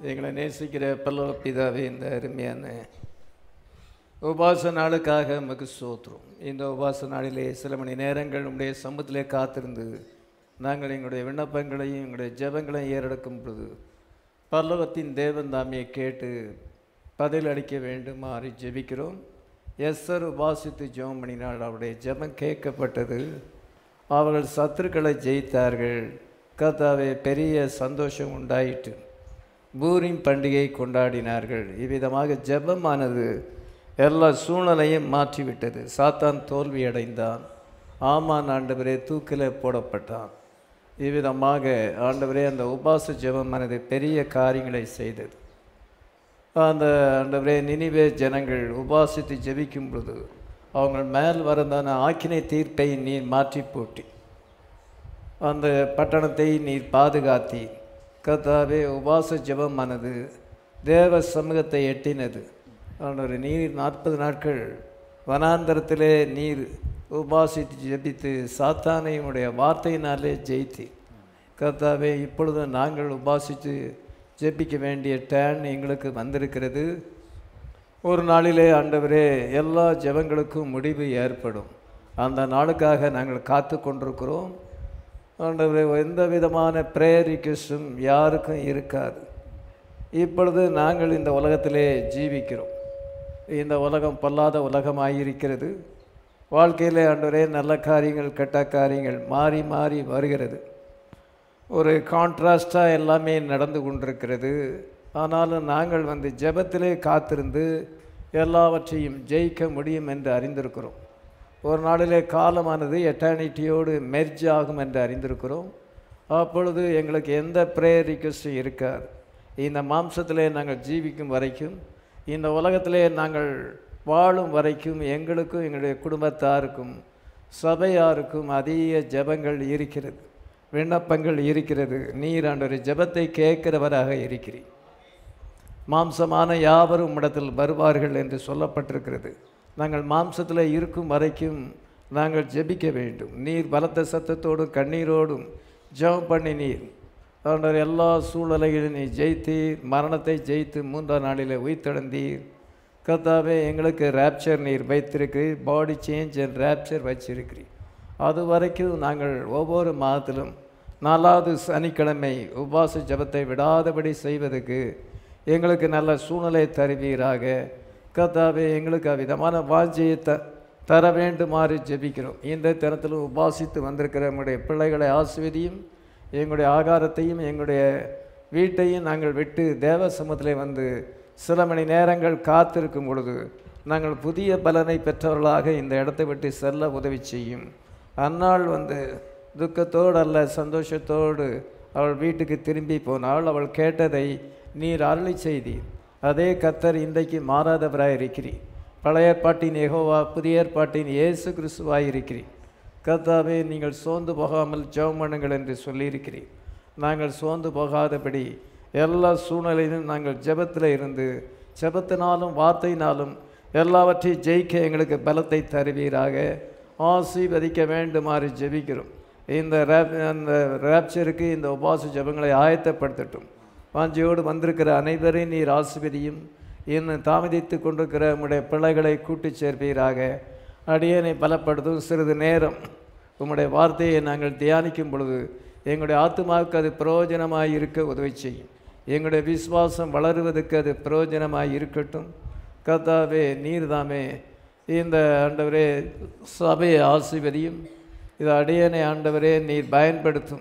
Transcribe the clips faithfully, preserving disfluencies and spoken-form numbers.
எங்களை நேசிக்கிற பல்லவ பிதாவே, இந்த அருமையான உபாச நாளுக்காக நமக்கு ஸ்தோத்திரம். இந்த உபாச நாளிலே சில மணி நேரங்கள் உங்களுடைய சமூகத்திலே காத்திருந்து நாங்கள் எங்களுடைய விண்ணப்பங்களையும் எங்களுடைய ஜெபங்களையும் ஏறெடுக்கும் பொழுது பல்லவத்தின் தேவன் தாமியை கேட்டு பதில் அளிக்க வேண்டுமாறு ஜெபிக்கிறோம். எஸ்ஸர் உபாசித்து ஜெபம் பண்ணினால் அவருடைய ஜெபம் கேட்கப்பட்டது. அவர்கள் சத்துருக்களை ஜெயித்தார்கள். கர்த்தாவே, பெரிய சந்தோஷம் உண்டாயிற்று. பூரிம் பண்டிகை கொண்டாடினார்கள். இவ்விதமாக ஜெபமானது எல்லா சூழ்நிலையும் மாற்றிவிட்டது. சாத்தான் தோல்வி அடைந்தான். ஆமான் ஆண்டவரே தூக்கில் போடப்பட்டான். இவ்விதமாக ஆண்டவரே அந்த உபாச ஜெபமானது பெரிய காரியங்களை செய்தது. அந்த ஆண்டவரே நினிவே ஜனங்கள் உபாசித்து ஜெபிக்கும் பொழுது அவங்க மேல் வரந்தான ஆக்கினை தீர்ப்பை நீர் மாற்றி போட்டி அந்த பட்டணத்தை நீர் பாதுகாத்தி. கர்த்தாவே, உபாச ஜெபமானது தேவ சமூகத்தை எட்டினது. ஆண்டவரே, நீர் நாற்பது நாட்கள் வனாந்தரத்திலே நீர் உபாசித்து ஜெபித்து சாத்தானையுடைய வார்த்தையினாலே ஜெயித்து. கர்த்தாவே, இப்பொழுது நாங்கள் உபாசித்து ஜெபிக்க வேண்டிய டேன் எங்களுக்கு வந்திருக்கிறது. ஒரு நாளிலே ஆண்டவரே எல்லா ஜெபங்களுக்கும் முடிவு ஏற்படும். அந்த நாளுக்காக நாங்கள் காத்து கொண்டிருக்கிறோம். ஆண்டவரே, எந்த விதமான ப்ரேயர் ரிக்வெஸ்டும் யாருக்கும் இருக்காது. இப்பொழுது நாங்கள் இந்த உலகத்திலே ஜீவிக்கிறோம். இந்த உலகம் பொல்லாத உலகமாயிருக்கிறது. வாழ்க்கையிலே ஆண்டவரே நல்ல காரியங்கள் கெட்ட காரியங்கள் மாறி மாறி வருகிறது. ஒரு கான்ட்ராஸ்டாக எல்லாமே நடந்து கொண்டிருக்கிறது. ஆனாலும் நாங்கள் வந்து ஜெபத்திலே காத்திருந்து எல்லாவற்றையும் ஜெயிக்க முடியும் என்று அறிந்திருக்கிறோம். ஒரு நாளிலே காலமானது எட்டர்னிட்டியோடு மெர்ஜ் ஆகும் என்று அறிந்திருக்கிறோம். அப்பொழுது எங்களுக்கு எந்த ப்ரேயர் ரிக்வெஸ்டும் இருக்காது. இந்த மாம்சத்திலே நாங்கள் ஜீவிக்கும் வரைக்கும், இந்த உலகத்திலே நாங்கள் வாழும் வரைக்கும் எங்களுக்கும் எங்களுடைய குடும்பத்தாருக்கும் சபையாருக்கும் அதிக ஜெபங்கள் இருக்கிறது, விண்ணப்பங்கள் இருக்கிறது. நீர் ஆண்டவரே ஜெபத்தை கேட்கிறவராக இருக்கிறீர். மாம்சமான யாவரும் உம்மிடத்தில் வருவார்கள் என்று சொல்லப்பட்டிருக்கிறது. நாங்கள் மாம்சத்தில் இருக்கும் வரைக்கும் நாங்கள் ஜெபிக்க வேண்டும். நீர் பலத்த சத்தத்தோடும் கண்ணீரோடும் ஜெபம் பண்ணி நீர் ஆண்டவர் எல்லா சூழ்நிலைகளிலும் நீ ஜெயித்தீர். மரணத்தை ஜெயித்து மூன்றாம் நாளில் உயிர்த்தெழுந்தீர். கர்த்தாவே, எங்களுக்கு ரேப்சர் நீர் வைத்திருக்கிறீர். பாடி சேஞ்ச் அண்ட் ரேப்சர் வச்சிருக்கிறீர். அது வரைக்கும் நாங்கள் ஒவ்வொரு மாதத்திலும் நாலாவது சனிக்கிழமை உபாச ஜெபத்தை விடாதபடி செய்வதற்கு எங்களுக்கு நல்ல சூழ்நிலை தருவீராக. கர்த்தாவே, எங்களுக்கு அவ்விதமான வாஞ்சையை த தர வேண்டுமாறு ஜெபிக்கிறோம். இந்த தினத்திலும் உபாசித்து வந்திருக்கிற எங்களுடைய பிள்ளைகளை ஆசீர்வதியும். எங்களுடைய ஆகாரத்தையும் எங்களுடைய வீட்டையும் நாங்கள் விட்டு தேவ சமூகத்திலே வந்து சில மணி நேரங்கள் காத்திருக்கும் பொழுது நாங்கள் புதிய பலனை பெற்றவர்களாக இந்த இடத்தை விட்டு செல்ல உதவி செய்யும். அந்நாள் வந்து துக்கத்தோடு அல்ல சந்தோஷத்தோடு அவள் வீட்டுக்கு திரும்பி போனாள். அவள் கேட்டதை நீர் அருளி செய்தீர். அதே கர்த்தர் இன்றைக்கு மாறாதவராக இருக்கிறீர். பழைய ஏற்பாட்டின் யெகோவா, புதிய ஏற்பாட்டின் இயேசு கிறிஸ்துவாய் இருக்கிறீர். கர்த்தாவே, நீங்கள் சோர்ந்து போகாமல் ஜெபம் பண்ணுங்கள் என்று சொல்லியிருக்கிறீர். நாங்கள் சோர்ந்து போகாதபடி எல்லா சூழ்நிலையிலும் நாங்கள் ஜெபத்தில் இருந்து ஜெபத்தினாலும் வார்த்தையினாலும் எல்லாவற்றையும் ஜெயிக்க எங்களுக்கு பலத்தை தருவீராக. ஆசீர்வதிக்க வேண்டுமாறு ஜெபிக்கிறோம். இந்த ரேப் அந்த ரேப்சருக்கு இந்த உபாச ஜெபங்களை ஆயத்தப்படுத்தட்டும். வாஞ்சியோடு வந்திருக்கிற அனைவரையும் நீர் ஆசீர்வதியும். இன்னும் தாமதித்து கொண்டிருக்கிற உம்முடைய பிள்ளைகளை கூட்டி சேர்ப்பீராக. அடியேனை பலப்படுத்தும். சிறிது நேரம் உம்முடைய வார்த்தையை நாங்கள் தியானிக்கும் பொழுது எங்களுடைய ஆத்துமாவுக்கு அது பிரயோஜனமாக இருக்க உதவி செய்யும். எங்களுடைய விசுவாசம் வளருவதற்கு அது பிரயோஜனமாக இருக்கட்டும். கர்த்தாவே, நீர் தாமே இந்த ஆண்டவரே சபையை ஆசீர்வதியும். இது அடியேனை ஆண்டவரே நீர் பயன்படுத்தும்.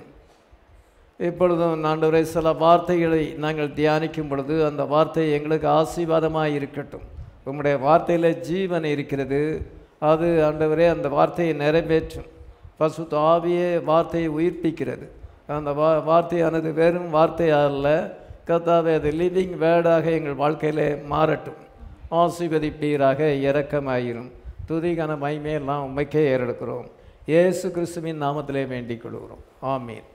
இப்பொழுதும் ஆண்டவரே சில வார்த்தைகளை நாங்கள் தியானிக்கும் பொழுது அந்த வார்த்தை எங்களுக்கு ஆசீர்வாதமாக இருக்கட்டும். உம்முடைய வார்த்தையில் ஜீவன் இருக்கிறது. அது ஆண்டவரே அந்த வார்த்தையை நிறைவேற்றும். பசுத்த ஆவியே வார்த்தையை உயிர்ப்பிக்கிறது. அந்த வா வார்த்தையானது வெறும் வார்த்தையாக அல்ல. கர்த்தாவே, அது லிவிங் வேர்டாக எங்கள் வாழ்க்கையிலே மாறட்டும். ஆசீர்வதிப்பீராக. இரக்கமாயிரும். துதிகான மகிமையெல்லாம் உம்மைக்கே ஏறெடுக்கிறோம். இயேசு கிறிஸ்துவின் நாமத்திலே வேண்டிக் கொள்கிறோம். ஆமீன்.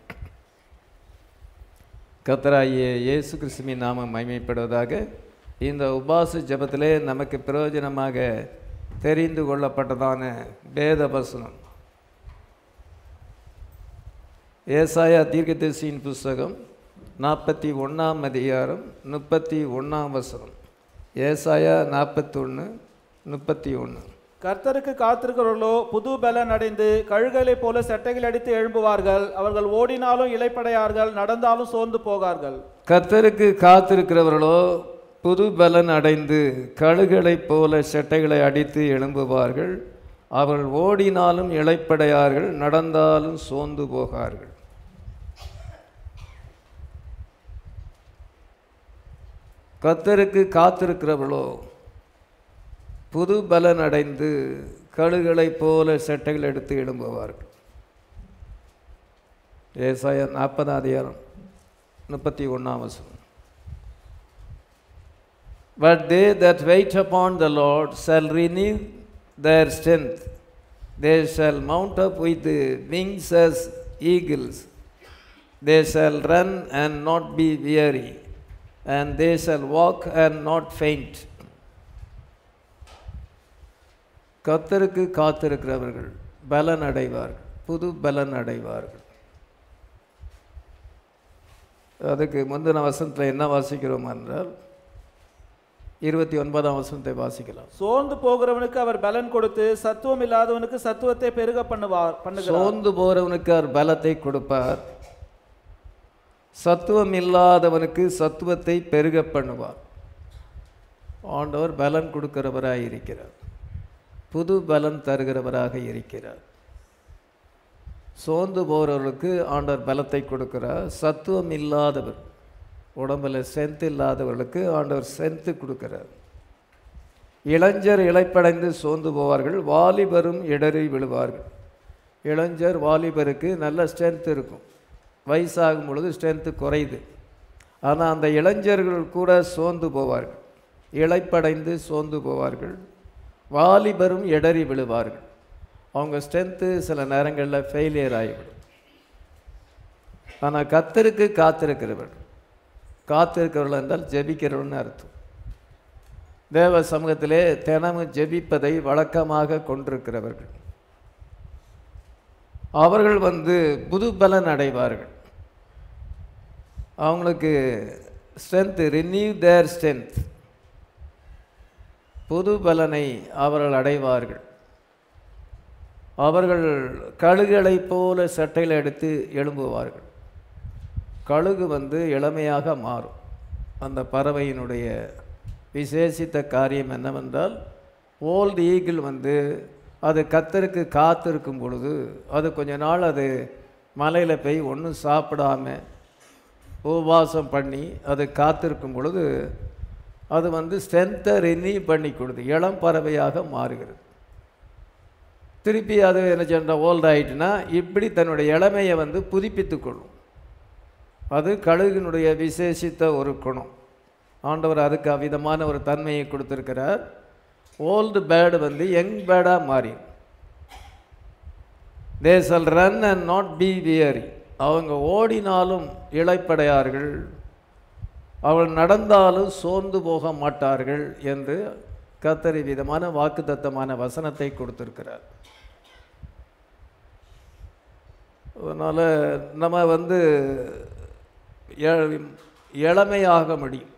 கர்த்தராகிய இயேசு கிறிஸ்துவின் நாமம் மகிமைப்படுவதாக. இந்த உபாச ஜெபத்திலே நமக்கு பிரயோஜனமாக தெரிந்து கொள்ளப்பட்டதான வேத வசனம் ஏசாயா தீர்க்கதரிசியின் புஸ்தகம் நாற்பத்தி ஒன்றாம் அதிகாரம் முப்பத்தி ஒன்றாம் வசனம். ஏசாயா நாற்பத்தொன்று முப்பத்தி ஒன்று. கர்த்தருக்கு காத்திருக்கிறவர்களோ புது பலன் அடைந்து கழுகலை போல செட்டைகள் அடித்து எழும்புவார்கள். அவர்கள் ஓடினாலும் இளைப்படையார்கள், நடந்தாலும் சோர்ந்து போகார்கள். கர்த்தருக்கு காத்திருக்கிறவர்களோ புது பலன் அடைந்து கழுகளைப் போல செட்டைகளை அடித்து எழும்புவார்கள். அவர்கள் ஓடினாலும் இளைப்படையார்கள், நடந்தாலும் சோர்ந்து போகார்கள். கர்த்தருக்கு காத்திருக்கிறவர்களோ புது பலன் அடைந்து கழுகளைப் போல செட்டைகள் எடுத்து எழும்புவார்கள். ஏசாயா நாற்பதாம் அதிகாரம் முப்பத்தி ஒன்றாம் வசனம். But they that wait upon the Lord shall renew their strength. They shall mount up with wings as eagles. They shall run and not be weary, and they shall walk and not faint. கர்த்தருக்கு காத்திருக்கிறவர்கள் பலன் அடைவார்கள், புது பலன் அடைவார்கள். அதுக்கு முந்தின வசனத்தில் என்ன வாசிக்கிறோம் என்றால் இருபத்தி ஒன்பதாம் வசனத்தை வாசிக்கலாம். சோர்ந்து போகிறவனுக்கு அவர் பலன் கொடுத்து சத்துவம் இல்லாதவனுக்கு சத்துவத்தை பெருக பண்ணுவார் பண்ணுகிறார். சோர்ந்து போகிறவனுக்கு அவர் பலத்தை கொடுப்பார், சத்துவம் இல்லாதவனுக்கு சத்துவத்தை பெருக பண்ணுவார். ஆண்டவர் பலன் கொடுக்கிறவராக இருக்கிறார், புது பலன் தருகிறவராக இருக்கிறார். சோர்ந்து போகிறவர்களுக்கு ஆண்டவர் பலத்தை கொடுக்கிறார். சத்துவம் இல்லாதவர், உடம்பில் ஸ்ட்ரென்த் இல்லாதவர்களுக்கு ஆண்டவர் ஸ்ட்ரென்த்து கொடுக்கிறார். இளைஞர் இளைப்படைந்து சோர்ந்து போவார்கள், வாலிபரும் இடறி விழுவார்கள். இளைஞர் வாலிபருக்கு நல்ல ஸ்ட்ரென்த் இருக்கும், வயசாகும் பொழுது ஸ்ட்ரென்த்து குறையுது. ஆனால் அந்த இளைஞர்கள் கூட சோர்ந்து போவார்கள், இளைப்படைந்து சோர்ந்து போவார்கள். வாலிபரும் இடறி விழுவார்கள், அவங்க ஸ்ட்ரென்த்து சில நேரங்களில் ஃபெயிலியர் ஆகிவிடும். ஆனால் கர்த்தருக்கு காத்திருக்கிறவர்கள், காத்திருக்கிறவர்கள் என்றால் ஜெபிக்கிறவர்னு அர்த்தம். தேவ சமூகத்திலே தினமும் ஜெபிப்பதை வழக்கமாக கொண்டிருக்கிறவர்கள், அவர்கள் வந்து புது பலன் அடைவார்கள். அவங்களுக்கு ஸ்ட்ரென்த், ரினியூ தேர் ஸ்ட்ரென்த், புது பலனை அவர்கள் அடைவார்கள். அவர்கள் கழுகுகளைப் போல சட்டையில் எடுத்து எழும்புவார்கள். கழுகு வந்து இளமையாக மாறும். அந்த பறவையினுடைய விசேஷித்த காரியம் என்னவென்றால், ஓல்டு ஈகிள் வந்து அது கர்த்தருக்கு காத்திருக்கும் பொழுது, அது கொஞ்ச நாள் அது மலையில் போய் ஒன்றும் சாப்பிடாம உபவாசம் பண்ணி அது காத்திருக்கும் பொழுது அது வந்து ஸ்ட்ரென்த்தை ரினியூ பண்ணி கொடுத்து இளம் பறவையாக மாறுகிறது. திருப்பி அது என்ன சொன்ன ஓல்டு ஆகிட்டுனா இப்படி தன்னுடைய இளமையை வந்து புதுப்பித்து கொள்ளும். அது கழுகினுடைய விசேஷித்த ஒரு குணம். ஆண்டவர் அதுக்கு அவ்விதமான ஒரு தன்மையை கொடுத்துருக்கிறார். ஓல்டு பேர்டு வந்து யங் பேர்டாக மாறி, they shall run and not be weary, அவங்க ஓடினாலும் இளைப்படையார்கள், அவள் நடந்தாலும் சோர்ந்து போக மாட்டார்கள் என்று கர்த்தர் விதமான வாக்குத்தத்தமான வசனத்தை கொடுத்திருக்கிறார். அதனால் நம்ம வந்து இளமையாக முடியும்.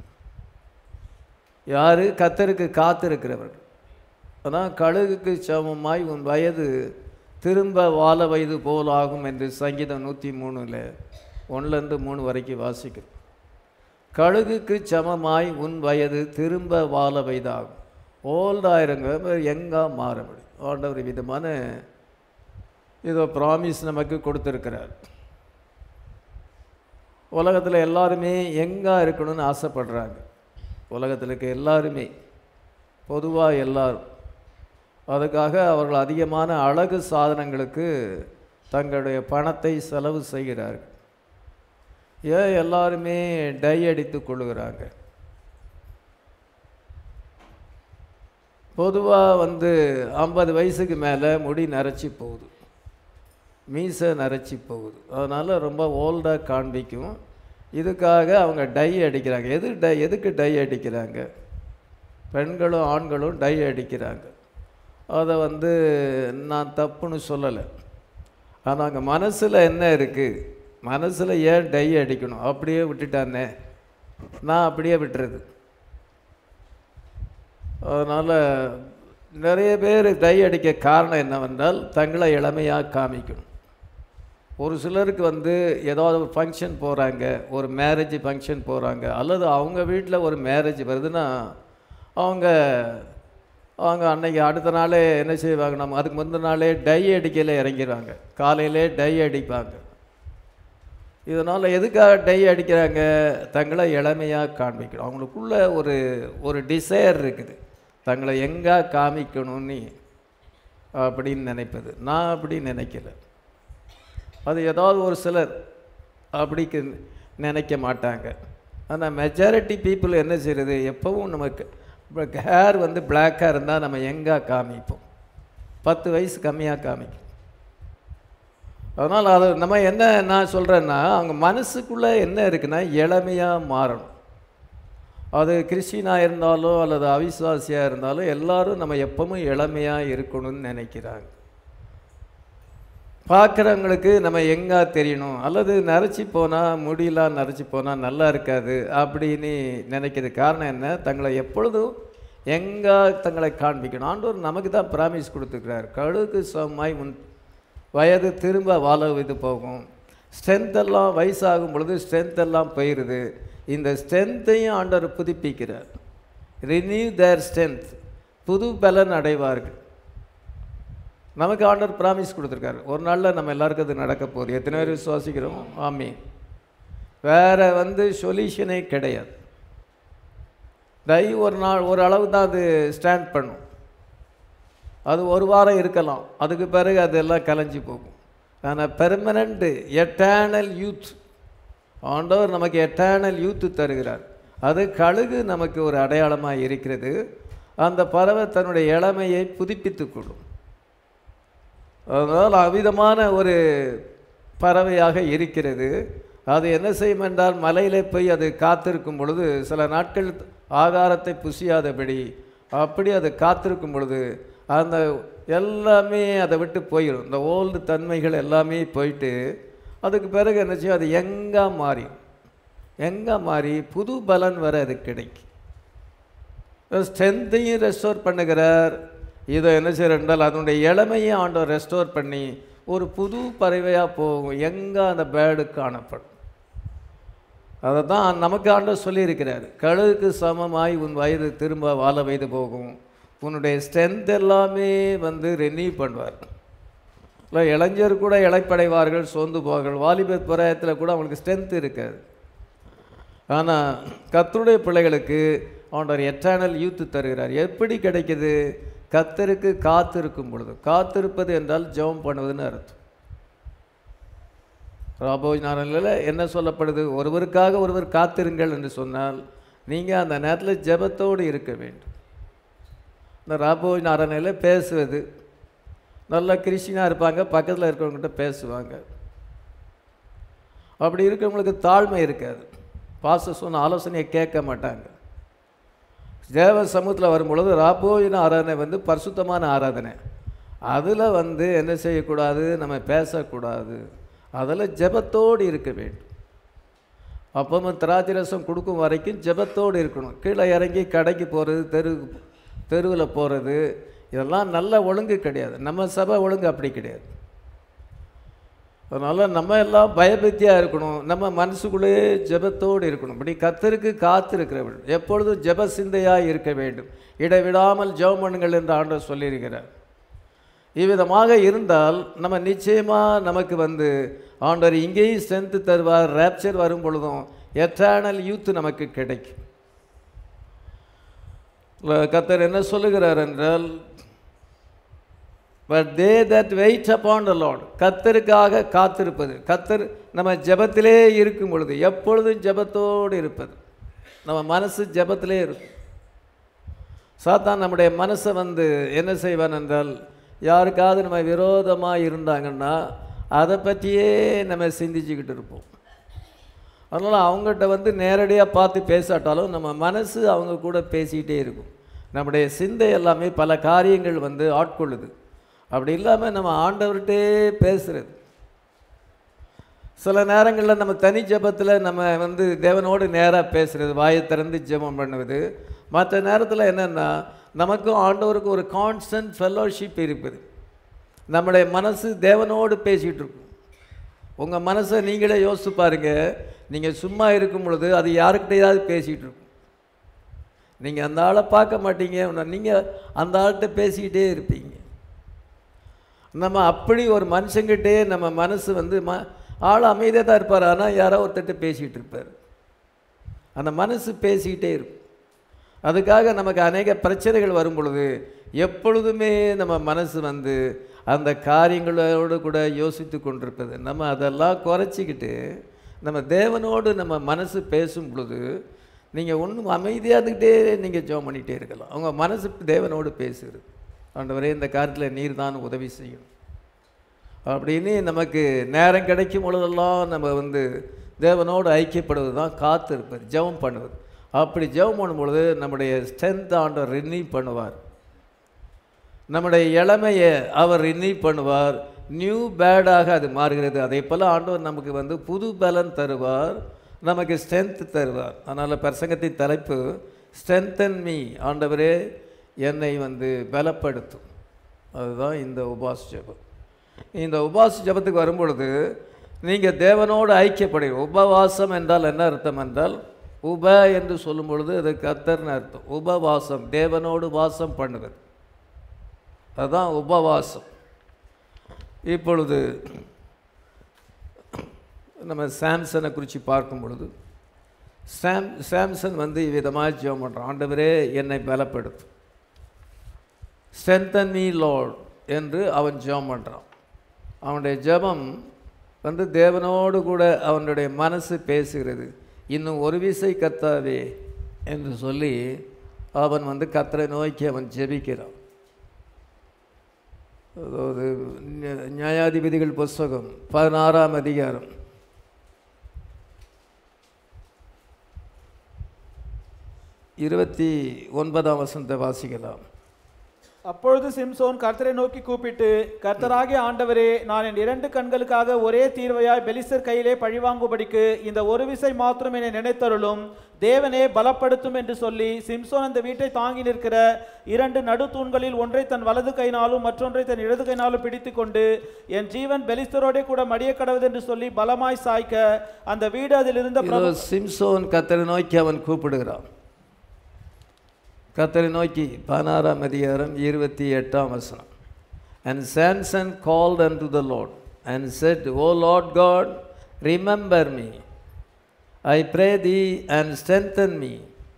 யார்? கர்த்தருக்கு காத்திருக்கிறவர்கள். ஆனால் கழுகுக்கு சமமாய் உன் வயது திரும்ப வாழ வயது போல் ஆகும் என்று சங்கீதம் நூற்றி மூணில் ஒன்றுலேருந்து மூணு வரைக்கும் வாசிக்கிறோம். கழுகுக்கு சமமாய் உன் வயது திரும்ப வாழ வயதாகும். ஓல்டாயிருங்க எங்கே மாற முடியும். ஆண்டவர் விதமான இதோ ப்ராமிஸ் நமக்கு கொடுத்துருக்கிறார். உலகத்தில் எல்லாருமே எங்கே இருக்கணும்னு ஆசைப்படுறாங்க. உலகத்தில் இருக்க எல்லாருமே பொதுவாக எல்லாரும் அதுக்காக அவர்கள் அதிகமான அழகு சாதனங்களுக்கு தங்களுடைய பணத்தை செலவு செய்கிறார்கள். ஏன் எல்லாருமே டை அடித்து கொள்ளுகிறாங்க? பொதுவாக வந்து ஐம்பது வயசுக்கு மேலே முடி நரைச்சி போகுது, மீசை நரைச்சி போகுது. அதனால் ரொம்ப ஓல்டாக காண்பிக்கும். இதுக்காக அவங்க டை அடிக்கிறாங்க. எது டை எதுக்கு டை அடிக்கிறாங்க? பெண்களும் ஆண்களும் டை அடிக்கிறாங்க. அதை வந்து நான் தப்புன்னு சொல்லலை. ஆனால் அங்கே மனசில் என்ன இருக்குது மனசில் ஏன் டை அடிக்கணும், அப்படியே விட்டுட்டானே, நான் அப்படியே விட்டுறது. அதனால் நிறைய பேர் டை அடிக்க காரணம் என்னவென்றால் தங்களை இளமையாக காமிக்கணும். ஒரு சிலருக்கு வந்து ஏதாவது ஒரு ஃபங்க்ஷன் போகிறாங்க, ஒரு மேரேஜ் ஃபங்க்ஷன் போகிறாங்க, அல்லது அவங்க வீட்டில் ஒரு மேரேஜ் வருதுன்னா அவங்க அவங்க அன்னைக்கு அடுத்த நாளே என்ன செய்வாங்க, நம்ம அதுக்கு முந்தின நாளே டை அடிக்கையில் இறங்கிடுவாங்க, காலையிலே டை அடிப்பாங்க. இதனால் எதுக்காக டை அடிக்கிறாங்க, தங்களை இளமையாக காண்பிக்கணும். அவங்களுக்குள்ள ஒரு ஒரு டிசையர் இருக்குது, தங்களை எங்கே காமிக்கணும்னு அப்படின்னு நினைப்பது. நான் அப்படி நினைக்கல. அது ஏதாவது ஒரு சிலர் அப்படி நினைக்க மாட்டாங்க. ஆனால் மெஜாரிட்டி பீப்புள் என்ன செய்கிறது, எப்பவும் நமக்கு ஹேர் வந்து பிளாக்காக இருந்தால் நம்ம எங்கே காமிப்போம், பத்து வயசு கம்மியாக காமிக்கும். அதனால் அது நம்ம என்ன நான் சொல்கிறேன்னா, அவங்க மனசுக்குள்ளே என்ன இருக்குன்னா இளமையாக மாறணும். அது கிறிஸ்டினாக இருந்தாலும் அல்லது அவிசுவாசியாக இருந்தாலும் எல்லாரும் நம்ம எப்பவும் இளமையாக இருக்கணும்னு நினைக்கிறாங்க. பார்க்குறவங்களுக்கு நம்ம எங்கே தெரியணும், அல்லது நரைச்சி போனால் முடியலாம், நரைச்சி போனால் நல்லா இருக்காது அப்படின்னு நினைக்கிறது காரணம் என்ன, தங்களை எப்பொழுதும் எங்கே தங்களை காண்பிக்கணும். ஆண்டவர் நமக்கு தான் ப்ராமிஸ் கொடுத்துருக்கிறார், கழுகு சமமாய் முன் வயது திரும்ப வாழ இது போகும். ஸ்ட்ரென்த்தெல்லாம் வயசாகும் பொழுது ஸ்ட்ரென்த்தெல்லாம் போயிடுது. இந்த ஸ்ட்ரென்த்தையும் ஆண்டவர் புதுப்பிக்கிறார். ரினியூ தேர் ஸ்ட்ரென்த், புது பலன் அடைவார்கள். நமக்கு ஆண்டவர் ப்ராமிஸ் கொடுத்துருக்காரு, ஒரு நாளில் நம்ம எல்லாருக்கும் அது நடக்க போகுது. எத்தனை பேர் விசுவாசிக்கிறோம்? ஆமீன். வேறு வந்து சொல்யூஷனே கிடையாது. டை ஒரு நாள் ஒரு அளவு தான் அது ஸ்டாண்ட் பண்ணும், அது ஒரு வாரம் இருக்கலாம், அதுக்கு பிறகு அதெல்லாம் கலைஞ்சி போகும். ஆனால் பெர்மனண்ட் எட்டர்னல் யூத் ஆண்டவர் நமக்கு எட்டர்னல் யூத்து தருகிறார். அது கழுகு நமக்கு ஒரு அடையாளமாக இருக்கிறது. அந்த பறவை தன்னுடைய இளமையை புதுப்பித்து கொள்ளும். அதனால் அவ்விதமான ஒரு பறவையாக இருக்கிறது. அது என்ன செய்யும் என்றால், மலையிலே போய் அது காத்திருக்கும் பொழுது சில நாட்கள் ஆகாரத்தை புசியாதபடி அப்படி அது காத்திருக்கும் பொழுது அந்த எல்லாமே அதை விட்டு போயிடும். இந்த ஓல்டு தன்மைகள் எல்லாமே போயிட்டு அதுக்கு பிறகு என்ன செய்யும், அது எங்கே மாறி எங்கே மாறி புது பலன் வர அது கிடைக்கும். ஸ்ட்ரென்த்தையும் ரெஸ்டோர் பண்ணுகிறார். இதை என்ன செய்யற என்றால் அதனுடைய இளமையை ஆண்டவர் ரெஸ்டோர் பண்ணி ஒரு புது பறவையாக போகும், எங்கே அந்த பேர்டு காணப்படும். அதை தான் நமக்கு ஆண்டவர் சொல்லியிருக்கிறார், கழுகுக்கு சமமாய் உன் வயது திரும்ப வாழ வயது போகும், உன்னுடைய ஸ்ட்ரென்த் எல்லாமே வந்து ரெனியூ பண்ணுவார். இல்லை இளைஞர் கூட இளைப்படைவார்கள், சோர்ந்து போவார்கள். வாலிபர் பிராயத்தில் கூட அவங்களுக்கு ஸ்ட்ரென்த் இருக்காது. ஆனால் கர்த்தருடைய பிள்ளைகளுக்கு ஆண்டவர் எட்டர்னல் யூத்து தருகிறார். எப்படி கிடைக்குது? கர்த்தருக்கு காத்திருக்கும் பொழுது. காத்திருப்பது என்றால் ஜெபம் பண்ணுவதுன்னு அர்த்தம். ராபோஜ் நாரனில் என்ன சொல்லப்படுது, ஒருவருக்காக ஒருவர் காத்திருங்கள் என்று சொன்னால் நீங்கள் அந்த நேரத்தில் ஜெபத்தோடு இருக்க வேண்டும். இந்த ராபோஜ் நாரனில் பேசுவது, நல்லா கிறிஸ்டினாக இருப்பாங்க, பக்கத்தில் இருக்கிறவங்ககிட்ட பேசுவாங்க. அப்படி இருக்கிறவங்களுக்கு தாழ்மை இருக்காது, பாஸ்டர் சொன்ன ஆலோசனையை கேட்க மாட்டாங்க. தேவ சமூகத்தில் வரும்பொழுது ராபோஜின ஆராதனை வந்து பரிசுத்தமான ஆராதனை. அதில் வந்து என்ன செய்யக்கூடாது, நம்ம பேசக்கூடாது, அதில் ஜெபத்தோடு இருக்க வேண்டும். அப்போ திராட்சை ரசம் கொடுக்கும் வரைக்கும் ஜெபத்தோடு இருக்கணும். கீழே இறங்கி கடைக்கு போகிறது, தெரு தெருவில் போகிறது, இதெல்லாம் நல்ல ஒழுங்கு கிடையாது. நம்ம சபை ஒழுங்கு அப்படி கிடையாது. அதனால் நம்ம எல்லாம் பயபக்தியாக இருக்கணும், நம்ம மனசுக்குள்ளேயே ஜெபத்தோடு இருக்கணும். இப்படி கர்த்தருக்கு காத்திருக்கிறவர்கள் எப்பொழுதும் ஜெப சிந்தையாக இருக்க வேண்டும். இடைவிடாமல் ஜெபம் பண்ணுங்கள் என்று ஆண்டவர் சொல்லியிருக்கிறார். இவ்விதமாக இருந்தால் நம்ம நிச்சயமாக நமக்கு வந்து ஆண்டவர் இங்கேயும் ஸ்ட்ரென்த்து தருவார். ரேப்சர் வரும் பொழுதும் எட்டர்னல் யூத்து நமக்கு கிடைக்கும். கர்த்தர் என்ன சொல்லுகிறார் என்றால், but they that wait upon the lord, கர்த்தருக்காக காத்திருப்பது. கர்த்தர் நம்ம ஜெபத்திலே இருக்கும் பொழுது, எப்பொழுதும் ஜெபத்தோடு இருப்பது, நம்ம மனசு ஜெபத்திலே இருக்கும். சாத்தான் நம்முடைய மனசை வந்து என்ன செய்வான் என்றால், யாருக்காவது நம்ம விரோதமாக இருந்தாங்கன்னா அதை பற்றியே நம்ம சிந்திச்சுக்கிட்டு இருப்போம். அதனால் அவங்ககிட்ட வந்து நேரடியாக பார்த்து பேசாட்டாலும் நம்ம மனசு அவங்க கூட பேசிக்கிட்டே இருக்கும். நம்முடைய சிந்தை எல்லாமே பல காரியங்கள் வந்து ஆட்கொள்ளுது. அப்படி இல்லாமல் நம்ம ஆண்டவர்கிட்டே பேசுகிறது. சில நேரங்களில் நம்ம தனி ஜெபத்தில் நம்ம வந்து தேவனோடு நேராக பேசுகிறது, வாயை திறந்து ஜெபம் பண்ணுவது. மற்ற நேரத்தில் என்னென்னா நமக்கும் ஆண்டவருக்கும் ஒரு கான்ஸ்டன்ட் ஃபெல்லோஷிப் இருக்குது. நம்முடைய மனசு தேவனோடு பேசிகிட்டு இருக்கும். உங்கள் மனசை நீங்களே யோசித்து பாருங்கள். நீங்கள் சும்மா இருக்கும் பொழுது அது யாருக்கிட்டையாவது பேசிகிட்டு இருக்கும். நீங்கள் அந்த ஆளை பார்க்க மாட்டீங்க, நீங்கள் அந்த ஆள்கிட்ட பேசிக்கிட்டே இருப்பீங்க. நம்ம அப்படி ஒரு மனுஷங்கிட்டே நம்ம மனசு வந்து ம ஆள் அமைதியாக தான் இருப்பார், ஆனால் யாரோ ஒருத்தட்ட பேசிகிட்டு இருப்பார். அந்த மனசு பேசிக்கிட்டே இருக்கும். அதுக்காக நமக்கு அநேக பிரச்சனைகள் வரும் பொழுது எப்பொழுதுமே நம்ம மனசு வந்து அந்த காரியங்களோடு கூட யோசித்து கொண்டிருப்பது. நம்ம அதெல்லாம் குறைச்சிக்கிட்டு நம்ம தேவனோடு நம்ம மனசு பேசும் பொழுது நீங்கள் ஒன்றும் அமைதியாக இருந்துக்கிட்டே நீங்கள் ஜெபம் பண்ணிகிட்டே இருக்கலாம். அவங்க மனசு தேவனோடு பேசுகிறது. ஆண்டவரே, இந்த காரியத்தில் நீர் தான் உதவி செய்யும் அப்படின்னு நமக்கு நேரம் கிடைக்கும் பொழுதெல்லாம் நம்ம வந்து தேவனோடு ஐக்கியப்படுவது தான் காத்து இருப்பது, ஜெபம் பண்ணுவது. அப்படி ஜெபம் பண்ணும் பொழுது நம்முடைய ஸ்ட்ரென்த் ஆண்டவர் ரினியூ பண்ணுவார். நம்முடைய இளமையை அவர் ரினியூ பண்ணுவார். நியூ பேடாக அது மாறுகிறது. அதே போல் ஆண்டவர் நமக்கு வந்து புது பலன் தருவார், நமக்கு ஸ்ட்ரென்த் தருவார். அதனால் பிரசங்கத்தின் தலைப்பு ஸ்ட்ரென்தன் மீ, ஆண்டவரே என்னை வந்து பலப்படுத்தும். அதுதான் இந்த உபாச ஜெபம். இந்த உபாச ஜெபத்துக்கு வரும்பொழுது நீங்கள் தேவனோடு ஐக்கியப்படுவீங்க. உபவாசம் என்றால் என்ன அர்த்தம் என்றால், உப என்று சொல்லும் பொழுது அது கர்த்தர்னு அர்த்தம். உபவாசம், தேவனோடு வாசம் பண்ணுவது, அதுதான் உபவாசம். இப்பொழுது நம்ம சாம்சனை குறித்து பார்க்கும் பொழுது சாம் சாம்சன் வந்து விதமாக ஜெபம் பண்ணுறான். ஆண்டவரே என்னை பலப்படுத்தும், ஸ்ட்ரென்தன் மீ லார்ட் என்று அவன் ஜெபம் பண்ணுறான். அவனுடைய ஜெபம் வந்து தேவனோடு கூட அவனுடைய மனசு பேசுகிறது. இன்னும் ஒரு விசை கர்த்தாவே என்று சொல்லி அவன் வந்து கர்த்தரை நோக்கி அவன் ஜெபிக்கிறான். அதாவது நியாயாதிபதிகள் புஸ்தகம் பதினாறாம் அதிகாரம் இருபத்தி ஒன்பதாம் வசனத்தை வாசிக்கலாம். அப்பொழுது சிம்சோன் கர்த்தரை நோக்கி கூப்பிட்டு, கர்த்தராகிய ஆண்டவரே, நான் என் இரண்டு கண்களுக்காக ஒரே தீர்வையாய் பெலிஸ்தர் கையிலே பழிவாங்கும்படிக்கு இந்த ஒரு விசை மாத்திரம் என்னை நினைத்தருளும், தேவனே பலப்படுத்தும் என்று சொல்லி சிம்சோன் அந்த வீட்டை தாங்கி நிற்கிற இரண்டு நடு தூண்களில் ஒன்றை தன் வலது கையினாலும் மற்றொன்றை தன் இடது கையினாலும் பிடித்து கொண்டு, என் ஜீவன் பெலிஸ்தரோடே கூட மடிய கடவுது என்று சொல்லி பலமாய் சாய்க்க அந்த வீடு அதில் இருந்த சிம்சோன் கர்த்தரை நோக்கி அவன் கூப்பிடுகிறான். கர்த்தரை நோக்கி பதினாறாம் அதிகாரம் இருபத்தி எட்டாம் வசனம். And Samson called unto the Lord and said, O Lord God, remember me, I pray thee, and strengthen me.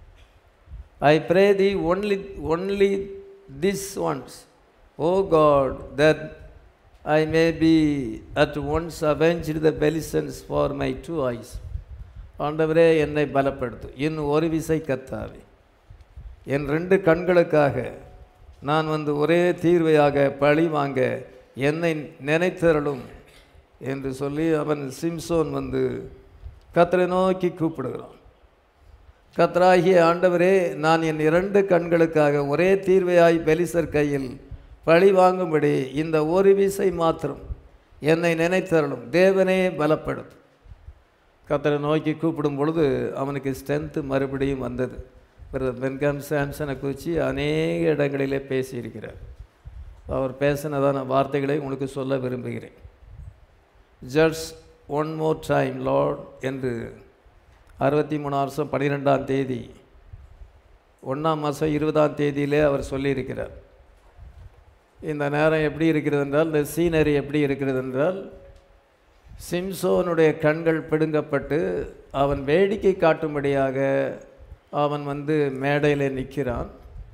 I pray thee only only this once, O God, that I may be at once avenged the Philistines for my two eyes. ஆண்டவரே என்னை பலப்படுத்து, இன்னும் ஒரு விசை கர்த்தாவே என் ரெண்டு கண்களுக்காக நான் வந்து ஒரே தீர்வையாக பழி வாங்க என்னை நினைத்தருளும் என்று சொல்லி அவன் சிம்சோன் வந்து கர்த்தரை நோக்கி கூப்பிடுகிறான். கர்த்தராகிய ஆண்டவரே, நான் என் இரண்டு கண்களுக்காக ஒரே தீர்வையாய் பெலிஸ்தர் கையில் பழி வாங்கும்படி இந்த ஒரு விசை மாத்திரம் என்னை நினைத்தருளும், தேவனே பலப்படுத்தும். கர்த்தரை நோக்கி கூப்பிடும் பொழுது அவனுக்கு ஸ்ட்ரென்த்து மறுபடியும் வந்தது. பென்காம் சாம்சனை குறித்து அநேக இடங்களிலே பேசியிருக்கிறார். அவர் பேசினதான வார்த்தைகளை உங்களுக்கு சொல்ல விரும்புகிறேன். Just one more time lord என்று அறுபத்தி மூணாம் வருஷம் பன்னிரெண்டாம் தேதி ஒன்றாம் மாதம் இருபதாம் தேதியிலே அவர் சொல்லியிருக்கிறார். இந்த நேரம் எப்படி இருக்கிறது என்றால், இந்த சீனரி எப்படி இருக்கிறது என்றால், சிம்சோனுடைய கண்கள் பிடுங்கப்பட்டு அவன் வேடிக்கை காட்டும்படியாக அவன் வந்து மேடையில் நிற்கிறான்.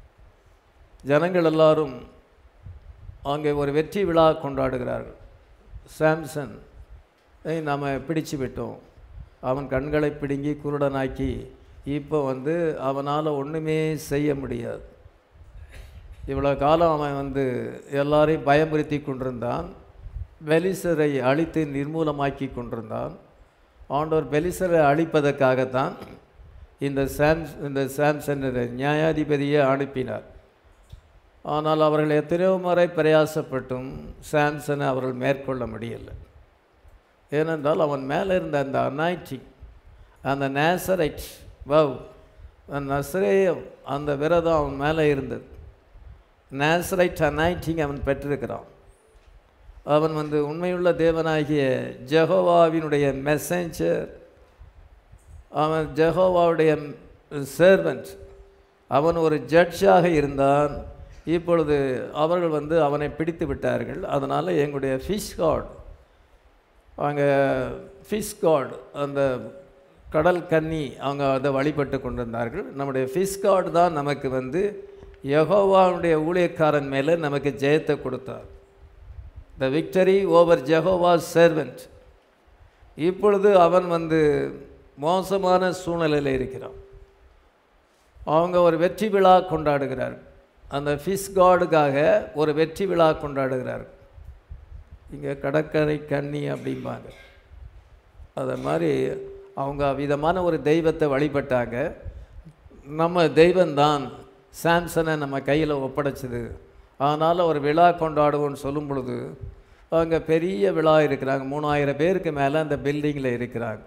ஜனங்கள் எல்லாரும் அங்கே ஒரு வெற்றி விழா கொண்டாடுகிறார்கள். சாம்சன் நாம் பிடிச்சு விட்டோம், அவன் கண்களை பிடுங்கி குருடனாக்கி இப்போ வந்து அவனால் ஒன்றுமே செய்ய முடியாது. இவ்வளோ காலம் அவன் வந்து எல்லாரையும் பயமுறுத்தி கொண்டிருந்தான், பெலிஸ்தரை அழித்து நிர்மூலமாக்கி கொண்டிருந்தான். ஆண்டவர் பெலிஸ்தரை அழிப்பதற்காகத்தான் இந்த சாம் இந்த சாம்சன் நியாயாதிபதியை அனுப்பினார். ஆனால் அவர்கள் எத்தனையோ முறை பிரயாசப்பட்டும் சாம்சனை அவர்கள் மேற்கொள்ள முடியலை. ஏனென்றால் அவன் மேலே இருந்த அந்த அனாய்டிங், அந்த நேசரைட் வவ், நசரேயம், அந்த விரதம் அவன் மேலே இருந்தது. நேசரைட் அனாய்டிங் அவன் பெற்றிருக்கிறான். அவன் வந்து உண்மையுள்ள தேவனாகிய ஜெகோவாவினுடைய மெசேஞ்சர், அவன் ஜெகோவாவுடைய சர்வன்ட். அவன் ஒரு ஜட்ஜாக இருந்தான். இப்பொழுது அவர்கள் வந்து அவனை பிடித்து விட்டார்கள். அதனால் எங்களுடைய ஃபிஷ் காட், அங்கே ஃபிஷ் காட், அந்த கடல் கன்னி, அவங்க அதை வழிபட்டு கொண்டிருந்தார்கள். நம்முடைய ஃபிஷ் காட் தான் நமக்கு வந்து யெகோவாவுடைய ஊழியக்காரன் மேலே நமக்கு ஜெயத்தை கொடுத்தார். த விக்டரி ஓவர் ஜெகோவாஸ் சர்வெண்ட். இப்பொழுது அவன் வந்து மோசமான சூழ்நிலையில் இருக்கிறான். அவங்க ஒரு வெற்றி விழா கொண்டாடுகிறார்கள். அந்த ஃபிஷ் காடுக்காக ஒரு வெற்றி விழா கொண்டாடுகிறார்கள். இங்கே கடற்கரை கன்னி அப்படிம்பாங்க. அதை மாதிரி அவங்க விதமான ஒரு தெய்வத்தை வழிபட்டாங்க. நம்ம தெய்வந்தான் சாம்சனை நம்ம கையில் ஒப்படைச்சிது, அதனால் ஒரு விழா கொண்டாடுவோன்னு சொல்லும் பொழுது அவங்க பெரிய விழா இருக்கிறாங்க. மூணாயிரம் பேருக்கு மேலே அந்த பில்டிங்கில் இருக்கிறாங்க.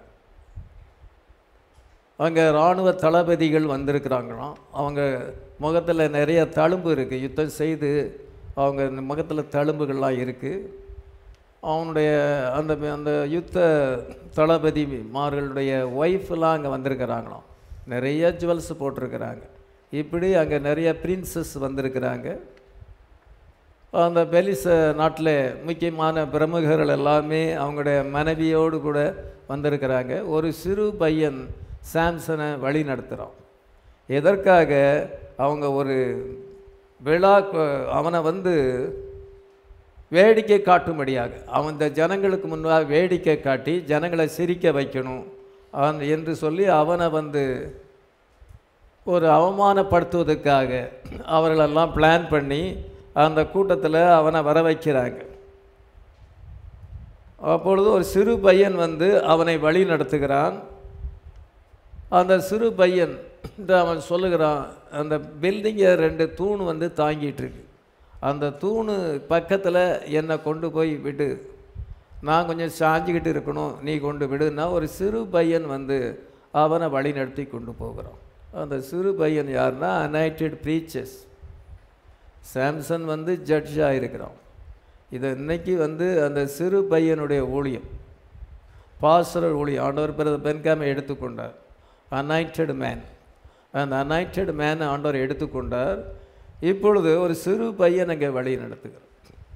அங்கே இராணுவ தளபதிகள் வந்திருக்கிறாங்களாம். அவங்க முகத்தில் நிறைய தழும்பு இருக்குது. யுத்தம் செய்து அவங்க முகத்தில் தழும்புகள்லாம் இருக்குது. அவனுடைய அந்த அந்த யுத்த தளபதிமார்களுடைய ஒய்ஃபெலாம் அங்கே வந்திருக்கிறாங்களாம். நிறைய ஜுவல்ஸ் போட்டிருக்கிறாங்க. இப்படி அங்கே நிறைய பிரின்சஸ் வந்திருக்கிறாங்க. அந்த பெலிச நாட்டில் முக்கியமான பிரமுகர்கள் எல்லாமே அவங்களுடைய மனைவியோடு கூட வந்திருக்கிறாங்க. ஒரு சிறு பையன் சாம்சனை வழி நடத்துகிறான். எதற்காக? அவங்க ஒரு விழா, அவனை வந்து வேடிக்கை காட்டும்படியாக, அவன் இந்த ஜனங்களுக்கு முன்பாக வேடிக்கை காட்டி ஜனங்களை சிரிக்க வைக்கணும் என்று சொல்லி அவனை வந்து ஒரு அவமானப்படுத்துவதற்காக அவர்களெல்லாம் பிளான் பண்ணி அந்த கூட்டத்தில் அவனை வர வைக்கிறாங்க. அப்பொழுது ஒரு சிறு பையன் வந்து அவனை வழி நடத்துகிறான். அந்த சிறு பையன் அவன் சொல்லுகிறான், அந்த பில்டிங்கை ரெண்டு தூண் வந்து தாங்கிட்டு இருக்கு, அந்த தூணு பக்கத்தில் என்னை கொண்டு போய் விடு, நான் கொஞ்சம் சாஞ்சிக்கிட்டு இருக்கணும், நீ கொண்டு விடுன்னா ஒரு சிறு பையன் வந்து அவனை வழி நடத்தி கொண்டு போகிறான். அந்த சிறு பையன் யாருன்னா அனாயிட்டட் ப்ரீச்சர்ஸ். சாம்சன் வந்து ஜட்ஜாக இருக்கிறான். இதை இன்னைக்கு வந்து அந்த சிறு பையனுடைய ஊழியம், பாஸ்டர் ஊழியம், ஆண்டவர் பிறகு பென்காமை எடுத்துக்கொண்டார். அனாயிட்டட் மேன், அந்த அனாயிட்டட் மேன் ஆண்டவர் எடுத்துக்கொண்டார். இப்பொழுது ஒரு சிறு பையன் அங்கே வழி நடத்துகிறார்.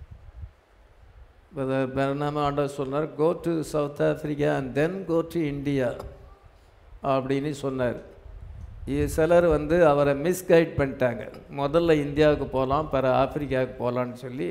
நம்ம ஆண்டவர் சொன்னார், go to South Africa and then go to India அப்படின்னு சொன்னார். சிலர் வந்து அவரை மிஸ்கைட் பண்ணிட்டாங்க. முதல்ல இந்தியாவுக்கு போகலாம், பிற ஆப்பிரிக்காவுக்கு போகலான்னு சொல்லி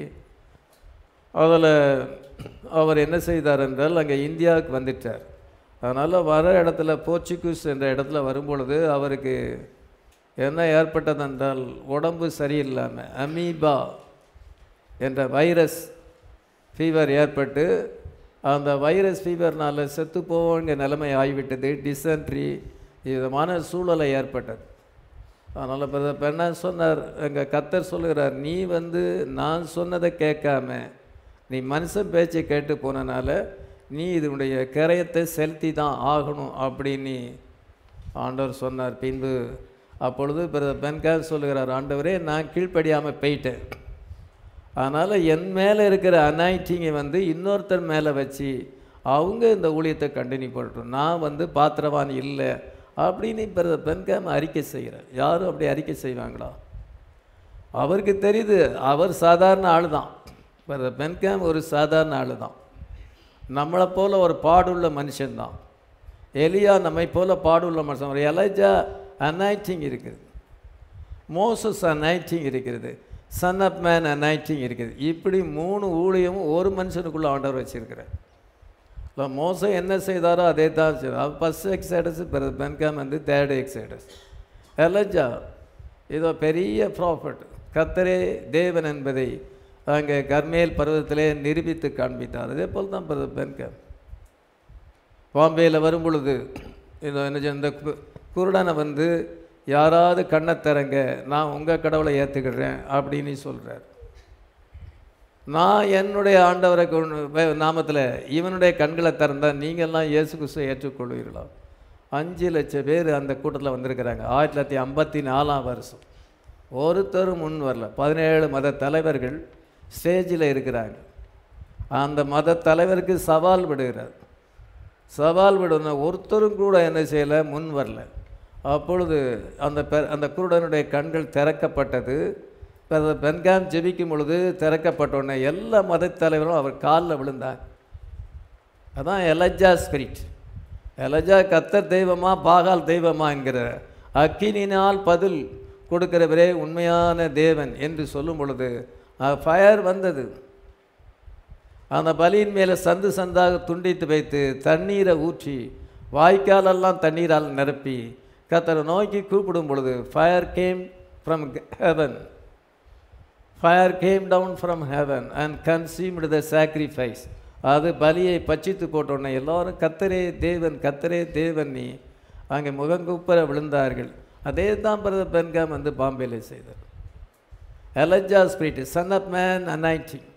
அதில் அவர் என்ன செய்தார் என்றால் அங்கே இந்தியாவுக்கு வந்துட்டார். அதனால் வர இடத்துல போர்ச்சுகீஸ் என்ற இடத்துல வரும்பொழுது அவருக்கு என்ன ஏற்பட்டதென்றால் உடம்பு சரியில்லாமல் அமீபா என்ற வைரஸ் ஃபீவர் ஏற்பட்டு அந்த வைரஸ் ஃபீவர்னால் செத்து போவோங்கிற நிலைமை ஆகிவிட்டது. டிசென்ட்ரி விதமான சூழலை ஏற்பட்டது. அதனால் இப்போ என்ன சொன்னார், எங்கள் கர்த்தர் சொல்லுகிறார், நீ வந்து நான் சொன்னதை கேட்காம நீ மனுஷன் பேச்சை கேட்டு போனனால நீ இதனுடைய கரையத்தை செலுத்தி தான் ஆகணும் அப்படின்னு ஆண்டவர் சொன்னார். பின்பு அப்பொழுது பென்கார் சொல்லுகிறார், ஆண்டவரே நான் கீழ்ப்படியாமல் போயிட்டேன், அதனால் என் மேலே இருக்கிற அனாயிட்டிங்கை வந்து இன்னொருத்தர் மேலே வச்சு அவங்க இந்த ஊழியத்தை கண்டினியூ பண்ணட்டும், நான் வந்து பாத்திரவான் இல்லை அப்படின்னு இப்போ பென்காம் அறிக்கை செய்கிறார். யாரும் அப்படி அறிக்கை செய்வாங்களா? அவருக்கு தெரியுது அவர் சாதாரண ஆள் தான். இப்போ பென்காம் ஒரு சாதாரண ஆள் தான், நம்மளை போல் ஒரு பாடுள்ள மனுஷன்தான். எலியா நம்மை போல் பாடுள்ள மனுஷன். ஒரு எலைஜா அனாயிட்டிங் இருக்குது, மோசஸ் அனாயிட்டிங் இருக்கிறது, சன் ஆஃப் மேன் அனாயிட்டிங் இருக்குது. இப்படி மூணு ஊழியமும் ஒரு மனுஷனுக்குள்ளே ஆண்டவர் வச்சுருக்கிறார். இப்போ மோசம் என்ன செய்தாரோ அதே தான் செய்தார். ஃபஸ்ட் எக்ஸைடஸ், பிறகு பென்காம் வந்து தேர்டு எக்ஸைடஸ். எலஜா இதோ பெரிய ப்ராஃபட், கர்த்தரே தேவன் என்பதை அங்கே கர்மேல் பர்வதத்திலே நிரூபித்து காண்பித்தார். அதே போல் தான் பிறகு பென்காம் பாம்பேயில் வரும் பொழுது இதோ என்ன இந்த குருடனை வந்து யாராவது கண்ணை தரங்க, நான் உங்கள் கடவுளை ஏற்றுக்கிறேன் அப்படின்னு சொல்கிறார். நான் என்னுடைய ஆண்டவரை கொண்டு நாமத்தில் இவனுடைய கண்களை திறந்தால் நீங்கள்லாம் இயேசு கிறிஸ்துவை ஏற்றுக்கொள்வீர்களா? அஞ்சு லட்சம் பேர் அந்த கூட்டத்தில் வந்திருக்கிறாங்க. ஆயிரத்தி தொள்ளாயிரத்தி ஐம்பத்தி நாலாம் வருஷம் ஒருத்தரும் முன் வரல. பதினேழு மத தலைவர்கள் ஸ்டேஜில் இருக்கிறாங்க. அந்த மத தலைவருக்கு சவால் விடுகிறார். சவால் விடணும், ஒருத்தரும் கூட என்ன செய்யலை, முன் வரல. அப்பொழுது அந்த பெ அந்த குருடனுடைய கண்கள் திறக்கப்பட்டது. பென்காம் ஜெபிக்கும் பொழுது திறக்கப்பட்டோடனே எல்லா மத தலைவரும் அவர் காலில் விழுந்தாங்க. அதான் எலஜா ஸ்பிரிட். எலஜா கத்தர் தெய்வமா பாகால் தெய்வமா என்கிற அக்கினினால் பதில் கொடுக்கிறவரே உண்மையான தேவன் என்று சொல்லும் பொழுது ஃபயர் வந்தது. அந்த பலியின் மேலே சந்து சந்தாக துண்டித்து வைத்து தண்ணீரை ஊற்றி வாய்க்காலெல்லாம் தண்ணீரால் நிரப்பி கத்தரை நோக்கி கூப்பிடும் பொழுது fire came from heaven. Fire came down from heaven and consumed the sacrifice. அது பலியை பச்சித்து போட்டோன்னே எல்லோரும் கத்தரே தேவன் கத்தரே தேவன் நீ அங்கே முகங்குப்புற விழுந்தார்கள். அதே தான் பிரதர் பென்காம் வந்து பாம்பேல செய்தார். Elijah spirit, son of man anointing,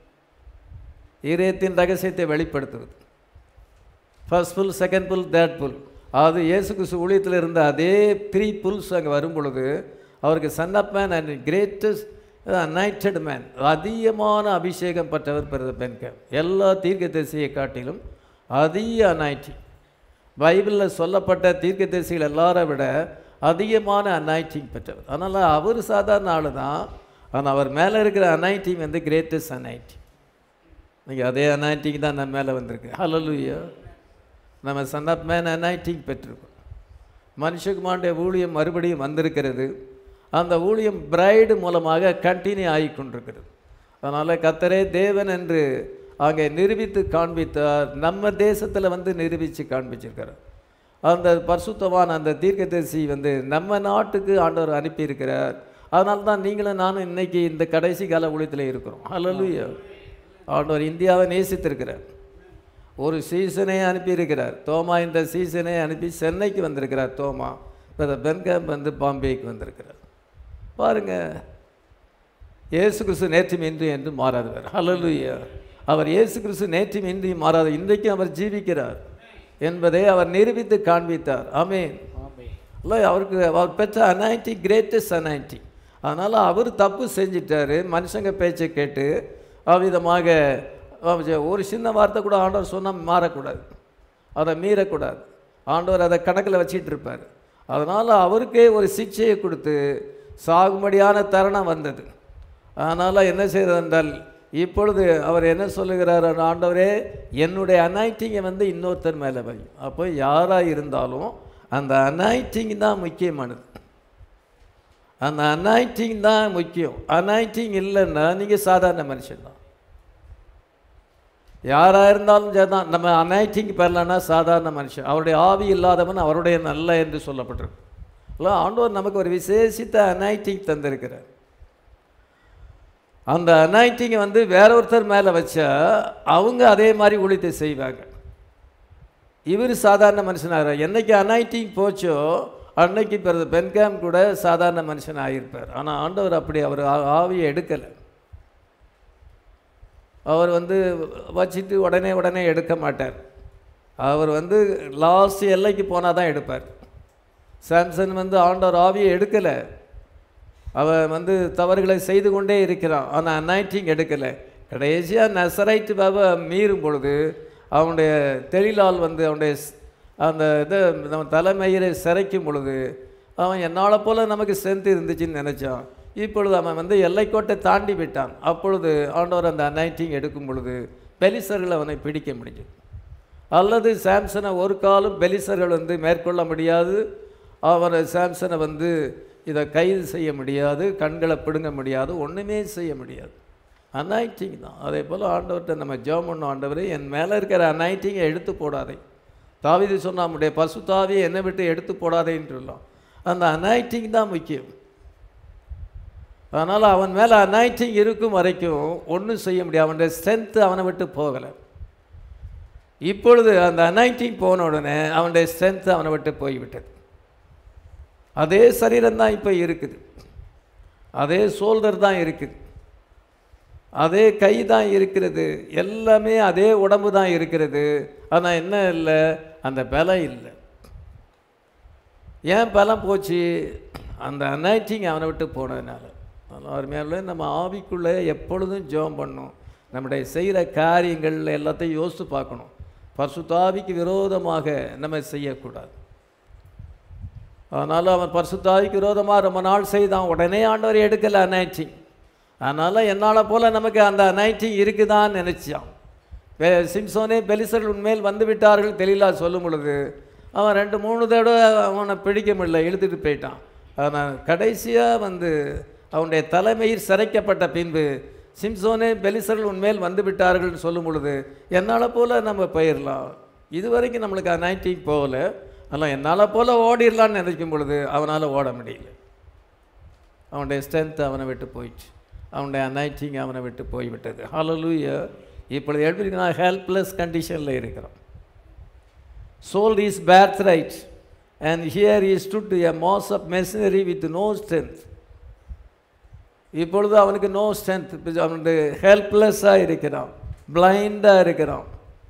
இதயத்தின் ரகசியத்தை வெளிப்படுத்துவது. First pull, second pull, third pull. அது இயேசு கிறிஸ்து ஊழியத்தில் இருந்த அதே த்ரீ புல்ஸ் அங்கே வரும் பொழுது அவருக்கு son of man and greatest anointed man, அதிகமான அபிஷேகம் பெற்றவர் பிரதர் பென்காம். எல்லா தீர்க்கதரிசியை காட்டிலும் அதிக அனாயிட்டிங். பைபிளில் சொல்லப்பட்ட தீர்க்கதரிசிகள் எல்லாரை விட அதிகமான அனாயிட்டிங் பெற்றவர். அதனால் அவர் சாதாரண ஆள் தான், ஆனால் அவர் மேலே இருக்கிற அனாயிட்டிங் வந்து கிரேட்டஸ்ட் அனாயிட்டிங். நீங்கள் அதே அனாயிட்டிங் தான் நம்ம மேலே வந்திருக்கு. ஹல்லேலூயா. நம்ம சன் ஆஃப் மேன் அனாயிட்டிங் பெற்றிருக்கோம். மனுஷகுமாருடைய ஊழியம் மறுபடியும் வந்திருக்கிறது. அந்த ஊழியம் பிரைடு மூலமாக கண்டினியூ ஆகி கொண்டிருக்கிறது. அதனால் கத்தரே தேவன் என்று அங்கே நிரூபித்து காண்பித்தார். நம்ம தேசத்தில் வந்து நிரூபித்து காண்பிச்சிருக்கிறார். அந்த பரிசுத்தவான் அந்த தீர்க்கதரிசி வந்து நம்ம நாட்டுக்கு ஆண்டவர் அனுப்பியிருக்கிறார். அதனால தான் நீங்களும் நானும் இன்றைக்கி இந்த கடைசி கால ஊழியத்தில் இருக்கிறோம். ஹல்லேலூயா. ஆண்டவர் இந்தியாவை நேசித்திருக்கிறார். ஒரு சீசனே அனுப்பியிருக்கிறார். தோமா இந்த சீசனே அனுப்பி சென்னைக்கு வந்திருக்கிறார். தோமா பென்காம் வந்து பாம்பேக்கு வந்திருக்கிறார். பாருங்கள், இயேசு கிறிஸ்து நேற்றும் இன்று என்று மாறாதவர். ஹல்லேலூயா. அவர் இயேசு கிறிஸ்து நேற்றும் இன்றி மாறாத, இன்றைக்கும் அவர் ஜீவிக்கிறார் என்பதை அவர் நிரூபித்து காண்பித்தார். ஆமென். இல்லை, அவருக்கு அவர் பெற்ற அனாயிட்டி கிரேட்டஸ்ட் அனாயிட்டி. அதனால் அவர் தப்பு செஞ்சிட்டாரு. மனுஷங்க பேச்சை கேட்டு அவ்விதமாக ஒரு சின்ன வார்த்தை கூட ஆண்டவர் சொன்னால் மாறக்கூடாது, அதை மீறக்கூடாது. ஆண்டவர் அதை கணக்கில் வச்சிட்டு இருப்பார். அதனால் அவருக்கே ஒரு சிக்ஷையை கொடுத்து சாகும்படியான தருணம் வந்தது. அதனால் என்ன செய்கிறது என்றால் இப்பொழுது அவர் என்ன சொல்லுகிறார், ஆண்டவரே என்னுடைய அனாயிட்டிங்கை வந்து இன்னொருத்தர் மேலே வை. அப்போ யாராக இருந்தாலும் அந்த அனாயிட்டிங் தான் முக்கியமானது. அந்த அனாயிட்டிங் தான் முக்கியம். அனாயிட்டிங் இல்லைன்னா நீங்கள் சாதாரண மனுஷன் தான். யாராக இருந்தாலும் சரிதான், நம்ம அனாயிட்டிங் பெறலன்னா சாதாரண மனுஷன். அவருடைய ஆவி இல்லாதவன் அவருடைய நல்ல என்று சொல்லப்பட்டிருக்கு. இல்லை, ஆண்டவர் நமக்கு ஒரு விசேஷித்த அனாயிட்டிங் தந்திருக்கிறார். அந்த அனாயிட்டிங்கை வந்து வேற ஒருத்தர் மேலே வச்சா அவங்க அதே மாதிரி ஊழியத்தை செய்வாங்க. இவர் சாதாரண மனுஷனாக என்னைக்கு அனாயிட்டிங் போச்சோ அன்னைக்கு பிறகு பென்காம் கூட சாதாரண மனுஷன் ஆகியிருப்பார். ஆனால் ஆண்டவர் அப்படி அவர் ஆவியை எடுக்கலை. அவர் வந்து வச்சுட்டு உடனே உடனே எடுக்க மாட்டார். அவர் வந்து லாஸ்ட் எல்லைக்கு போனால் தான் எடுப்பார். சாம்சன் வந்து ஆண்டவர் ஆவியை எடுக்கலை. அவன் வந்து தவறுகளை செய்து கொண்டே இருக்கிறான், ஆனால் அனாயிட்டிங் எடுக்கலை. கடைசியாக நசரைட்டு பாபா மீறும் பொழுது அவனுடைய தெளிலால் வந்து அவனுடைய அந்த இதை நம்ம தலைமையை சிறைக்கும் பொழுது அவன் என்னால் போல் நமக்கு ஸ்ட்ரென்த் இருந்துச்சுன்னு நினச்சான். இப்பொழுது அவன் வந்து எல்லைக்கோட்டை தாண்டி விட்டான். அப்பொழுது ஆண்டவர் அந்த அனாயிட்டிங் எடுக்கும் பொழுது பெலிசர்கள் அவனை பிடிக்க முடியும். அல்லது சாம்சனை ஒரு காலம் பெலிசர்கள் வந்து மேற்கொள்ள முடியாது. அவரை சாம்சனை வந்து இதை கைது செய்ய முடியாது, கண்களை பிடுங்க முடியாது, ஒன்றுமே செய்ய முடியாது. அனாயிட்டிங் தான். அதே போல் ஆண்டவர்கிட்ட நம்ம ஜெபம் பண்ணோம், ஆண்டவரே என் மேலே இருக்கிற அனாயிட்டிங்கை எடுத்து போடாதே. தாவீது சொன்ன நம்முடைய பசுத்தாவியை என்னை விட்டு எடுத்து போடாதேன்னு சொல்லலாம். அந்த அனாயிட்டிங் தான் முக்கியம். அதனால் அவன் மேலே அனாயிட்டிங் இருக்கும் வரைக்கும் ஒன்றும் செய்ய முடியாது. அவனுடைய ஸ்ட்ரென்த்து அவனை விட்டு போகலை. இப்பொழுது அந்த அனாயிட்டிங் போன உடனே அவனுடைய ஸ்ட்ரென்த்து அவனை விட்டு போய்விட்டது. அதே சரீரம் தான் இப்போ இருக்குது, அதே சோல்டர் தான் இருக்குது. அதே கை தான் இருக்கிறது, எல்லாமே அதே உடம்பு தான் இருக்கிறது. ஆனால் என்ன இல்லை, அந்த பலம் இல்லை. ஏன் பலம் போச்சு? அந்த அனாயிட்டிங் அவனை விட்டு போனதுனால. அதனால் அருமையான நம்ம ஆவிக்குள்ளே எப்பொழுதும் ஜெபம் பண்ணணும். நம்முடைய செய்கிற காரியங்கள் எல்லாத்தையும் யோசித்து பார்க்கணும். பரிசுத்த ஆவிக்கு விரோதமாக நம்ம செய்யக்கூடாது. அதனால் அவன் பரிசுத்த ஆவிக்கு விரோதமாக ரொம்ப நாள் செய்தான். உடனே ஆண்டவர் எடுக்கலை அனாயிட்டிங். அதனால் என்னால் போல் நமக்கு அந்த அனாயிட்டிங் இருக்குதான்னு நினச்சான். சிம்சோனே பெலிஸ்தர்கள் உன்மேல் வந்து விட்டார்கள் தெளிலா சொல்லும் பொழுது அவன் ரெண்டு மூணு தடவை அவனை பிடிக்க முடியல, இழுத்துட்டு போயிட்டான். ஆனால் கடைசியாக வந்து அவனுடைய தலைமையில் சிறைக்கப்பட்ட பின்பு சிம்சோனே பெலிஸ்தர்கள் உன்மேல் வந்து விட்டார்கள்னு சொல்லும் பொழுது என்னால் போல் நம்ம போயிடலாம். இது வரைக்கும் நம்மளுக்கு அனாயிட்டிங் போகல, ஆனால் என்னால் போல் ஓடிடலான்னு நினைக்கும் பொழுது அவனால் ஓட முடியல. அவனுடைய ஸ்ட்ரென்த் அவனை விட்டு போயிடுச்சு, அவனுடைய அனாயிட்டிங் அவனை விட்டு போய்விட்டது. ஹல்லேலூயா. இப்பொழுது எப்படி நான் ஹெல்ப்லெஸ் கண்டிஷனில் இருக்கிறோம். sold his birthright and here he stood a mass of machinery with no strength. இப்பொழுது அவனுக்கு நோ ஸ்ட்ரென்த், அவனுடைய ஹெல்ப்லெஸ்ஸாக இருக்கிறான், பிளைண்டாக இருக்கிறான்,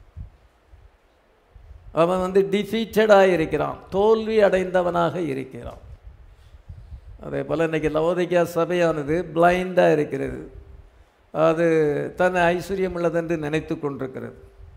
அவன் வந்து டிஃபீட்டடாக இருக்கிறான், தோல்வி அடைந்தவனாக இருக்கிறான். அதே போல் இன்றைக்கி லவோதிக்கா சபையானது பிளைண்டாக இருக்கிறது. அது தன்னை ஐஸ்வர்யம் உள்ளதென்று நினைத்து கொண்டிருக்கிறது.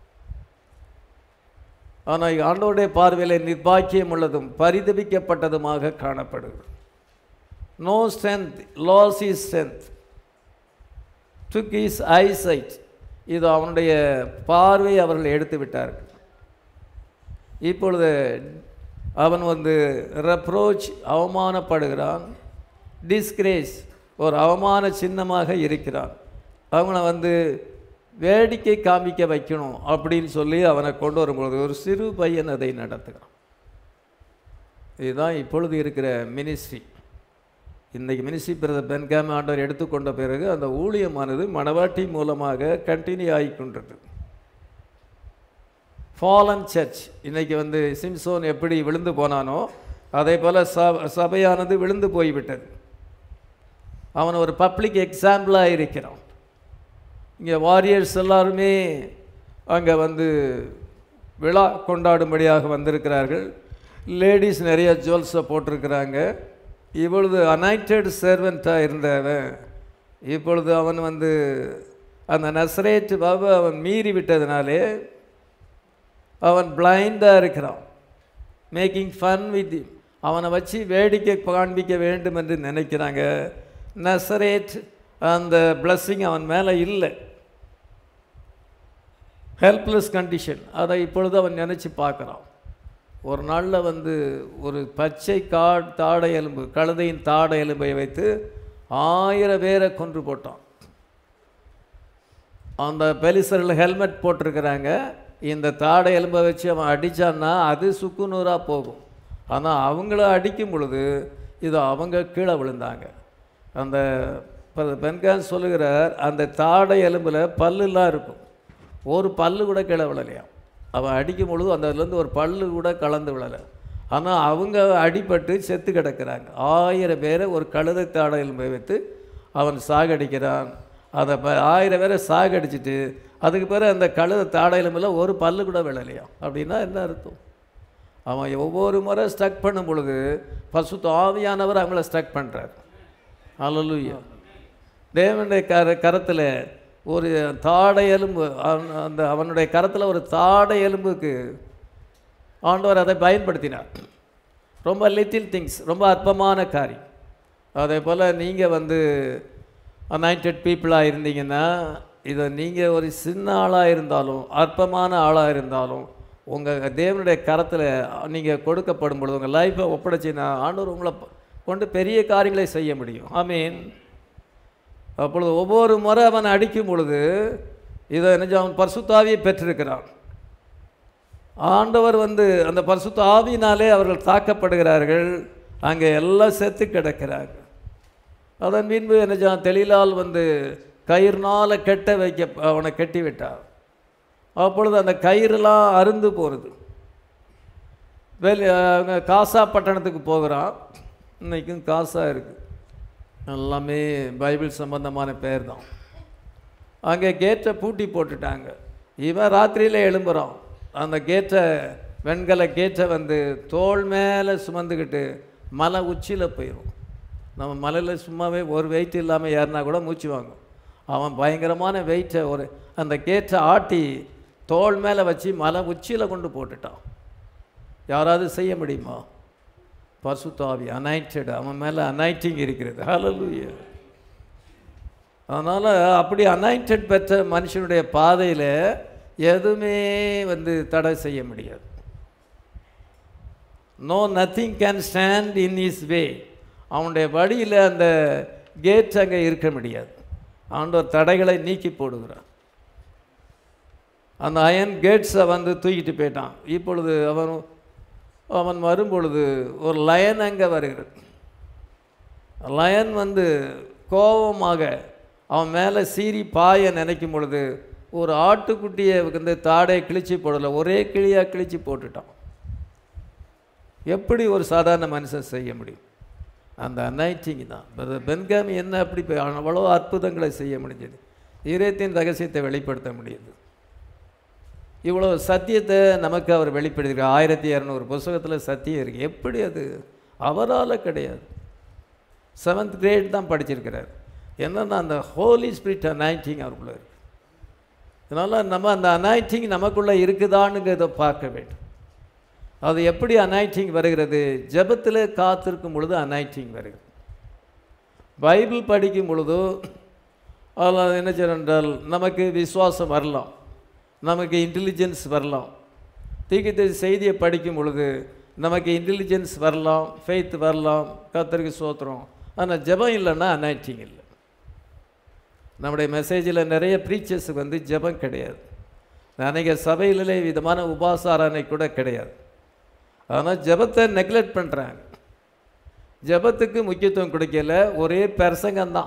ஆனால் ஆண்டவருடைய பார்வையில் நிர்பாக்கியம் உள்ளதும் பரிதபிக்கப்பட்டதுமாக காணப்படுகிறது. No strength, lost his strength, took his eyesight. இது அவனுடைய பார்வை அவர்கள் எடுத்து விட்டார்கள். இப்பொழுது அவன் வந்து ரெப்ரோச், அவமானப்படுகிறான், டிஸ்கிரேஸ், ஒரு அவமான சின்னமாக இருக்கிறான். அவனை வந்து வேடிக்கை காமிக்க வைக்கணும் அப்படின்னு சொல்லி அவனை கொண்டு வரும்பொழுது ஒரு சிறு பையன் அதை நடத்துகிறான். இதுதான் இப்பொழுது இருக்கிற மினிஸ்ட்ரி. இன்றைக்கி மினிஸ்ட்ரி பிரதர் பென்காம் ஆண்டவர் எடுத்துக்கொண்ட பிறகு அந்த ஊழியமானது மணவாட்டி மூலமாக கண்டினியூ ஆகிக்கொண்டது. ஃபாலன் சர்ச் இன்றைக்கி வந்து சிம்சோன் எப்படி விழுந்து போனானோ அதே போல் ச சபையானது விழுந்து போய்விட்டது. அவன் ஒரு பப்ளிக் எக்ஸாம்பிளாக இருக்கிறான். இங்கே வாரியர்ஸ் எல்லாருமே அங்கே வந்து விழா கொண்டாடும்படியாக வந்திருக்கிறார்கள். லேடிஸ் நிறைய ஜுவல்ஸை போட்டிருக்கிறாங்க. இப்பொழுது அனாயிண்டட் சர்வெண்ட்டாக இருந்தவன் இப்பொழுது அவன் வந்து அந்த நசரேட் பாபு அவன் மீறி விட்டதுனாலே அவன் பிளைண்டாக இருக்கிறான். மேக்கிங் ஃபன் வித் அவனை வச்சு வேடிக்கை காண்பிக்க வேண்டும் என்று நினைக்கிறாங்க. நசரேட் அந்த பிளஸ்ஸிங் அவன் மேலே இல்லை. Helpless condition. அதை இப்பொழுது அவன் நினச்சி பார்க்குறான். ஒரு நாளில் வந்து ஒரு பச்சை காட் தாடை எலும்பு, கழுதையின் தாடை எலும்பை வைத்து ஆயிரம் பேரை கொன்று போட்டான். அந்த பெலிஸ்தர்கள் ஹெல்மெட் போட்டிருக்கிறாங்க. இந்த தாடை எலும்பை வச்சு அவன் அடித்தான்னா அது சுக்கு நூறாக போகும். ஆனால் அவங்கள அடிக்கும் பொழுது இது அவங்க கீழே விழுந்தாங்க. அந்த பென்கான் சொல்லுகிறார், அந்த தாடை எலும்பில் பல்லுலாம் இருக்கும், ஒரு பல்லு கூட கீழே விழலையாம். அவன் அடிக்கும் பொழுது அந்த அதுலேருந்து ஒரு பல்லு கூட கலந்து விழலை. ஆனால் அவங்க அடிபட்டு செத்து கிடக்கிறாங்க. ஆயிரம் பேரை ஒரு கழுதை தாடை எலும்பை வைத்து அவன் சாகடிக்கிறான். அதை ப ஆயிரம் பேரை சாகடிச்சிட்டு அதுக்கு பிறகு அந்த கழுதை தாடை எலும்பில் ஒரு பல்லு கூட விழலையாம். அப்படின்னா என்ன அர்த்தம்? அவன் ஒவ்வொரு முறை ஸ்டக் பண்ணும் பொழுது பரிசுத்த ஆவியானவர் அவங்கள ஸ்டக் பண்ணுறார். அல்லேலூயா. தேவனுடைய கர கரத்தில் ஒரு தாடை எலும்பு, அந்த அவனுடைய கரத்தில் ஒரு தாடை எலும்புக்கு ஆண்டவர் அதை பயன்படுத்தினார். ரொம்ப லிட்டில் திங்ஸ், ரொம்ப அற்பமான காரியம். அதே போல் நீங்கள் வந்து அனாயிண்டட் பீப்புளாக இருந்தீங்கன்னா, இதை நீங்கள் ஒரு சின்ன ஆளாக இருந்தாலும் அற்பமான ஆளாக இருந்தாலும் உங்கள் தேவனுடைய கரத்தில் நீங்கள் கொடுக்கப்படும் பொழுது உங்கள் லைஃப்பை ஒப்படைச்சின்னா ஆண்டவர் உங்களை கொண்டு பெரிய காரியங்களை செய்ய முடியும். ஆமீன். அப்பொழுது ஒவ்வொரு முறை அவன் அடிக்கும் பொழுது இதை நினைச்சு அவன் பரிசுத்த ஆவியை பெற்றிருக்கிறான். ஆண்டவர் வந்து அந்த பரிசுத்த ஆவியினாலே அவர்கள் தாக்கப்படுகிறார்கள். அங்கே எல்லாம் செத்து கிடக்கிறார்கள். அதன் பின்பு என்ன தெளிலால் வந்து கயிறுனால் கெட்ட வைக்க அவனை கட்டி விட்டார். அப்பொழுது அந்த கயிறுலாம் அருந்து போகிறது. வெளி காசா பட்டணத்துக்கு போகிறான். இன்றைக்கும் காசா இருக்குது. எல்லாமே பைபிள் சம்பந்தமான பெயர் தான். அங்கே கேட்டை பூட்டி போட்டுட்டாங்க. இவன் ராத்திரியில் எழும்புறான். அந்த கேட்டை வெண்கல கேட்டை வந்து தோள் மேலே சுமந்துக்கிட்டு மலை உச்சியில் போயிடும். நம்ம மலையில் சும்மாவே ஒரு வெயிட் இல்லாமல் ஏறினா கூட மூச்சு வாங்கும். அவன் பயங்கரமான வெயிட்டை ஒரு அந்த கேட்டை ஆட்டி தோள் மேலே வச்சு மலை உச்சியில் கொண்டு போட்டுட்டான். யாராவது செய்ய முடியுமா? பரிசுத்த ஆவி அனாயிண்டட், அவன் மேலே அனாயிண்டிங் இருக்கிறது. ஹல்லேலூயா. அதனால் அப்படி அனாயிண்டட் பெற்ற மனுஷனுடைய பாதையில் எதுவுமே வந்து தடை செய்ய முடியாது. No nothing can stand in his way. அவனுடைய வழியில் அந்த கேட் அங்கே இருக்க முடியாது. ஆண்டவர் தடைகளை நீக்கி போடுகிறான். அந்த அயன் கேட்ஸை வந்து தூக்கிட்டு போயிட்டான். இப்பொழுது அவன் அவன் வரும்பொழுது ஒரு லயன் அங்கே வருகிறது. லயன் வந்து கோபமாக அவன் மேலே சீறி பாய நினைக்கும் பொழுது ஒரு ஆட்டுக்குட்டியை வந்து தாடை கிழிச்சி போடலை, ஒரே கிளியாக கிழிச்சி போட்டுட்டான். எப்படி ஒரு சாதாரண மனுஷன் செய்ய முடியும்? அந்த அனாயிண்டிங் தான். பென்காமி என்ன அப்படி அவ்வளோ அற்புதங்களை செய்ய முடிஞ்சது. இதயத்தின் ரகசியத்தை வெளிப்படுத்த முடியுது. இவ்வளோ சத்தியத்தை நமக்கு அவர் வெளிப்படுத்திருக்கார். ஆயிரத்தி இரநூறு புஸ்தகத்தில் சத்தியம் இருக்குது. எப்படி அது? அவரால் கிடையாது. செவன்த் கிரேட் தான் படிச்சிருக்கிறார். என்னென்னா அந்த ஹோலி ஸ்பிரிட் அனாயிண்டிங் அவருக்குள்ளே இருக்குது. அதனால் நம்ம அந்த அனாயிண்டிங் நமக்குள்ளே இருக்குதானுங்கிறத பார்க்க வேண்டும். அது எப்படி அனாயிண்டிங் வருகிறது? ஜெபத்தில் காத்திருக்கும் பொழுது அனாயிண்டிங் வருகிறது. பைபிள் படிக்கும் பொழுதோ அதில் என்ன செய்யறால் நமக்கு விசுவாசம் வரலாம், நமக்கு இன்டெலிஜென்ஸ் வரலாம். தீர்க்கதரிசி செய்தியை படிக்கும் பொழுது நமக்கு இன்டெலிஜென்ஸ் வரலாம், ஃபெய்த் வரலாம், கர்த்தருக்கு ஸ்தோத்திரம். ஆனால் ஜெபம் இல்லைன்னா அனாயிண்டிங் இல்லை. நம்முடைய மெசேஜில் நிறைய ப்ரீச்சர்ஸுக்கு வந்து ஜெபம் கிடையாது. அநேக சபையிலே விதமான உபாசாரணை கூட கிடையாது. ஆனால் ஜெபத்தை நெக்லெக்ட் பண்ணுறாங்க. ஜெபத்துக்கு முக்கியத்துவம் கொடுக்கல. ஒரே பிரசங்கம்தான்.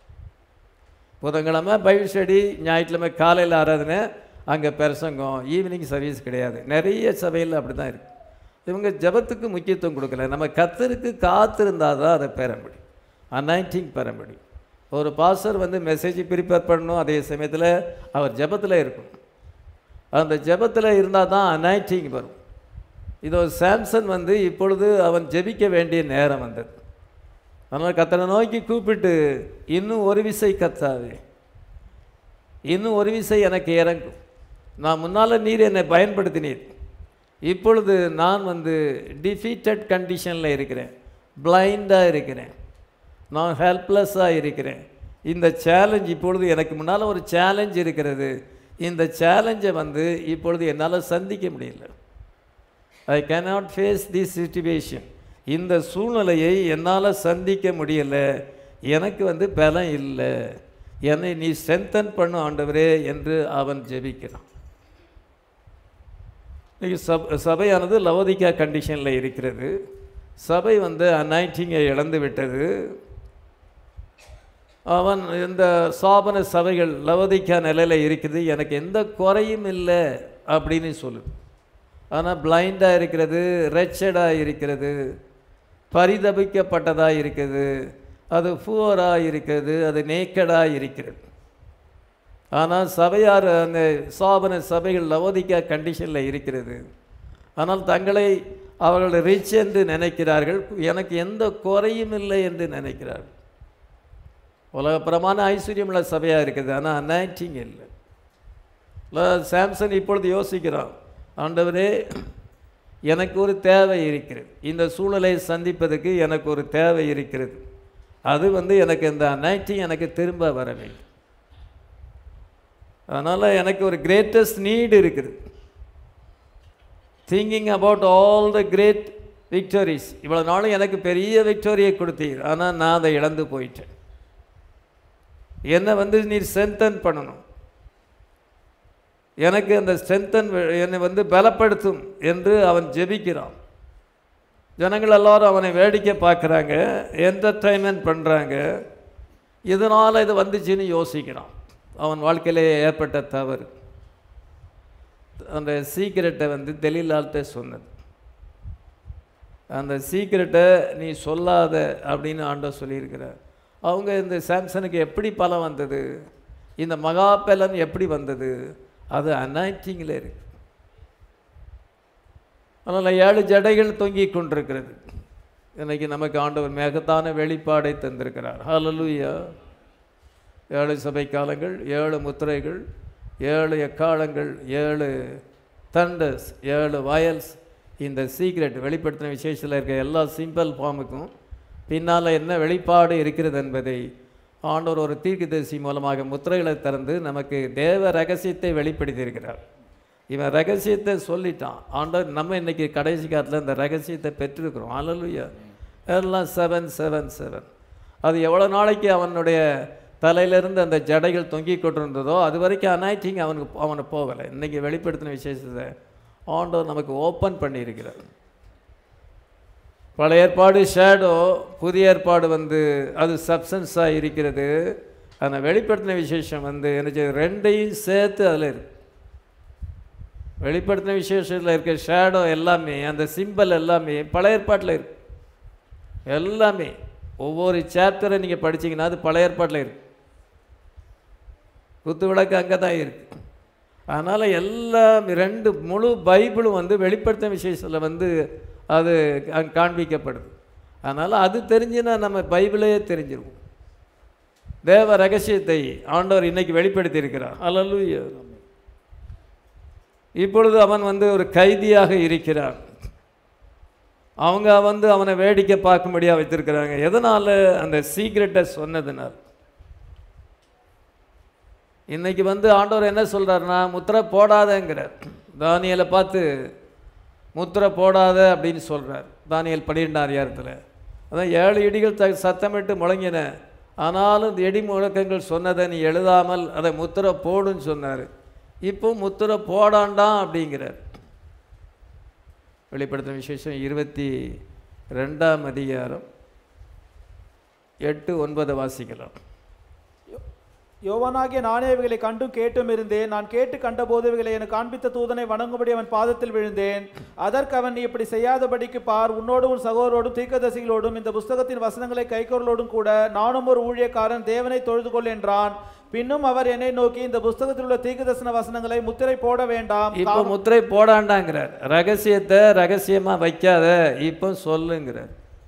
புதன்கிழமை பைபிள் ஸ்டடி, ஞாயிற்றுக்கிழமை காலையில் ஆராதனை, அங்கே பிரசங்கம், ஈவினிங் சர்வீஸ் கிடையாது. நிறைய சபையில் அப்படி தான் இருக்குது. இவங்க ஜெபத்துக்கு முக்கியத்துவம் கொடுக்கல. நம்ம கர்த்தருக்கு காத்திருந்தால் தான் அதை பெற முடியும், அனாயிண்டிங் பெற முடியும். ஒரு பாஸ்டர் வந்து மெசேஜ் ப்ரிப்பேர் பண்ணணும், அதே சமயத்தில் அவர் ஜெபத்தில் இருக்கணும். அந்த ஜெபத்தில் இருந்தால் தான் அனாயிண்டிங் வரும். இதோ சாம்சன் வந்து இப்பொழுது அவன் ஜெபிக்க வேண்டிய நேரம் வந்தது. அதனால் கர்த்தரை நோக்கி கூப்பிட்டு, இன்னும் ஒரு விசை கர்த்தாவே, இன்னும் ஒரு விசை எனக்கு இறங்கும். நான் முன்னால் நீர் என்னை பயன்படுத்தினீர், இப்பொழுது நான் வந்து டிஃபீட்டட் கண்டிஷனில் இருக்கிறேன், பிளைண்டாக இருக்கிறேன், நான் ஹெல்ப்லெஸ்ஸாக இருக்கிறேன். இந்த சேலஞ்ச் இப்பொழுது எனக்கு முன்னால் ஒரு சேலஞ்ச் இருக்கிறது. இந்த சேலஞ்சை வந்து இப்பொழுது என்னால் சந்திக்க முடியல. I cannot face this situation. இந்த சூழ்நிலையை என்னால் சந்திக்க முடியலை. எனக்கு வந்து பலம் இல்லை, என்னை நீ ஸ்ட்ரென்தன் பண்ணு ஆண்டவரே என்று அவன் ஜெபிக்கிறான். இன்றைக்கி சப் சபையானது லவோதிக்கா கண்டிஷனில் இருக்கிறது. சபை வந்து அனாயிண்டிங்கை இழந்து விட்டது. அவன் இந்த சாபன சபைகள் லவோதிக்கா நிலையில் இருக்குது, எனக்கு எந்த குறையும் இல்லை அப்படின்னு சொல்லுது. ஆனால் பிளைண்டாக இருக்கிறது, ரெச்சடாக இருக்கிறது, பரிதபிக்கப்பட்டதாக இருக்குது, அது புவராக இருக்கிறது, அது நேக்கடாக இருக்கிறது. ஆனால் சபையார் அந்த சாபன சபைகள் லவோதிக்கா கண்டிஷனில் இருக்கிறது. ஆனால் தங்களை அவர்கள் ரிச் என்று நினைக்கிறார்கள், எனக்கு எந்த குறையும் இல்லை என்று நினைக்கிறார்கள். உலகப்பிரமான ஐஸ்வர்யமுள்ள சபையாக இருக்குது, ஆனால் அனாயிண்டிங் இல்லை. சாம்சன் இப்பொழுது யோசிக்கிறான், ஆண்டவரே எனக்கு ஒரு தேவை இருக்கிறது, இந்த சூழலை சந்திப்பதற்கு எனக்கு ஒரு தேவை இருக்கிறது, அது வந்து எனக்கு இந்த அனாயிண்டிங் எனக்கு திரும்ப வர வேண்டும். அதனால் எனக்கு ஒரு கிரேட்டஸ்ட் நீடு இருக்குது. Thinking about all the great victories, இவ்வளோ நாளும் எனக்கு பெரிய விக்டோரியை கொடுத்தீர், ஆனால் நான் அதை இழந்து போயிட்டேன். என்னை வந்து நீர் ஸ்ட்ரென்தன் பண்ணணும், எனக்கு அந்த ஸ்ட்ரென்தன் என்னை வந்து பலப்படுத்தும் என்று அவன் ஜெபிக்கிறான். ஜனங்கள் எல்லோரும் அவனை வேடிக்கை பார்க்குறாங்க, என்டர்டைன்மெண்ட் பண்ணுறாங்க. இதனால் இது வந்துச்சுன்னு யோசிக்கிறான். அவன் வாழ்க்கையிலே ஏற்பட்ட தவறு. அந்த சீக்கிரட்டை வந்து தெளிலால்கிட்ட சொன்னது. அந்த சீக்கிரட்டை நீ சொல்லாத அப்படின்னு ஆண்டவர் சொல்லியிருக்கிறார். அவங்க இந்த சாம்சனுக்கு எப்படி பலம் வந்தது? இந்த மகாபலன் எப்படி வந்தது? அது அனாயிண்டிங்கில் இருக்கு. அதனால் ஏழு ஜடைகள் தொங்கி கொண்டிருக்கிறது. இன்றைக்கி நமக்கு ஆண்டவர் மேகத்தான வெளிப்பாடை தந்திருக்கிறார். ஹல்லேலூயா. ஏழு சபை காலங்கள், ஏழு முத்திரைகள், ஏழு எக்காலங்கள், ஏழு தண்டர்ஸ், ஏழு வயல்ஸ். இந்த சீக்ரெட் வெளிப்படுத்தின விசேஷத்தில் இருக்க எல்லா சிம்பிள் ஃபார்முக்கும் பின்னால் என்ன வெளிப்பாடு இருக்கிறது என்பதை ஆண்டவர் ஒரு தீர்க்கதரிசி மூலமாக முத்திரைகளை திறந்து நமக்கு தேவ ரகசியத்தை வெளிப்படுத்தியிருக்கிறார். இவன் ரகசியத்தை சொல்லிட்டான். ஆண்டவர் நம்ம இன்றைக்கி கடைசி காலத்தில் இந்த ரகசியத்தை பெற்றிருக்கிறோம். ஹல்லேலூயா. எல்லாம் செவன் செவன் செவன். அது எவ்வளோ நாளைக்கு அவனுடைய தலையிலிருந்து அந்த ஜடைகள் தொங்கி கொண்டிருந்ததோ அது வரைக்கும் அனாயிட்டிங் அவனுக்கு அவனை போகலை. இன்றைக்கி வெளிப்படுத்தின விசேஷத்தை ஆண்டவர் நமக்கு ஓப்பன் பண்ணியிருக்கிறார். பழைய ஏற்பாடு ஷேடோ, புதிய ஏற்பாடு வந்து அது சப்ஸ்டன்ஸாக இருக்கிறது. அந்த வெளிப்படுத்தின விசேஷம் வந்து என்ன ரெண்டையும் சேர்த்து அதில் இருக்கு. வெளிப்படுத்தின விசேஷத்தில் இருக்க ஷேடோ எல்லாமே, அந்த சிம்பிள் எல்லாமே பழைய ஏற்பாட்டில் இருக்கு. எல்லாமே ஒவ்வொரு சாப்டரை நீங்கள் படித்தீங்கன்னா அது பழைய ஏற்பாட்டில் இருக்கு. குத்து விளக்கு அங்கே தான் இருக்குது. அதனால் எல்லாம் ரெண்டு முழு பைபிளும் வந்து வெளிப்படுத்தின விசேஷத்தில் வந்து அது காண்பிக்கப்படுது. அதனால் அது தெரிஞ்சுன்னா நம்ம பைபிளையே தெரிஞ்சிருவோம். தேவ ரகசியத்தை ஆண்டவர் இன்னைக்கு வெளிப்படுத்தி இருக்கிறார். ஹல்லேலூயா. இப்பொழுது அவன் வந்து ஒரு கைதியாக இருக்கிறான். அவங்க வந்து அவனை வேடிக்கை பார்க்கும்படியாக வைத்திருக்கிறாங்க. எதனால்? அந்த சீக்ரெட்டை சொன்னதுனால். இன்னைக்கு வந்து ஆண்டவர் என்ன சொல்கிறாருன்னா, முத்திரை போடாதங்கிறார். தானியேலை பார்த்து முத்திரை போடாத அப்படின்னு சொல்கிறார். தானியேல் பன்னிரெண்டாம் அதிகாரத்தில். அதான் ஏழு இடிகள் த சத்தமிட்டு முழங்கின, ஆனாலும் இந்த இடி முழக்கங்கள் சொன்னதை நீ எழுதாமல் அதை முத்திரை போடுன்னு சொன்னார். இப்போ முத்திரை போடாண்டாம் அப்படிங்கிறார். வெளிப்படுத்தின விசேஷம் இருபத்தி ரெண்டாம் அதிகாரம் எட்டு ஒன்பது வாசிக்கலாம். யோவானாகிய நானே இவைகளை கண்டும் கேட்டும் இருந்தேன். நான் கேட்டு கண்டபோது இவைகளை எனக்கு காண்பித்த தூதனை வணங்கும்படி அவன் பாதத்தில் விழுந்தேன். அதற்கு அவன், நீ இப்படி செய்யாதபடிக்கு பார், உன்னோடும் உன் சகோதரோடும் தீர்க்கதரிசிகளோடும் இந்த புஸ்தகத்தின் வசனங்களை கைக்கொள்ளோடும் கூட நானும் ஒரு ஊழியக்காரன் தேவனை தொழுது கொள் என்றான். பின்னும் அவர் என்னை நோக்கி, இந்த புஸ்தகத்தில் உள்ள தீர்க்கதரிசன வசனங்களை முத்திரை போட வேண்டாம். இப்போ முத்திரை போடாண்டாங்கிறார். ரகசியத்தை ரகசியமா வைக்காத, இப்போ சொல்லுங்கிறார்.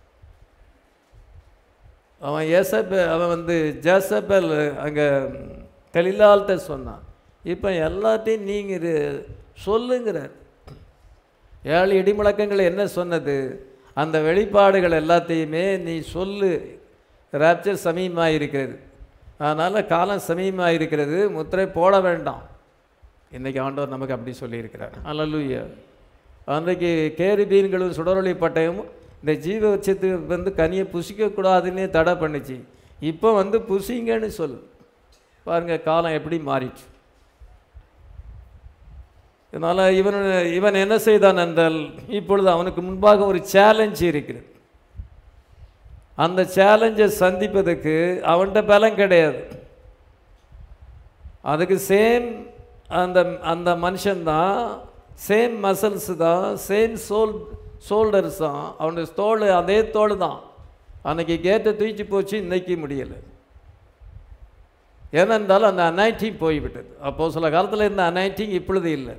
அவன் ஏசபே அவன் வந்து ஜேசபேல் அங்கே தெளிலால்கிட்ட சொன்னான். இப்போ எல்லாத்தையும் நீங்கள் சொல்லுங்கிறார். ஏழு இடிமுழக்கங்கள் என்ன சொன்னது? அந்த வெளிப்பாடுகள் எல்லாத்தையுமே நீ சொல்லு. ராப்சர் சமீபமாக இருக்கிறது, அதனால் காலம் சமீபமாக இருக்கிறது, முத்திரை போட வேண்டாம். இன்றைக்கி ஆண்டவர் நமக்கு அப்படி சொல்லியிருக்கிறார். ஹல்லேலூயா. அன்றைக்கு கேருபீன்களும் சுடரொளி பட்டயம் இந்த ஜீவ வச்சத்துக்கு வந்து கனியை புசிக்கக்கூடாதுன்னே தடை பண்ணிச்சு. இப்போ வந்து புசிங்கன்னு சொல்லு. பாருங்கள் காலம் எப்படி மாறிச்சு. இதனால் இவன் இவன் என்ன செய்தான் என்றால், இப்பொழுது அவனுக்கு முன்பாக ஒரு சேலஞ்ச் இருக்கிறது. அந்த சேலஞ்சை சந்திப்பதற்கு அவன்கிட்ட பலம் கிடையாது. அதுக்கு சேம் அந்த அந்த மனுஷன்தான், சேம் மசில்ஸ் தான், சேம் சோல் ஷோல்டர்ஸ் தான். அவனுடைய தோல் அதே தோல் தான். அன்றைக்கி கேட்டை தூக்கி போச்சு, இன்னைக்கு முடியலை. ஏனென்றால் அந்த அனாயிட்டிங் போய்விட்டது. அப்போது சில காலத்தில் இருந்த அனாயிட்டிங் இப்பொழுது இல்லை.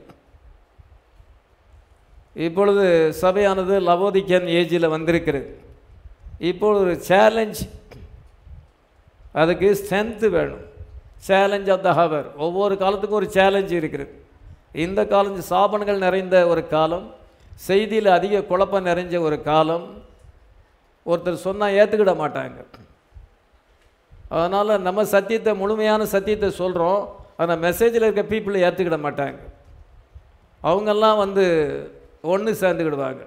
இப்பொழுது சபையானது லவோதிக்கன் ஏஜில் வந்திருக்கிறது. இப்பொழுது ஒரு சேலஞ்ச், அதுக்கு ஸ்ட்ரென்த்து வேணும். Challenge of the hour. ஒவ்வொரு காலத்துக்கும் ஒரு சேலஞ்ச் இருக்கிறது. இந்த காலம் சாபனங்கள் நிறைந்த ஒரு காலம், செய்தியில் அதிக குழப்பம் நிறைஞ்ச ஒரு காலம். ஒருத்தர் சொன்னால் ஏற்றுக்கிட மாட்டாங்க. அதனால் நம்ம சத்தியத்தை, முழுமையான சத்தியத்தை சொல்கிறோம், ஆனால் மெசேஜில் இருக்க பீப்புளை ஏற்றுக்கிட மாட்டாங்க. அவங்கெல்லாம் வந்து ஒன்று சேர்ந்துக்கிடுவாங்க.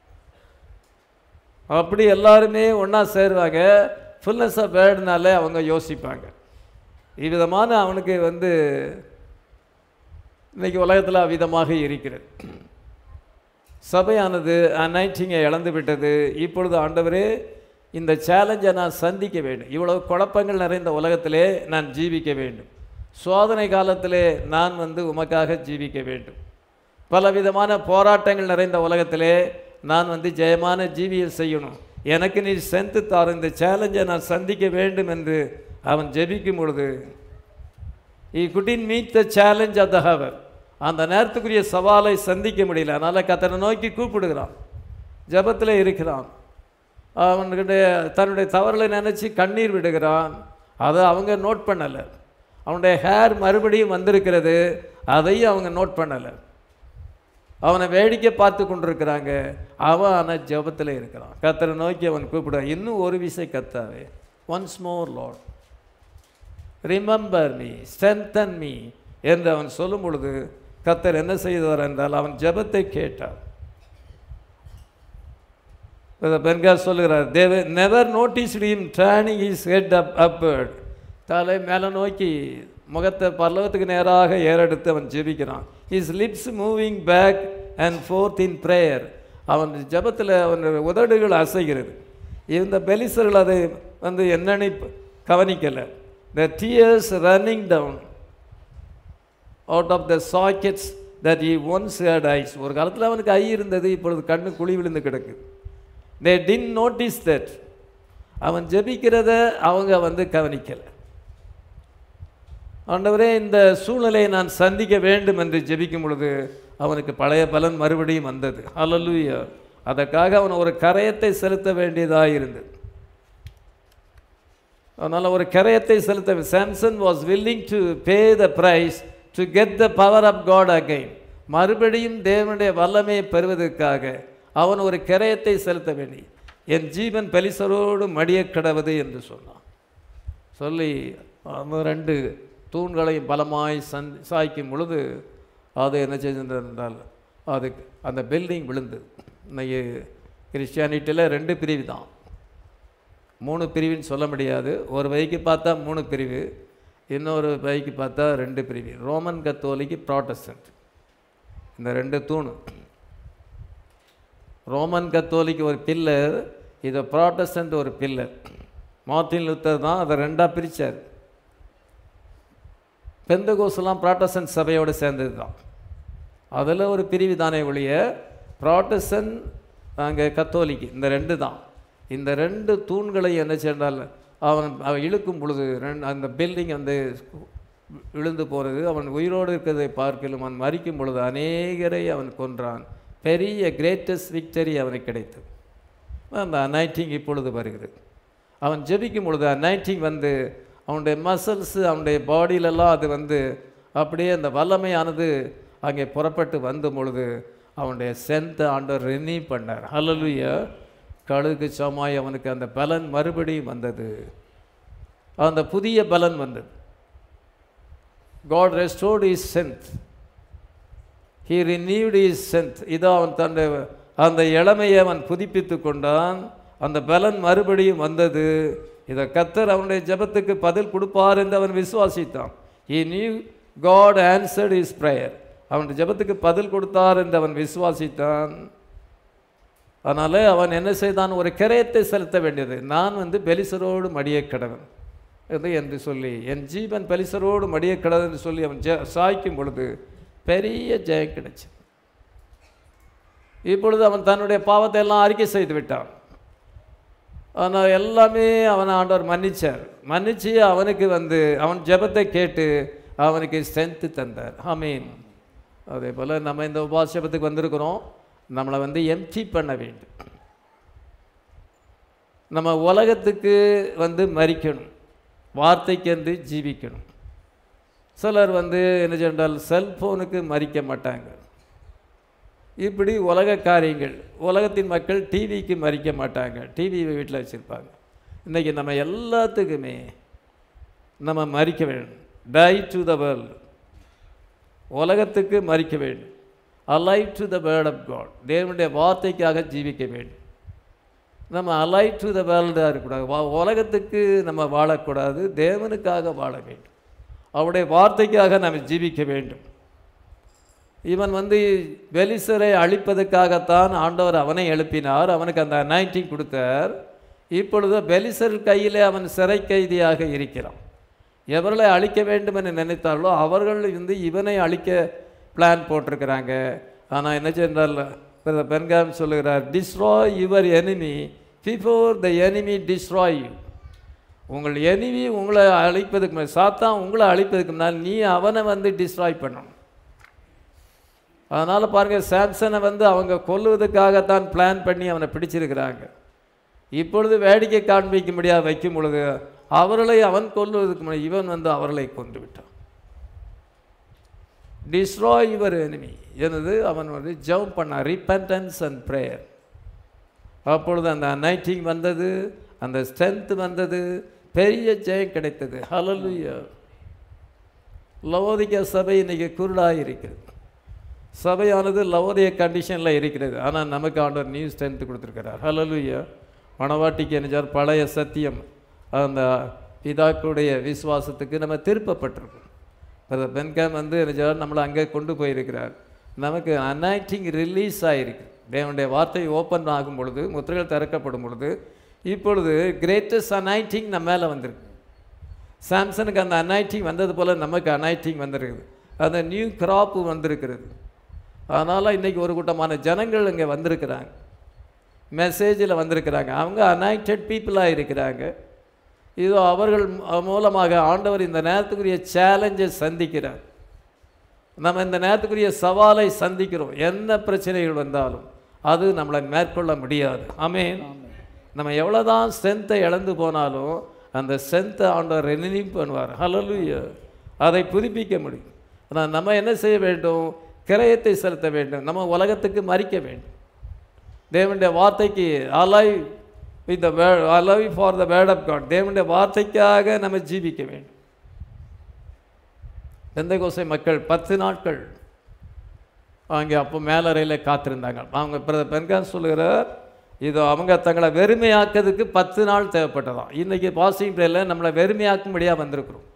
அப்படி எல்லாருமே ஒன்றா சேருவாங்க. ஃபுல்னஸ் ஆஃப் வேர்டுனாலே அவங்க யோசிப்பாங்க. இவ்விதமான அவனுக்கு வந்து இன்றைக்கி உலகத்தில் அவ்விதமாக இருக்கிறது. சபையானது அனாயிட்டிங்கை இழந்து விட்டது. இப்பொழுது ஆண்டவரே, இந்த சேலஞ்சை நான் சந்திக்க வேண்டும். இவ்வளவு குழப்பங்கள் நிறைந்த உலகத்திலே நான் ஜீவிக்க வேண்டும். சோதனை காலத்திலே நான் வந்து உமக்காக ஜீவிக்க வேண்டும். பலவிதமான போராட்டங்கள் நிறைந்த உலகத்திலே நான் வந்து ஜெயமான ஜீவியம் செய்யணும். எனக்கு நீ சென்று தார், இந்த சேலஞ்சை நான் சந்திக்க வேண்டும் என்று அவன் ஜெபிக்கும் பொழுது he couldn't meet the challenge of the hour. அந்த நேரத்துக்குரிய சவாலை சந்திக்க முடியல. அதனால் கர்த்தரை நோக்கி கூப்பிடுகிறான், ஜெபத்தில் இருக்கிறான். அவன்கிட்ட தன்னுடைய தவறுகளை நினச்சி கண்ணீர் விடுகிறான். அதை அவங்க நோட் பண்ணலை. அவனுடைய ஹேர் மறுபடியும் வந்திருக்கிறது, அதையும் அவங்க நோட் பண்ணலை. அவனை வேடிக்கை பார்த்து கொண்டிருக்கிறாங்க. அவன் ஆனால் ஜெபத்தில் இருக்கிறான். கர்த்தரை நோக்கி அவன் கூப்பிடுவான், இன்னும் ஒரு விசை கர்த்தாவே, once more lord remember me, strengthen me என்று அவன் சொல்லும் பொழுது கர்த்தர் என்ன செய்தார் என்றால் அவன் ஜெபத்தை கேட்டார். பென்காஸ் சொல்லுகிறார், they never noticed him turning his head up upward. தலை மேலே நோக்கி முகத்தை பரலோகத்துக்கு நேராக ஏறெடுத்து அவன் ஜெபிக்கிறான். his lips moving back and forth in prayer. அவன் ஜெபத்தில் அவன் உதடுகள் அசைகிறது. இந்த பெலிசர்கள் அதை வந்து என்னன்னு கவனிக்கலை. the tears running down out of the sockets that he once had eyes. ஒரு காலத்தில் அவனுக்கு ஐ இருந்தது, இப்பொழுது கண்ணு குழி விழுந்து கிடக்கு. they didn't notice that. அவன் ஜெபிக்கிறத அவங்க வந்து கவனிக்கலை. ஆண்டவரே, இந்த சூழ்நிலையை நான் சந்திக்க வேண்டும் என்று ஜெபிக்கும் பொழுது அவனுக்கு பழைய பலன் மறுபடியும் வந்தது. ஹல்லேலூயா. அதற்காக அவன் ஒரு கரையத்தை செலுத்த வேண்டியதாக இருந்தது. அதனால் ஒரு கரையத்தை செலுத்த Samson was willing to pay the price to get the power of God again. மறுபடியும் தேவனுடைய வல்லமையை பெறுவதற்காக அவன் ஒரு கரையத்தை செலுத்த வேண்டி, என் ஜீவன் பெலிசரோடு மடிய கிடவது என்று சொன்னான். சொல்லி அவன் ரெண்டு தூண்களையும் பலமாய் சந் சாய்க்கும் பொழுது அது என்ன செஞ்சிருந்தால் அது அந்த பில்டிங் விழுந்தது. இன்னைக்கு கிறிஸ்டியானிட்டியில் ரெண்டு பிரிவு தான், மூணு பிரிவுன்னு சொல்ல முடியாது. ஒரு வகைக்கு பார்த்தா மூணு பிரிவு, இன்னொரு வகைக்கு பார்த்தா ரெண்டு பிரிவு. ரோமன் கத்தோலிக்கு, ப்ராட்டஸ்டன்ட், இந்த ரெண்டு தூணு. ரோமன் கத்தோலிக்கு ஒரு பில்லர், இதை ப்ராட்டஸ்டன்ட் ஒரு பில்லர். மார்ட்டின் லூத்தர் தான் அதை ரெண்டாக பிரித்தார். பெந்தகோஸ்லாம் ப்ராட்டஸ்டன்ட் சபையோடு சேர்ந்தது தான். அதில் ஒரு பிரிவு தானே ஒழிய ப்ராட்டஸ்டன்ட் அங்கே கத்தோலிக்கு, இந்த ரெண்டு தான். இந்த ரெண்டு தூண்களை என்ன சென்றால் அவன் அவன் இழுக்கும் பொழுது ரெண்டு அந்த பில்டிங் வந்து விழுந்து போகிறது. அவன் உயிரோடு இருக்கிறதை பார்க்கலும் அவன் மறிக்கும் பொழுது அநேகரை அவன் கொன்றான். பெரிய கிரேட்டஸ்ட் விக்டரி அவனுக்கு கிடைத்தது. அந்த அனைட்டிங் இப்பொழுது வருகிறது. அவன் ஜெபிக்கும் பொழுது அனைட்டிங் வந்து அவனுடைய மசில்ஸு, அவனுடைய பாடியிலெல்லாம் அது வந்து அப்படியே அந்த வல்லமையானது அங்கே புறப்பட்டு வந்த பொழுது அவனுடைய சென்த்தை ஆண்டவர் ரெனியூ பண்ணார். ஹல்லேலூயா. கழுகு சமாய் அவனுக்கு அந்த பலன் மறுபடியும் வந்தது, அந்த புதிய பலன் வந்தது. God restored his strength. He renewed his strength. இதோ அவன் தன்னுடைய அந்த இளமையை அவன் புதுப்பித்து கொண்டான். அந்த பலன் மறுபடியும் வந்தது. இதை கர்த்தர் அவனுடைய ஜெபத்துக்கு பதில் கொடுப்பார் என்று அவன் விசுவாசித்தான். He knew God answered his prayer. அவனுடைய ஜெபத்துக்கு பதில் கொடுத்தார் என்று அவன் விசுவாசித்தான். அதனால் அவன் என்ன செய்தான், ஒரு கிரயத்தை செலுத்த வேண்டியது. நான் வந்து பெலிசரோடு மடிய கடவன் என்று சொல்லி, என் ஜீவன் பெலிசரோடு மடிய கடவன் என்று சொல்லி அவன் ஜெ சாய்க்கும் பொழுது பெரிய ஜெயம் கிடைச்சு. இப்பொழுது அவன் தன்னுடைய பாவத்தை எல்லாம் அறிக்கை செய்து விட்டான். ஆனால் எல்லாமே அவனை ஆண்டவர் மன்னிச்சார். மன்னிச்சு அவனுக்கு வந்து அவன் ஜெபத்தை கேட்டு அவனுக்கு ஸ்ட்ரென்த்து தந்தார். ஆமீன். அதே போல் நம்ம இந்த உபவாச ஜெபத்துக்கு வந்திருக்கிறோம். நம்மளை வந்து எம்டி பண்ண வேண்டும். நம்ம உலகத்துக்கு வந்து மறிக்கணும், வார்த்தைக்கென்று ஜீவிக்கணும். சிலர் வந்து என்ன சொன்னால் செல்ஃபோனுக்கு மறிக்க மாட்டாங்க. இப்படி உலக காரியங்கள், உலகத்தின் மக்கள் டிவிக்கு மறிக்க மாட்டாங்க, டிவி வீட்டில் வச்சுருப்பாங்க. இன்றைக்கி நம்ம எல்லாத்துக்குமே நம்ம மறிக்க வேண்டும். டை டு த வேர்ல்டு, உலகத்துக்கு மறிக்க வேண்டும். Alive to the word of God, தேவனுடைய வார்த்தைக்காக ஜீவிக்க வேண்டும். நம்ம அலைவ் டு த வேர்ல்டாக இருக்கக்கூடாது, உலகத்துக்கு நம்ம வாழக்கூடாது, தேவனுக்காக வாழ வேண்டும். அவருடைய வார்த்தைக்காக நம்ம ஜீவிக்க வேண்டும். இவன் வந்து பெலிசரை அழிப்பதற்காகத்தான் ஆண்டவர் அவனை எழுப்பினார், அவனுக்கு அந்த அனாயிண்டிங் கொடுத்தார். இப்பொழுது பெலிசர் கையிலே அவன் சிறை கைதியாக இருக்கிறான். எவர்களை அழிக்க வேண்டும் என்று நினைத்தார்களோ அவர்கள் வந்து இவனை அழிக்க பிளான் போட்டிருக்கிறாங்க. ஆனால் என்ன சென்றால் பென்காம் சொல்லுகிறார், destroy your enemy before the enemy destroy you. உங்கள் எனிவி உங்களை அழிப்பதுக்கு முன்னாடி, சாத்தான் உங்களை அழிப்பதுக்கு முன்னால் நீ அவனை வந்து டிஸ்ட்ராய் பண்ணணும். அதனால் பாருங்கள், சாம்சனை வந்து அவங்க கொல்லுவதற்காகத்தான் பிளான் பண்ணி அவனை பிடிச்சிருக்கிறாங்க. இப்பொழுது வேடிக்கை காண்பிக்க முடியாது வைக்கும் பொழுது அவர்களை அவன் கொல்லுவதற்கு முன்னாடி இவன் வந்து அவர்களை கொன்று விட்டான். டிஸ்ட்ராய் யுவர் எனிமி என்னது அவன் வந்து ஜெபம் பண்ணான், ரிப்பெண்டன்ஸ் அண்ட் ப்ரேயர். அப்பொழுது அந்த அனைட்டிங் வந்தது, அந்த ஸ்ட்ரென்த் வந்தது, பெரிய ஜெயம் கிடைத்தது. ஹல்லேலூயா. லவோதிக்கா சபை இன்னைக்கு குருடாக இருக்கிறது. சபையானது லவோதிய கண்டிஷனில் இருக்கிறது. ஆனால் நமக்கு ஆண்டவர் நியூ ஸ்ட்ரென்த் கொடுத்துருக்கிறார். ஹல்லேலூயா. மணவாட்டிக்கு என்னச்சார், பழைய சத்தியம் அந்த பிதாக்களுடைய விசுவாசத்துக்கு நம்ம திருப்பப்பட்டிருக்கோம். அது பென்காம் வந்து என்னச்சார் நம்மளை அங்கே கொண்டு போயிருக்கிறார். நமக்கு அனாயிட்டிங் ரிலீஸ் ஆகிருக்கு. தேவனுடைய வார்த்தை ஓப்பன் ஆகும் பொழுது, முத்திரைகள் திறக்கப்படும் பொழுது இப்பொழுது கிரேட்டஸ்ட் அனாயிட்டிங் நம்ம மேலே வந்திருக்கு. சாம்சனுக்கு அந்த அனாயிட்டிங் வந்தது போல் நமக்கு அனாயிட்டிங் வந்திருக்குது. அந்த நியூ கிராப்பு வந்திருக்கிறது. அதனால் இன்றைக்கி ஒரு கூட்டமான ஜனங்கள் இங்கே வந்திருக்கிறாங்க, மெசேஜில் வந்திருக்கிறாங்க. அவங்க அனாயிண்டட் பீப்புளாக இருக்கிறாங்க. இதோ அவர்கள் மூலமாக ஆண்டவர் இந்த நேரத்துக்குரிய சேலஞ்சை சந்திக்கிறார். நம்ம இந்த நேரத்துக்குரிய சவாலை சந்திக்கிறோம். என்ன பிரச்சனைகள் வந்தாலும் அது நம்மளை மேற்கொள்ள முடியாது. ஆமென். நம்ம எவ்வளோ தான் ஸ்ட்ரென்த்தை இழந்து போனாலும் அந்த ஸ்ட்ரென்த்தை ஆண்டவர் ரெனியூ பண்ணுவார். ஹல்லேலூயா. அதை புதுப்பிக்க முடியும். ஆனால் நம்ம என்ன செய்ய வேண்டும்? கிரயத்தை செலுத்த வேண்டும். நம்ம உலகத்துக்கு மறிக்க வேண்டும். தேவனுடைய வார்த்தைக்கு alive with the word, alive for the word of God. தேவனுடைய வார்த்தைக்காக நம்ம ஜீவிக்க வேண்டும். பெந்தெகோஸ்தே மக்கள் பத்து நாட்கள் அங்கே அப்போ மேலறையில் காத்திருந்தாங்க. அவங்க பென்காம் சொல்லுகிறார், இது அவங்க தங்களை வெறுமையாக்கிறதுக்கு பத்து நாள் தேவைப்பட்டதான். இன்றைக்கி பாசிங் ப்ரேயரில் நம்மளை வெறுமையாக்கும்படியாக வந்திருக்கிறோம்.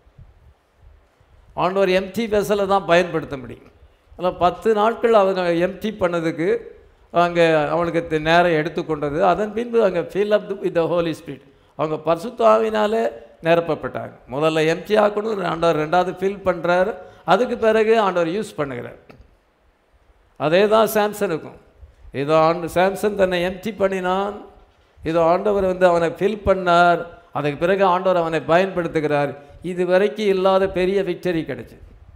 ஆண்டவர் எம்டி வெசலை தான் பயன்படுத்த முடியும். அதில் பத்து நாட்கள் அவங்க எம்டி பண்ணதுக்கு அங்கே அவனுக்கு நேரம் எடுத்துக்கொண்டது. அதன் பின்பு அங்கே fill up with the holy spirit, அவங்க பரிசுத்த ஆவியினாலே நிரப்பப்பட்டாங்க. முதல்ல எம்டி ஆக்கணும், ஆண்டவர் ரெண்டாவது ஃபில் பண்ணுறாரு. அதுக்கு பிறகு ஆண்டவர் யூஸ் பண்ணுகிறார். அதே தான் சாம்சனுக்கும். இதோ ஆண்டு சாம்சன் தன்னை எம்டி பண்ணினான். இதோ ஆண்டவர் வந்து அவனை ஃபில் பண்ணார். அதுக்கு பிறகு ஆண்டவர் அவனை பயன்படுத்துகிறார். இது வரைக்கும் இல்லாத பெரிய விக்டரி கிடைச்சி.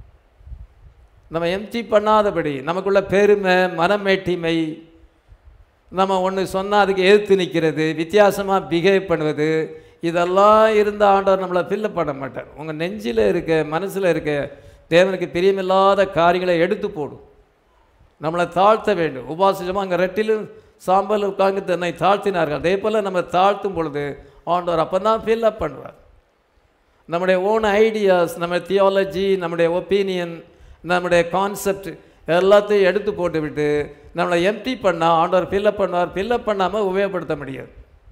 நம்ம எம்டி பண்ணாதபடி நமக்குள்ள பெருமை, மனமேட்டிமை, நம்ம ஒன்று சொன்னால் அதுக்கு எதிர்த்து நிற்கிறது, வித்தியாசமாக பிஹேவ் பண்ணுவது, இதெல்லாம் இருந்த ஆண்டவர் நம்மளை ஃபில்லப் பண்ண மாட்டார். உங்கள் நெஞ்சில் இருக்க, மனசில் இருக்க தேவனுக்கு பிரியமில்லாத காரியங்களை எடுத்து போடும். நம்மளை தாழ்த்த வேண்டும். உபாசிச்சமாக அங்கே ரெட்டிலும் சாம்பல் உட்கார்ந்து தன்னை தாழ்த்தினார்கள். அதே போல் நம்ம தாழ்த்தும் பொழுது ஆண்டவர் அப்போ தான் ஃபில்லப் பண்ணுவார். நம்முடைய ஓன் ஐடியாஸ், நம்ம தியாலஜி, நம்முடைய ஒப்பீனியன், நம்முடைய கான்செப்ட் எல்லாத்தையும் எடுத்து போட்டுவிட்டு நம்மளை எம்டி பண்ணால் ஆண்டவர் ஃபில்லப் பண்ணுவார். ஃபில்லப் பண்ணாமல் உபயோகப்படுத்த முடியாது.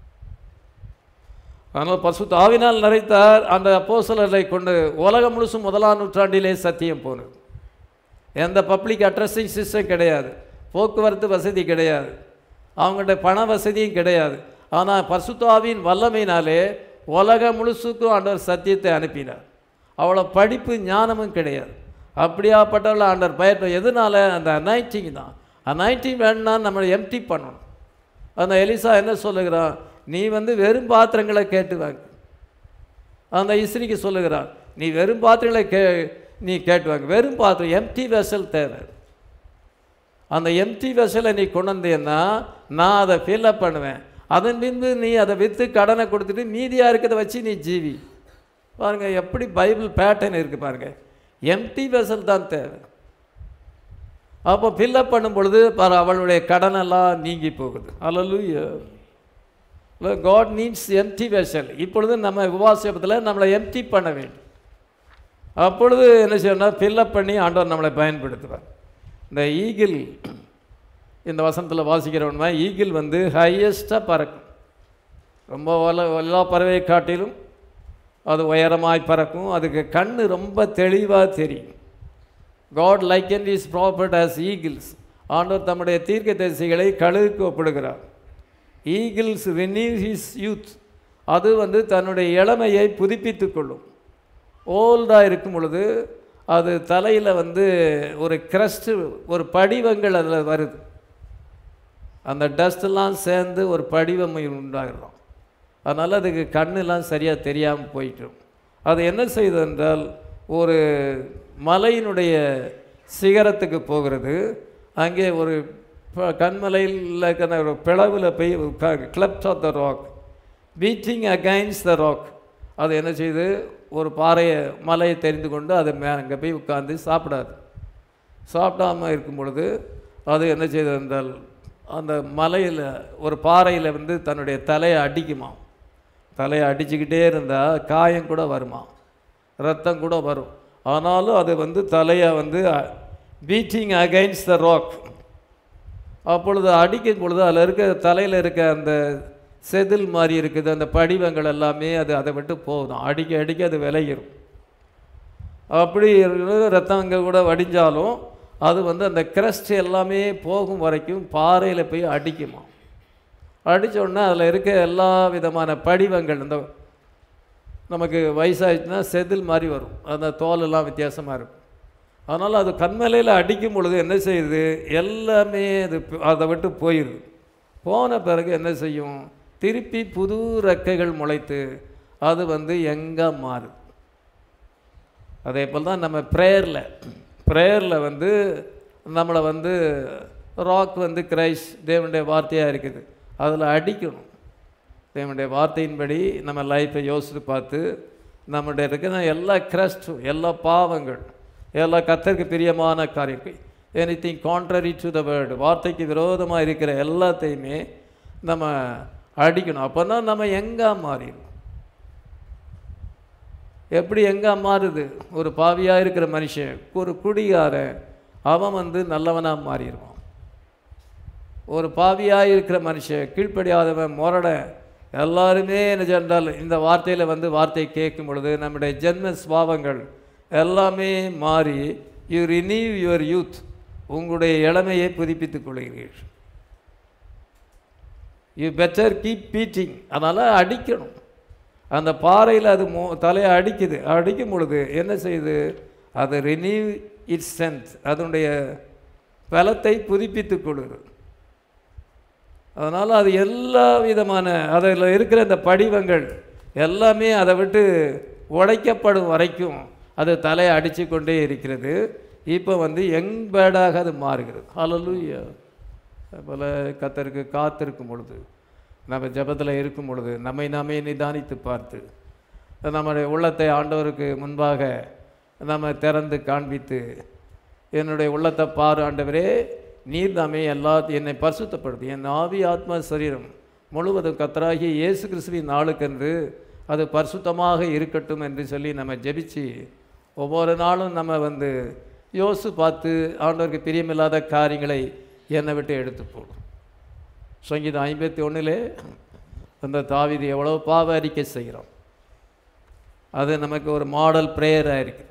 அதனால் பரிசுத்த ஆவியினால் நிறைத்தார். அந்த அப்போஸ்தலரை கொண்டு உலகம் முழுசும் முதலாம் நூற்றாண்டிலே சத்தியம் போனது. எந்த பப்ளிக் அட்ரஸிங் சிஸ்டம் கிடையாது, போக்குவரத்து வசதி கிடையாது, அவங்கள்ட்ட பண வசதியும் கிடையாது. ஆனால் பரிசுத்த ஆவியின் வல்லமையினாலே உலகம் முழுசுக்கும் ஆண்டவர் சத்தியத்தை அனுப்பினார். அவ்வளோ படிப்பு ஞானமும் கிடையாது. அப்படியாப்பட்டவளை ஆண்டவர் பயன்படுத்த. எதனால? அந்த அனாயிட்டிங் தான். அனாயிட்டிங் வேணும்னா நம்மளை எம்டி பண்ணணும். அந்த எலிசா என்ன சொல்லுகிறான்? நீ வந்து வெறும் பாத்திரங்களை கேட்டு வாங்க. அந்த இஸ்ரிக்கு சொல்லுகிறான், நீ வெறும் பாத்திரங்களை கே நீ கேட்டு வாங்க. வெறும் பாத்திரம், எம்டி வெசல் தேவை. அந்த எம்டி வெசலை நீ கொண்டு வந்தேன்னா நான் அதை ஃபில்லப் பண்ணுவேன். அதன் பின்பு நீ அதை விற்று கடனை கொடுத்துட்டு மீதியாக இருக்கிறத வச்சு நீ ஜீவி. பாருங்கள் எப்படி பைபிள் பேட்டர்ன் இருக்குது பாருங்கள். எம்டி வெசல் தான் தேவை. அப்போ ஃபில்லப் பண்ணும் பொழுது பாரு அவளுடைய கடனெல்லாம் நீங்கி போகுது. அல்லேலூயா. God needs empty vessel. இப்பொழுது நம்ம உபவாசத்தில் நம்மளை எம்டி பண்ண வேண்டும். அப்பொழுது என்ன செய்யணும்னா ஃபில்லப் பண்ணி ஆண்டவர் நம்மளை பயன்படுத்துவார். இந்த ஈகிள், இந்த வசனத்தில் வாசிக்கிறவன்மா, ஈகிள் வந்து ஹையஸ்ட்டாக பறக்கும். ரொம்ப எல்லா பறவை காட்டிலும் அது உயரமாய் பறக்கும். அதுக்கு கண் ரொம்ப தெளிவாக தெரியும். God likened his prophet as eagles. ஆண்டவர் தம்முடைய தீர்க்கதரிசிகளை கழுகுக்கு ஒப்பிடுகிறார். Eagles renew his youth. அது வந்து தன்னுடைய இளமையை புதுப்பித்து கொள்ளும். ஓல்டாக இருக்கும் பொழுது அது தலையில் வந்து ஒரு கிரஸ்ட்டு, ஒரு படிவங்கள் அதில் வருது. அந்த டஸ்டெல்லாம் சேர்ந்து ஒரு படிவம் உண்டாகிறோம். அதனால் அதுக்கு கண்ணெலாம் சரியாக தெரியாமல் போயிட்டோம். அது என்ன செய்தது என்றால் ஒரு மலையினுடைய சிகரத்துக்கு போகிறது. அங்கே ஒரு கண்மலையில் இருக்கிற ஒரு பிளவில் போய் clefts of the rock beating against the rock. அது என்ன செய்யுது, ஒரு பாறையை மலையை தெரிந்து கொண்டு அது மே அங்கே போய் உட்காந்து சாப்பிடாது. சாப்பிடாமல் இருக்கும் பொழுது அது என்ன செய்தது என்றால் அந்த மலையில் ஒரு பாறையில் வந்து தன்னுடைய தலையை அடிக்குமா. தலையை அடிச்சுக்கிட்டே இருந்தால் காயம் கூட வருமா, ரத்தம் கூட வரும். ஆனாலும் அது வந்து தலையை வந்து பீட்டிங் அகைன்ஸ்ட் த ராக். அப்பொழுது அடிக்கும் பொழுது அதில் இருக்க தலையில் இருக்க அந்த செதில் மாதிரி இருக்குது, அந்த படிவங்கள் எல்லாமே அது அதை விட்டு போகுதும். அடிக்க அடிக்க அது விளையிடும். அப்படி ரத்தங்கள் கூட வடிஞ்சாலும் அது வந்து அந்த கிரஸ்ட் எல்லாமே போகும் வரைக்கும் பாறையில் போய் அடிக்குமா. அடித்த உடனே அதில் இருக்க எல்லா விதமான படிவங்கள், இந்த நமக்கு வயசாகிடுச்சுன்னா செதில் மாதிரி வரும், அந்த தோலெல்லாம் வித்தியாசமாக இருக்கும். அதனால் அது கண்மலையில் அடிக்கும் பொழுது என்ன செய்யுது, எல்லாமே அது அதை விட்டு போயிடுது. போன பிறகு என்ன செய்யும், திருப்பி புது ரெக்கைகள் முளைத்து அது வந்து எங்கே மாறுது. அதே போல் தான் நம்ம ப்ரேயரில் ப்ரேயரில் வந்து நம்மளை வந்து ராக் வந்து கிரைஸ்ட் தேவனுடைய வார்த்தையாக இருக்குது, அதில் அடிக்கணும். தேவனுடைய வார்த்தையின்படி நம்ம லைஃப்பை யோசித்து பார்த்து நம்மளுடைய இருக்கிற எல்லா கிரஸ்டும், எல்லா பாவங்கள், எல்லா கர்த்தருக்கு பிரியமான காரியம், anything contrary to the word, வார்த்தைக்கு விரோதமாக இருக்கிற எல்லாத்தையுமே நம்ம அடிக்கணும். அப்போ தான் நம்ம எங்கே மாறிடும். எப்படி எங்கே மாறுது, ஒரு பாவியாக இருக்கிற மனுஷன், ஒரு குடிகாரன், அவன் வந்து நல்லவனாக மாறிடுவான். ஒரு பாவியாக இருக்கிற மனுஷன், கீழ்ப்படியாதவன், முரட, எல்லாருமே என்ன சென்றால் இந்த வார்த்தையில் வந்து வார்த்தை கேட்கும் பொழுது நம்முடைய ஜென்ம சுபாவங்கள் எல்லாமே மாறி யூ ரினியூ யுவர் யூத், உங்களுடைய இளமையை புதுப்பித்துக் கொள்கிறீர்கள். You better keep beating. அதனால் அடிக்கணும். அந்த பாறையில் அது மோ தலையை அடிக்குது. அடிக்கும் பொழுது என்ன செய்யுது, அது ரினியூ இட்ஸ் ஸ்ட்ரென்த், அதனுடைய பலத்தை புதுப்பித்துக் கொள்கிறது. அதனால் அது எல்லா விதமான அதில் இருக்கிற இந்த படிவங்கள் எல்லாமே அதை விட்டு உடைக்கப்படும் வரைக்கும் அது தலையை அடித்து கொண்டே இருக்கிறது. இப்போ வந்து யங் பேர்டாக அது மாறுகிறது. ஹல்லேலூயா. அதுபோல் கர்த்தருக்கு காத்திருக்கும் பொழுது, நம்ம ஜெபத்தில் இருக்கும் பொழுது நம்மை நாமே நிதானித்து பார்த்து நம்முடைய உள்ளத்தை ஆண்டவருக்கு முன்பாக நம்ம திறந்து காண்பித்து, என்னுடைய உள்ளத்தை பாரு ஆண்டவரே, நீர் தாமே எல்லா என்னை பரிசுத்தப்படுது, என் ஆவி ஆத்மா சரீரம் முழுவதும் கர்த்தராகிய இயேசு கிறிஸ்துவின் நாளுக்கென்று அது பரிசுத்தமாக இருக்கட்டும் என்று சொல்லி நம்ம ஜெபிச்சு ஒவ்வொரு நாளும் நம்ம வந்து யோசித்து பார்த்து ஆண்டவருக்கு பிரியமில்லாத காரியங்களை என்னை விட்டு எடுத்து போடும். சங்கீதம் ஐம்பத்தி ஒன்றிலே அந்த தாவீது எவ்வளோ பாவ அறிக்கை செய்கிறோம், அது நமக்கு ஒரு மாடல் ப்ரேயராக இருக்குது.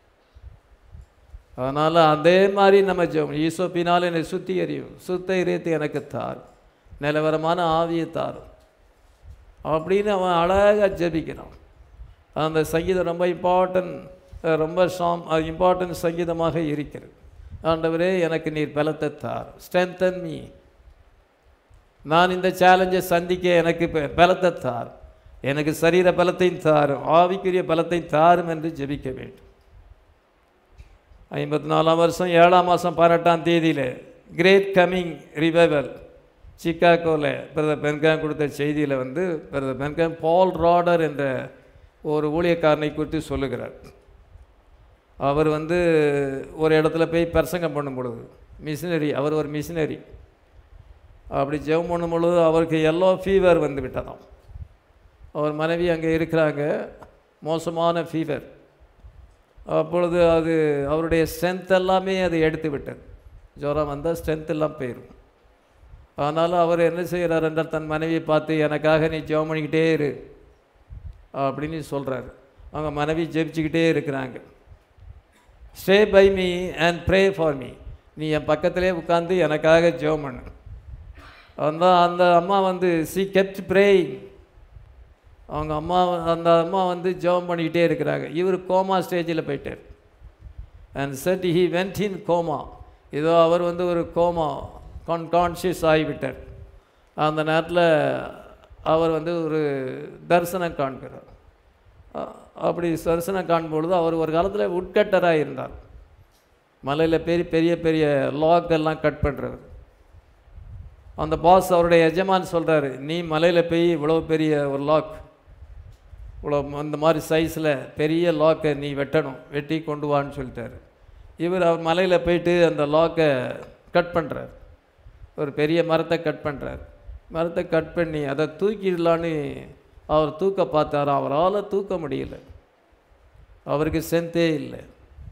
அதனால் அதே மாதிரி நம்ம ஜெபம், ஈசோப்பினால் என்னை சுத்தி எறியும், சுத்த இதயத்தை எனக்கு தார், நிலவரமான ஆவியை தாரும் அப்படின்னு அவன் அழகாக ஜெபிக்கிறான். அந்த சங்கீதம் ரொம்ப இம்பார்ட்டன்ட், ரொம்ப சாம் இம்பார்ட்டன்ட் சங்கீதமாக இருக்கிறது. ஆண்டவரே எனக்கு நீர் பலத்தை தார், ஸ்ட்ரென்தன் மீ, நான் இந்த சேலஞ்சை சந்திக்க எனக்கு பலத்தை தார், எனக்கு சரீர பலத்தையும் தாரும், ஆவிக்குரிய பலத்தையும் தாரும் என்று ஜெபிக்க வேண்டும். ஐம்பத்தி நாலாம் வருஷம் ஏழாம் மாதம் பதினெட்டாம் தேதியில் கிரேட் கம்மிங் ரிவைவல் சிக்காகோவில் பிரதர் பென்காம் கொடுத்த செய்தியில் வந்து பிரதர் பென்காம் பால் ராடர் என்ற ஒரு ஊழியக்காரனை குறித்து சொல்லுகிறார். அவர் வந்து ஒரு இடத்துல போய் பிரசங்கம் பண்ணும் பொழுது, மிஷினரி, அவர் ஒரு மிஷினரி, அப்படி ஜெபம் பண்ணும் பொழுது அவருக்கு எல்லோ ஃபீவர் வந்து விட்டதாம். அவர் மனைவி அங்கே இருக்கிறாங்க, மோசமான ஃபீவர். அப்பொழுது அது அவருடைய ஸ்ட்ரென்த் எல்லாமே அது எடுத்து விட்டது. ஜுரம் வந்தால் ஸ்ட்ரென்த் எல்லாம் போயிடும். ஆனாலும் அவர் என்ன செய்கிறார் என்றால் தன் மனைவியை பார்த்து, எனக்காக நீ ஜெபம் பண்ணிக்கிட்டே இரு அப்படின்னு சொல்கிறாரு. அவங்க மனைவி ஜெபிச்சுக்கிட்டே இருக்கிறாங்க. Stay by me and pray for me, நீ என் பக்கத்திலே உட்காந்து எனக்காக ஜெபம் பண்ணு. அந்த அந்த அம்மா வந்து சி கெப்ட் ப்ரேயிங், அவங்க அம்மா அந்த அம்மா வந்து ஜெபம் பண்ணிக்கிட்டே இருக்கிறாங்க. இவர் கோமா ஸ்டேஜில் போயிட்டார். And said he went in coma, இதோ அவர் வந்து ஒரு கோமா கான் கான்ஷியஸ் ஆகிவிட்டார். அந்த நேரத்தில் அவர் வந்து ஒரு தரிசனம் காண்கிறார். அப்படி தரிசனம் காணும்பொழுது அவர் ஒரு காலத்தில் உட்கட்டராக இருந்தார். மலையில் பெரிய பெரிய பெரிய லாக்கெல்லாம் கட் பண்ணுறாரு. அந்த பாஸ் அவருடைய எஜமான் சொல்கிறாரு, நீ மலையில் போய் இவ்வளோ பெரிய ஒரு லாக், இவ்வளோ அந்த மாதிரி சைஸில் பெரிய லாக்கை நீ வெட்டணும், வெட்டி கொண்டு வான்னு சொல்லிட்டாரு. இவர் அவர் மலையில் போயிட்டு அந்த லாக்கை கட் பண்ணுறார். ஒரு பெரிய மரத்தை கட் பண்ணுறார். மரத்தை கட் பண்ணி அதை தூக்கிடலான்னு அவர் தூக்க பார்த்தார். அவரால் தூக்க முடியல, அவருக்கு சென்த்தே இல்லை.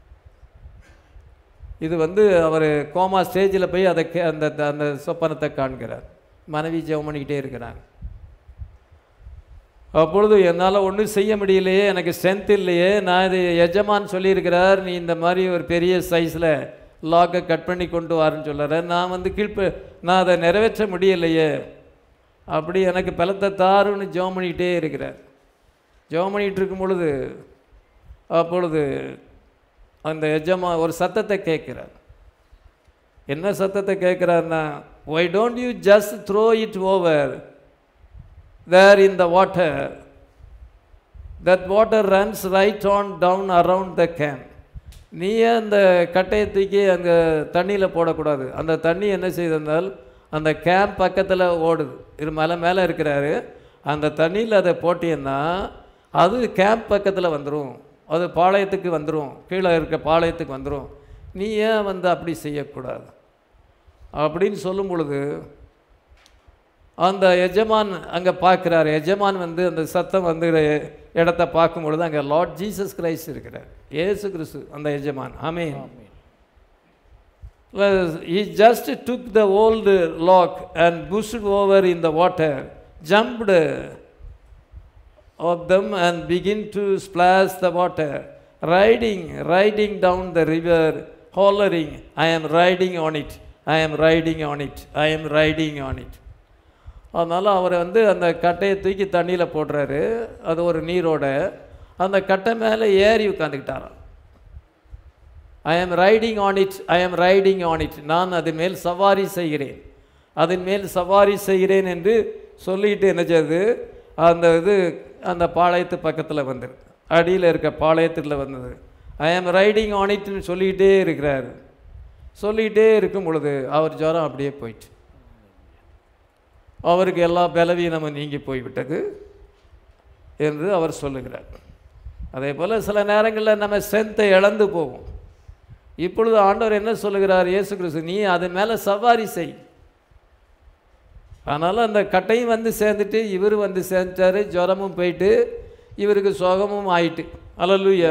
இது வந்து அவர் கோமா ஸ்டேஜில் போய் அதை அந்த அந்த சொப்பனத்தை காண்கிறார். மனைவி ஜெபம் பண்ணிக்கிட்டே இருக்கிறாங்க. அப்பொழுது என்னால் ஒன்றும் செய்ய முடியலையே, எனக்கு ஸ்ட்ரென்த் இல்லையே, நான் இது எஜமான் சொல்லியிருக்கிறார் நீ இந்த மாதிரி ஒரு பெரிய சைஸில் லாக்கை கட் பண்ணி கொண்டு வாருன்னு சொல்லுறேன், நான் வந்து கீழ்ப்ப நான் அதை நிறைவேற்ற முடியலையே, அப்படி எனக்கு பலத்தை தாருன்னு ஜெபம் பண்ணிக்கிட்டே இருக்கிறார். ஜெபம் பண்ணிகிட்டு இருக்கும் பொழுது அப்பொழுது அந்த எஜமா ஒரு சத்தத்தை கேட்குறார். என்ன சத்தத்தை கேட்குறாருன்னா, why don't you just throw it over there in the water, that water runs right on down around the camp. நீ அந்த கட்டையை தூக்கி அங்கே தண்ணியில் போடக்கூடாது. அந்த தண்ணி என்ன செய்திருந்தால் அந்த கேம்ப் பக்கத்தில் ஓடுது. இது மலை மேலே இருக்கிறாரு. அந்த தண்ணியில் அதை போட்டீங்கன்னா அது கேம்ப் பக்கத்தில் வந்துடும், அது பாளையத்துக்கு வந்துடும், கீழே இருக்க பாளையத்துக்கு வந்துடும். நீ ஏன் வந்து அப்படி செய்யக்கூடாது அப்படின்னு சொல்லும் பொழுது அந்த எஜமான் அங்கே பார்க்குறாரு. எஜமான் வந்து அந்த சத்தம் வந்து இடத்த பார்க்கும் பொழுது அங்கே லார்ட் ஜீசஸ் கிரைஸ்ட் இருக்கிறார், ஏசு கிறிஸ்து அந்த எஜமான். ஆமென். He just took the old lock and pushed over in the water, jumped of them and begin to splash the water, riding riding down the river, hollering, I am riding on it, I am riding on it, I am riding on it. அதனால் அவர் வந்து அந்த கட்டையை தூக்கி தண்ணியில் போடுறாரு. அது ஒரு நீரோட அந்த கட்டை மேலே ஏறி உட்காந்துக்கிட்டாராம். ஐ ஆம் ரைடிங் ஆன் இட், ஐ ஆம் ரைடிங் ஆன் இட், நான் அதன் மேல் சவாரி செய்கிறேன், அதன் மேல் சவாரி செய்கிறேன் என்று சொல்லிட்டு என்ன செய்யுது, அந்த இது அந்த பாளையத்து பக்கத்தில் வந்துடுது, அடியில் இருக்க பாளையத்தில் வந்தது. ஐ ஆம் ரைடிங் ஆன் இட்னு சொல்லிக்கிட்டே இருக்கிறார். சொல்லிக்கிட்டே இருக்கும் பொழுது அவர் ஜுரம் அப்படியே போயிட்டு அவருக்கு எல்லா பலவீனமும் நீங்கி போய்விட்டது என்று அவர் சொல்லுகிறார். அதே போல் சில நேரங்களில் நம்ம ஸ்ட்ரென்த்தை இழந்து போவோம். இப்பொழுது ஆண்டவர் என்ன சொல்லுகிறார், இயேசு கிறிஸ்து, நீ அதன் மேலே சவாரி செய். அதனால் அந்த கட்டையும் வந்து சேர்ந்துட்டு இவர் வந்து சேர்ந்துட்டாரு, ஜுரமும் போயிட்டு இவருக்கு சுகமும் ஆயிட்டு. அல்லேலூயா.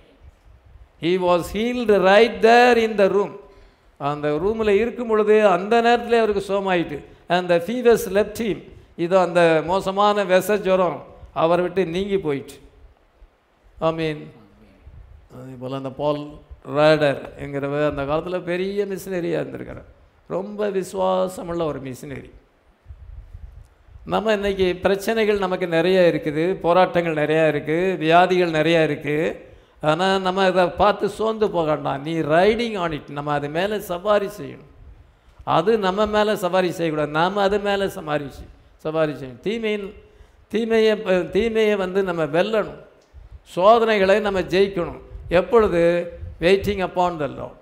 he was healed right there in the room. அந்த ரூமில் இருக்கும் பொழுது அந்த நேரத்தில் அவருக்கு சுகமாயிட்டு. அந்த ஃபீவர்ஸ் லெஃப்ட் ஹிம். இதோ அந்த மோசமான விஷ ஜுரம் அவரை விட்டு நீங்கி போயிட்டு. ஆமீன். அதே போல் அந்த பால் ரேடர் என்கிறவ அந்த காலத்தில் பெரிய மிஷினரியாக இருந்திருக்கார், ரொம்ப விசுவாசமுள்ள ஒரு மிஷினரி. நம்ம இன்றைக்கி பிரச்சனைகள் நமக்கு நிறையா இருக்குது, போராட்டங்கள் நிறையா இருக்குது, வியாதிகள் நிறையா இருக்குது. ஆனால் நம்ம அதை பார்த்து சோர்ந்து போக வேண்டாம். நீ ரைடிங் ஆன் இட், நம்ம அது மேலே சவாரி செய்யணும். அது நம்ம மேலே சவாரி செய்யக்கூடாது, நாம் அது மேலே சவாரி சவாரி செய்யணும். தீமையின் தீமையை தீமையை வந்து நம்ம வெல்லணும், சோதனைகளை நம்ம ஜெயிக்கணும். எப்பொழுது? வெயிட்டிங் அப்பான் த லார்ட்,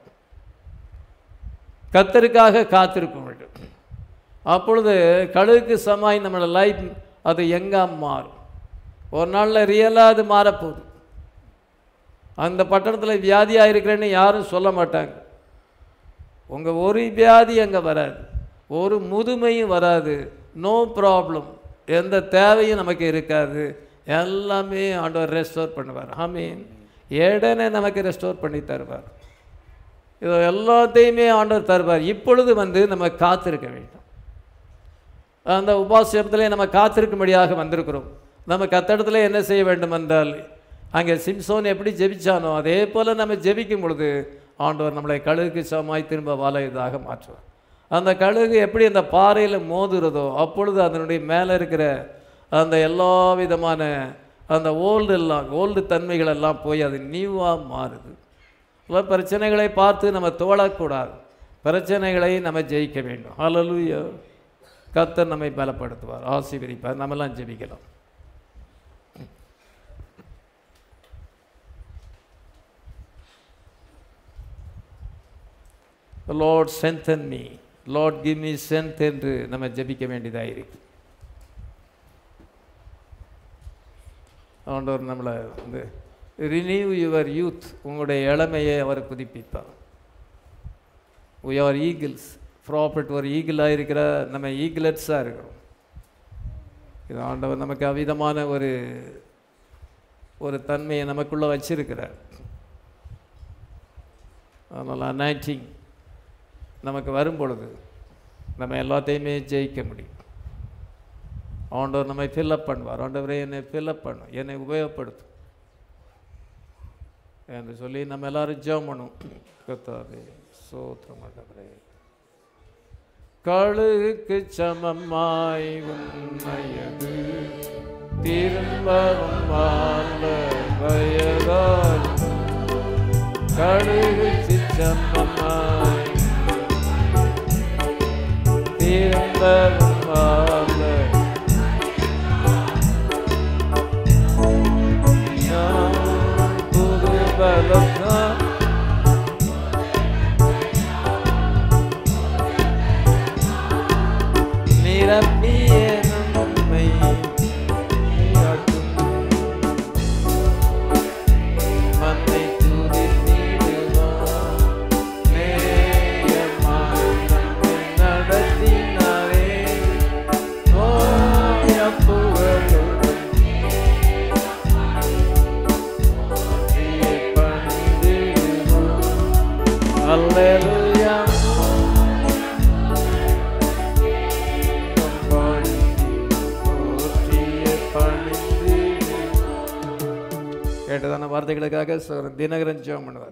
கர்த்தருக்காக காத்திருக்க வேண்டும். அப்பொழுது கழுகுக்கு சமாய் நம்மளோட லைஃப் அது எங்கே மாறும். ஒரு நாளில் ரியலாக அது மாறப்போகுது. அந்த பட்டணத்தில் வியாதியாக இருக்கிறேன்னு யாரும் சொல்ல மாட்டாங்க. உங்கள் ஒரு வியாதி அங்கே வராது, ஒரு முதுமையும் வராது, நோ ப்ராப்ளம், எந்த தேவையும் நமக்கு இருக்காது. எல்லாமே ஆண்டவர் ரெஸ்டோர் பண்ணுவார். ஆமீன். உடனே நமக்கு ரெஸ்டோர் பண்ணி தருவார். இது எல்லாத்தையுமே ஆண்டவர் தருவார். இப்பொழுது வந்து நம்ம காத்திருக்க வேண்டும். அந்த உபாசத்திலே நம்ம காத்திருக்கும்படியாக வந்திருக்கிறோம். நம்ம கத்தடத்தில் என்ன செய்ய வேண்டும் என்றால், அங்கே சிம்சோன் எப்படி ஜெபிச்சானோ அதே போல் நம்ம ஜெபிக்கும் பொழுது ஆண்டவர் நம்மளை கழுகுக்கு சமமாய் திரும்ப வாழையதாக மாற்றுவார். அந்த கழுகு எப்படி அந்த பாறையில் மோதுறதோ அப்பொழுது அதனுடைய மேலே இருக்கிற அந்த எல்லா விதமான அந்த ஓல்டு எல்லாம் ஓல்டு தன்மைகள் எல்லாம் போய் அது நியூவாக மாறுது. பிரச்சனைகளை பார்த்து நம்ம தோழக்கூடாது, பிரச்சனைகளை நம்ம ஜெயிக்க வேண்டும். ஹல்லேலூயா. கர்த்தர் நம்மை பலப்படுத்துவார், ஆசீர்வதிப்பார். நம்மெல்லாம் ஜெபிக்கலாம். Lord strengthen me, Lord give me strength என்று நம்ம ஜெபிக்க வேண்டியதாக இருக்கு. ஆண்டவர் நம்மளை வந்து renew your youth, உங்களுடைய இளமையை அவர் புதுப்பிப்பார். we are eagles, ப்ராப்பர்ட் ஒரு ஈகிளாக இருக்கிற நம்ம ஈகிலட்ஸாக இருக்கிறோம். இது ஆண்டவர் நமக்கு அவிதமான ஒரு ஒரு தன்மையை நமக்குள்ளே வச்சிருக்கிறார். அதனால் அனாயிண்டிங் நமக்கு வரும் பொழுது நம்ம எல்லாத்தையுமே ஜெயிக்க முடியும். ஆண்டவர் நம்மை ஃபில்லப் பண்ணுவார். ஆண்டவரே என்னை ஃபில்லப் பண்ணும், என்னை உபயோகப்படுத்தும் என்று சொல்லி நம்ம எல்லாரும் ஜெபம் பண்ணும். கர்த்தாவே ஸ்தோத்திரம் ஆண்டவரே. கழுகுக்கு சமமாய் உன்னையது திரும்பவும் வாழ்ந்த வயதால், கழுகுக்கு சமமாய் திரும்பவும் வாழ்ந்த புது பலத்தான் நிரப்பிய நம்மை மன்னை துதித்திடுவார். நேயமாய் நம்மை நடத்தினாரே, ஓய புகழுடன் பணிந்திடுவார். அல்லேலூயா. கேட்டதான வார்த்தைகளுக்காக தினகரன் ஜெபம் பண்ணுவார்.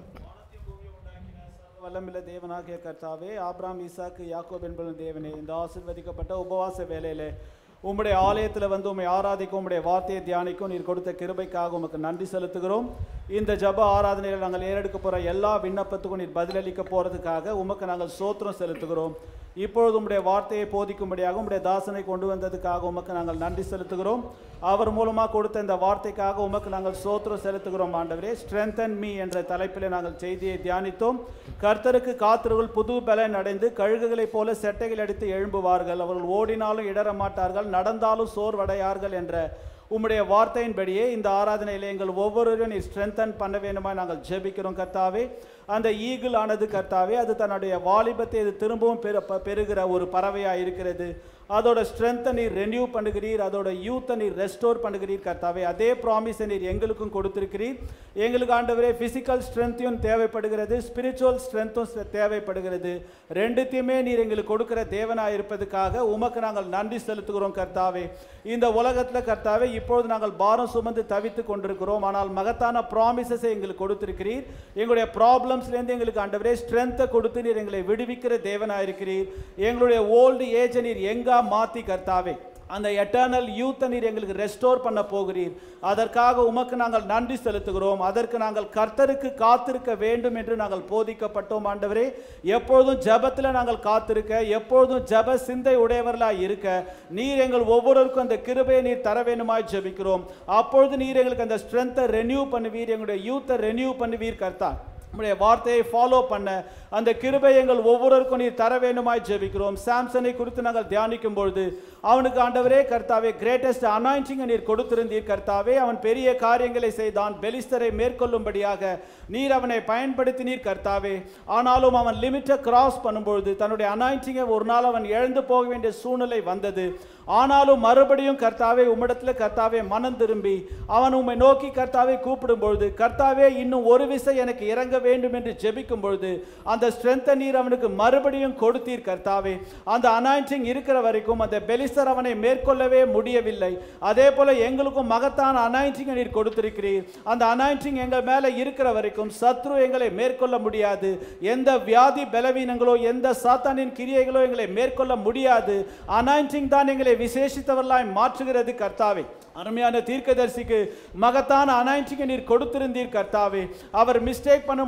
வல்லமில்ல தேவனாகிய கர்த்தாவே, ஆபிரகாம், ஈசாக்கு, யாக்கோபு என்பவரின் தேவனே, இந்த ஆசீர்வதிக்கப்பட்ட உபவாச வேளையிலே உம்முடைய ஆலயத்தில் வந்து உம்மை ஆராதிக்கும், உம்முடைய வார்த்தையை தியானிக்கும் நீர் கொடுத்த கிருபைக்காக உமக்கு நன்றி செலுத்துகிறோம். இந்த ஜப ஆராதனையில் நாங்கள் ஏறெடுக்க போகிற எல்லா விண்ணப்பத்துக்கும் நீர் பதிலளிக்க போகிறதுக்காக உமக்கு நாங்கள் சோத்திரம் செலுத்துகிறோம். இப்பொழுது உம்முடைய வார்த்தையை போதிக்கும்படியாக உம்முடைய தாசனை கொண்டு வந்ததுக்காக உமக்கு நாங்கள் நன்றி செலுத்துகிறோம். அவர் மூலமாக கொடுத்த இந்த வார்த்தைக்காக உமக்கு நாங்கள் சோத்திரம் செலுத்துகிறோம். ஆண்டவரே, ஸ்ட்ரென்தன் மீ என்ற தலைப்பில் நாங்கள் செய்தியை தியானித்தோம். கர்த்தருக்கு காத்திரர்கள் புது பலன் அடைந்து கழுகுகளைப் போல செட்டைகள் அடித்து எழும்புவார்கள், அவர்கள் ஓடினாலும் இடற மாட்டார்கள், நடந்தாலும் சோர்வடையார்கள் என்ற உம்முடைய வார்த்தையின்படியே இந்த ஆராதனையில் எங்கள் ஒவ்வொருவரையும் நீர் ஸ்ட்ரென்தன் பண்ண வேண்டுமா நாங்கள் ஜெபிக்கிறோம். கர்த்தாவே, அந்த ஈகிள் ஆனது கர்த்தாவே, அது தன்னுடைய வாலிபத்தை இது திரும்பவும் பெரு பெறுகிற ஒரு பறவையாக இருக்கிறது. அதோட ஸ்ட்ரென்த்தை நீர் ரெனியூ பண்ணுகிறீர், அதோட யூத்தை நீர் ரெஸ்டோர் பண்ணுகிறீர். கர்த்தாவே, அதே ப்ராமிஸை நீர் எங்களுக்கும் கொடுத்திருக்கிறீர். எங்களுக்கு ஆண்டவரே ஃபிசிக்கல் ஸ்ட்ரென்த்தையும் தேவைப்படுகிறது, ஸ்பிரிச்சுவல் ஸ்ட்ரென்த்தும் தேவைப்படுகிறது. ரெண்டுத்தையுமே நீர் எங்களுக்கு கொடுக்கிற தேவனாக இருப்பதுக்காக உமக்கு நாங்கள் நன்றி செலுத்துகிறோம். கர்த்தாவே, இந்த உலகத்தில் கர்த்தாவே இப்பொழுது நாங்கள் பாரம் சுமந்து தவித்து கொண்டிருக்கிறோம், ஆனால் மகத்தான ப்ராமிசஸை எங்களுக்கு கொடுத்திருக்கிறீர். எங்களுடைய ப்ராப்ளம்ஸ்லேருந்து எங்களுக்கு ஆண்டவரே ஸ்ட்ரென்த்தை கொடுத்து நீர் எங்களை விடுவிக்கிற தேவனாக இருக்கிறீர். எங்களுடைய ஓல்டு ஏஜை நீர் எங்க மாத்தி கர்த்தாவே அந்த எட்டர்னல் யூத்தை நீர் எங்களுக்கு ரெஸ்டோர் பண்ண போகிறீர். அதற்காக உமக்கு நாங்கள் நன்றி செலுத்துகிறோம். அதற்கு நாங்கள் கர்த்தருக்கு காத்திருக்க வேண்டும் என்று நாங்கள் போதிக்கப்பட்டோம். ஆண்டவரே, எப்பொழுதும் ஜபத்தில் நாங்கள் காத்திருக்க, எப்பொழுதும் ஜப சிந்தை உடையவர்களாக இருக்க நீர் எங்கள் ஒவ்வொருவருக்கும் அந்த கிருபையை நீர் தர வேண்டுமாய் ஜெபிக்கிறோம். அப்பொழுது நீர் எங்களுக்கு அந்த ஸ்ட்ரென்த்தை ரெனியூ பண்ணுவீர், எங்களுடைய யூத்தை ரெனியூ பண்ணுவீர். கர்த்தா, உம்முடைய வார்த்தையை ஃபாலோ பண்ண அந்த கிருபை எங்கள் ஒவ்வொருவருக்கும் நீர் தர வேண்டுமாய் ஜெபிக்கிறோம். சாம்சனை குறித்து நாங்கள் தியானிக்கும் பொழுது அவனுக்கு ஆண்டவரே கர்த்தாவே கிரேட்டஸ்ட் அனாயிண்டிங்கை நீர் கொடுத்திருந்தீர். கர்த்தாவே, அவன் பெரிய காரியங்களை செய்தான், பெலிஸ்தரை மேற்கொள்ளும்படியாக நீர் அவனை பயன்படுத்தினீர். கர்த்தாவே, ஆனாலும் அவன் லிமிட்டை கிராஸ் பண்ணும்பொழுது தன்னுடைய அனாயிண்டிங்கை ஒரு நாள் அவன் இழந்து போக வேண்டிய சூழ்நிலை வந்தது. ஆனாலும் மறுபடியும் கர்த்தாவே உம்மிடத்தில் கர்த்தாவே மனம் திரும்பி அவன் உம்மை நோக்கி கர்த்தாவே கூப்பிடும் பொழுது, கர்த்தாவே இன்னும் ஒரு விசை எனக்கு இறங்க வேண்டும் என்று ஜெபிக்கும் பொழுது அந்த ஸ்ட்ரென்த்தை நீர் அவனுக்கு மறுபடியும் கொடுத்தீர். கர்த்தாவே, அந்த அனாயிண்டிங் இருக்கிற வரைக்கும் அந்த பெலிஸ்தர் அவனை மேற்கொள்ளவே முடியவில்லை. அதே போல எங்களுக்கும் மகத்தான அனாயிண்டிங்கை நீர் கொடுத்திருக்கிறீர். அந்த அனாயிண்டிங் எங்கள் மேலே இருக்கிற வரைக்கும் சத்ரு எங்களை மேற்கொள்ள முடியாது. எந்த வியாதி பலவீனங்களோ எந்த சாத்தானின் கிரியைகளோ எங்களை மேற்கொள்ள முடியாது. அனாயிண்டிங் தான் எங்களை விசேஷித்தவர்களாய் மாற்றுகிறது. கர்த்தாவே, அருமையான தீர்க்கதரிசிக்கு மகத்தான அனாயிண்டிங்கை நீர் கொடுத்திருந்தீர். கர்த்தாவே, அவர் மிஸ்டேக் பண்ணும்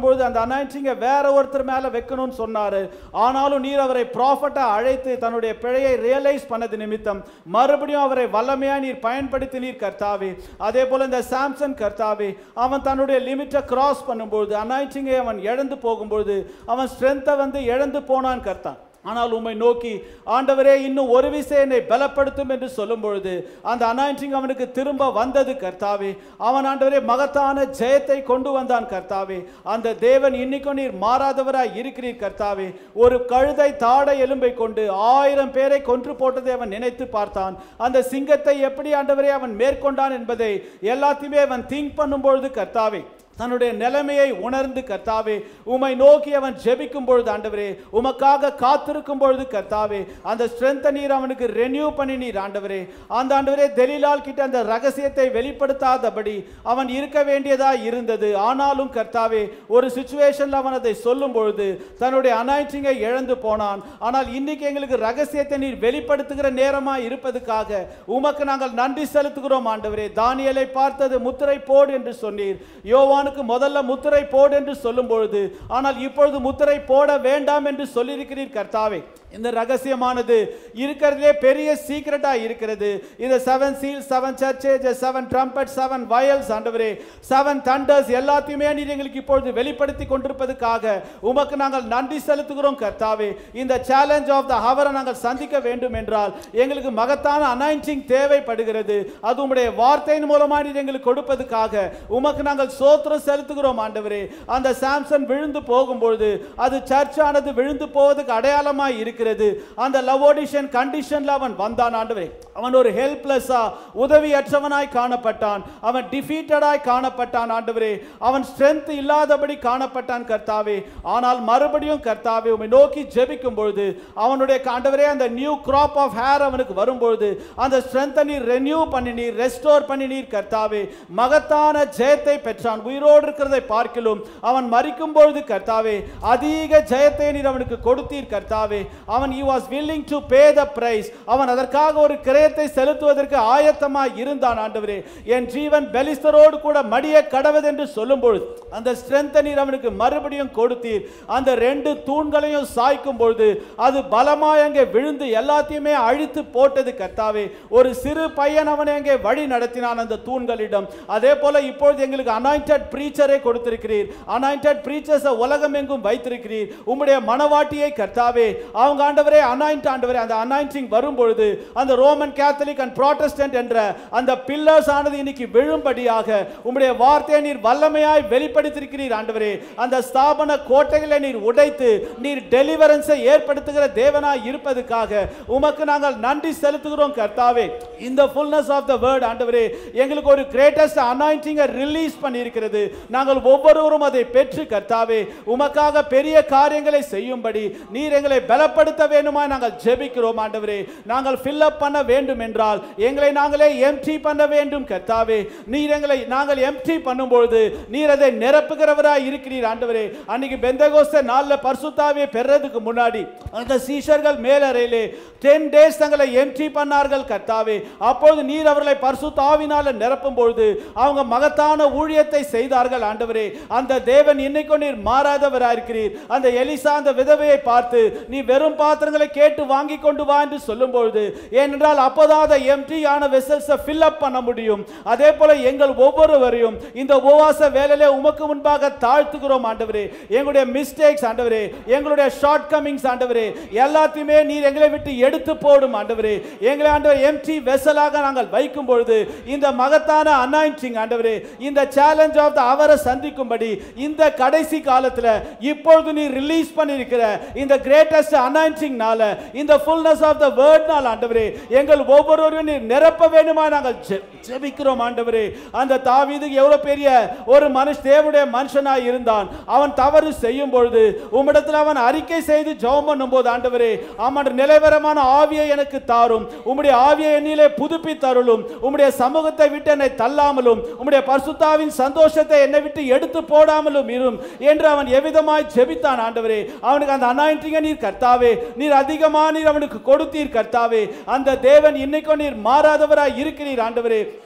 பண்ணும்போது அந்த அனாயிண்டிங்கை வேற ஒருத்தர் மேல வைக்கணும்னு சொன்னாரு. ஆனாலும் நீர் அவரை ப்ராஃபட்டா அழைத்து தன்னுடைய பிழையை ரியலைஸ் பண்ணது நிமித்தம் மறுபடியும் அவரை வல்லமையா நீர் பயன்படுத்தி நீர் கர்த்தாவே. அதே போல இந்த சாம்சன் கர்த்தாவே, அவன் தன்னுடைய லிமிட்டை கிராஸ் பண்ணும்போது அனாயிண்டிங்கை அவன் இழந்து போகும்போது அவன் ஸ்ட்ரென்த்தை வந்து இழந்து போனான் கர்த்தா. ஆனால் உம்மை நோக்கி ஆண்டவரே இன்னும் ஒரு விசை என்னை பலப்படுத்தும் என்று சொல்லும் பொழுது அந்த அனாயிண்டிங் அவனுக்கு திரும்ப வந்தது கர்த்தாவே. அவன் ஆண்டவரே மகத்தான ஜெயத்தை கொண்டு வந்தான் கர்த்தாவே. அந்த தேவன் இன்னைக்கும் நீர் மாறாதவராய் இருக்கிறீர் கர்த்தாவே. ஒரு கழுதை தாடை எலும்பை கொண்டு ஆயிரம் பேரை கொன்று போட்டதை அவன் நினைத்து பார்த்தான். அந்த சிங்கத்தை எப்படி ஆண்டவரே அவன் மேற்கொண்டான் என்பதை எல்லாத்தையுமே அவன் திங்க் பண்ணும் பொழுது கர்த்தாவே, தன்னுடைய நிலைமையை உணர்ந்து கர்த்தாவே உம்மை நோக்கி அவன் ஜெபிக்கும் பொழுது ஆண்டவரே, உமக்காக காத்திருக்கும் பொழுது கர்த்தாவே, அந்த ஸ்ட்ரென்த்தை நீர் அவனுக்கு ரெனியூ பண்ணி நீர் ஆண்டவரே. அந்த ஆண்டவரே தெலீலால் கிட்ட அந்த ரகசியத்தை வெளிப்படுத்தாதபடி அவன் இருக்க வேண்டியதா இருந்தது. ஆனாலும் கர்த்தாவே ஒரு சிச்சுவேஷன்ல அவன் அதை சொல்லும் பொழுது தன்னுடைய அனாயிண்டிங்கை இழந்து போனான். ஆனால் இன்னைக்கு எங்களுக்கு ரகசியத்தை நீர் வெளிப்படுத்துகிற நேரமா இருப்பதுக்காக உமக்கு நாங்கள் நன்றி செலுத்துகிறோம் ஆண்டவரே. தானியேலை பார்த்தது முத்திரை போடு என்று சொன்னீர். யோவான் முதல்ல முத்திரை போடு என்று சொல்லும் பொழுது ஆனால் இப்பொழுது முத்திரை போட வேண்டாம் என்று சொல்லியிருக்கிறீர் கர்த்தாவே. இந்த ரகசியமானது இருக்கிறதுலே பெரிய சீக்ரெட்டா இருக்கிறது. இந்த seven seals, seven churches, seven trumpet, seven vials ஆண்டவரே, செவன் தண்டர்ஸ் எல்லாத்தையுமே நீர் எங்களுக்கு இப்பொழுது வெளிப்படுத்தி கொண்டிருப்பதற்காக உமக்கு நாங்கள் நன்றி செலுத்துகிறோம் கர்த்தாவே. இந்த சேலஞ்ச் ஆஃப் த ஹவரை நாங்கள் சந்திக்க வேண்டும் என்றால் எங்களுக்கு மகத்தான அனாயிண்டிங் தேவைப்படுகிறது. அது உம்முடைய வார்த்தையின் மூலமாக நீர் எங்களுக்கு கொடுப்பதற்காக உமக்கு நாங்கள் சோத்திரம் செலுத்துகிறோம் ஆண்டவரே. அந்த சாம்சன் விழுந்து போகும்போது அது சர்ச்சானது விழுந்து போவதற்கு அடையாளமாய் இருக்கிறது. அந்த லவோடிஷியன் கண்டிஷன்ல அவன் வந்தான் ஆண்டவரே. அவன் ஒரு ஹெல்ப்லெஸ்ஸா உதவியற்றவனாய் காணப்பட்டான். அவன் டிஃபீட்டடாய் காணப்பட்டான் ஆண்டவரே. அவன் ஸ்ட்ரென்த் இல்லாதபடி காணப்பட்டான் கர்த்தாவே. ஆனால் மறுபடியும் கர்த்தாவே உம்மை நோக்கி ஜெபிக்கும் பொழுது அவனுடைய ஆண்டவரே அந்த நியூ கிராப் ஆஃப் ஹேர் அவனுக்கு வரும்பொழுது அந்த ஸ்ட்ரென்த்தை நீர் ரெனியூ பண்ணி நீர் ரெஸ்டோர் பண்ணி நீர் கர்த்தாவே மகத்தான ஜெயத்தை பெற்றான். உயிரோடு இருக்கிறதை பார்க்கிலும் அவன் மரிக்கும் பொழுது கர்த்தாவே அதிக ஜெயத்தை நீர் அவனுக்கு கொடுத்தீர் கர்த்தாவே. அவன் he was willing to pay the price. அவன் அதற்காக ஒரு கிரயத்தை செலுத்துவதற்கு ஆயத்தமாய் இருந்தான் ஆண்டவரே. என் ஜீவன் பெலிஸ்தரோடு கூட மடிய கடவது என்று சொல்லும் பொழுது அந்த ஸ்ட்ரென்த்தை நீர் அவனுக்கு மறுபடியும் கொடுத்தீர். அந்த ரெண்டு தூண்களையும் சாய்க்கும் பொழுது அது பலமாய் அங்கே விழுந்து எல்லாத்தையுமே அழித்து போட்டது கர்த்தாவே. ஒரு சிறு பையன் அவனை அங்கே வழி நடத்தினான் அந்த தூண்களிடம். அதே போல இப்பொழுது எங்களுக்கு அனாயிண்டட் பிரீச்சரை கொடுத்திருக்கிறீர். அனாயிண்டட் பிரீச்சர்ஸ் உலகம் எங்கும் வைத்திருக்கிறீர். உம்முடைய மனவாட்டியை கர்த்தாவே அவங்க ஆண்டவரே அனாயிண்ட் ஆண்டவரே அந்த அனாயிண்டிங் வரும் பொழுது அந்த ரோமன் கேத்தலிக் அண்ட் புராட்டஸ்டன்ட் என்ற அந்த பில்லர்ஸ் ஆனது இன்னைக்கு விழும்படியாக உம்முடைய வார்த்தையை நீர் வல்லமையாய் வெளிப்படுத்தியிருக்கிறீர் ஆண்டவரே. அந்த ஸ்தாபன கோட்டைகளை நீர் உடைத்து நீர் டெலிவரன்ஸை ஏற்படுத்துகிற தேவனாய் இருப்பதற்காக உமக்கு நாங்கள் நன்றி செலுத்துகிறோம் கர்த்தாவே. இந்த ஃபுல்னஸ் ஆஃப் த வேர்ட் ஆண்டவரே எங்களுக்கு ஒரு கிரேட்டஸ்ட் அனாயிண்டிங்கை ரிலீஸ் பண்ணி இருக்கிறது. நாங்கள் ஒவ்வொருவரும் அதை பெற்று கர்த்தாவே உமக்காக பெரிய காரியங்களை செய்யும்படி நீர் எங்களை பலப்படுத்த வேண்டுமா நாங்கள் ஜெபிக்கிறோம் ஆண்டவரே. நாங்கள் ஃபில் அப் பண்ண வேண்டும் என்றால் எங்களை நாங்களே எம்டி பண்ண வேண்டும் கர்த்தாவே. நீர் எங்களை நாங்கள் எம்டி பண்ணும்போது நீர் அதை நிரப்புகிறவராய் இருக்கிறீர் ஆண்டவரே. அன்னைக்கு பெந்தகோஸ்தே நாள்ல பரிசுத்த ஆவியை பெறதுக்கு முன்னாடி அந்த சீஷர்கள் மேலறையிலே டென் டேஸ் தங்களை எம்டி பண்ணார்கள் கர்த்தாவே. அப்பொழுது நீர் அவர்களை பரிசுத்த ஆவினால நிரப்பும் பொழுது அவங்க மகத்தான ஊழியத்தை செய்தார்கள் ஆண்டவரே. அந்த தேவன் இன்னைக்கும் நீர் மாறாதவராய் இருக்கிறீர். அந்த எலிசா அந்த விதவையை பார்த்து நீ வெறும் பாத்திரங்களை கேட்டு வாங்கி கொண்டு வா என்று சொல்லும் பொழுது ஏனென்றால் அப்போதான் அதை எம்டி ஆன வெசல்ஸை ஃபில் அப் பண்ண முடியும். அதே போல எங்கள் ஒவ்வொருவரையும் இந்த உபவாச வேளையிலே உமக்கு முன்பாக தாழ்த்துகிறோம் ஆண்டவரே. எங்களுடைய மிஸ்டேக்ஸ் ஆண்டவரே, எங்களுடைய ஷார்ட் கமிங்ஸ் ஆண்டவரே எல்லாத்தையுமே நீர் எங்களை விட்டு எடுத்து போடும் ஆண்டவரே. எங்களை ஆண்டவர் எம்டி வெசலாக நாங்கள் வைக்கும் பொழுது இந்த மகத்தான அனாயிண்டிங் ஆண்டவரே இந்த சேலஞ்ச் ஆஃப் த அவரை சந்திக்கும்படி இந்த கடைசி காலத்தில் இப்பொழுது நீர் ரிலீஸ் பண்ணியிருக்கிற இந்த கிரேட்டஸ்ட் அனாயிண்டிங்னால இந்த ஃபுல்னஸ் ஆஃப் த வேர்ட்னால ஆண்டவரே எங்கள் ஒவ்வொருவரையும் நீர் நிரப்ப வேண்டுமா நாங்கள் ஜெபிக்கிறோம் ஆண்டவரே. அந்த தாவீது எவ்வளவு பெரிய ஒரு மனுஷ தேவனுடைய மனுஷனாய் இருந்தான். அவன் தவறு செய்யும் பொழுது உம்மிடத்தில் அவன் அறிக்கை செய்து ஜெபம் பண்ணும்போது ஆண்டவரே அவன் நிலைவரமான ஆவியை எனக்கு தாரும், உம்முடைய ஆவியை என்னிலே புதுப்பித்தருளும், உம்முடைய சமூகத்தை விட்டு என்னை தள்ளாமலும் உம்முடைய பரிசுத்தாவின் சந்தோஷத்தை என்னை விட்டு எடுத்து போடாமலும் இரும் என்று அவன் எவ்விதமாய் ஜெபித்தான் ஆண்டவரே. அவனுக்கு அந்த அனாயிண்டிங்கை நீர் கர்த்தாவே நீர் அதிகமாக நீர் அவனுக்கு கொடுத்தீர் கர்த்தாவே. அந்த தேவன் இன்னைக்கும் நீர் மாறாதவராய் இருக்கிறீர் ஆண்டவரே.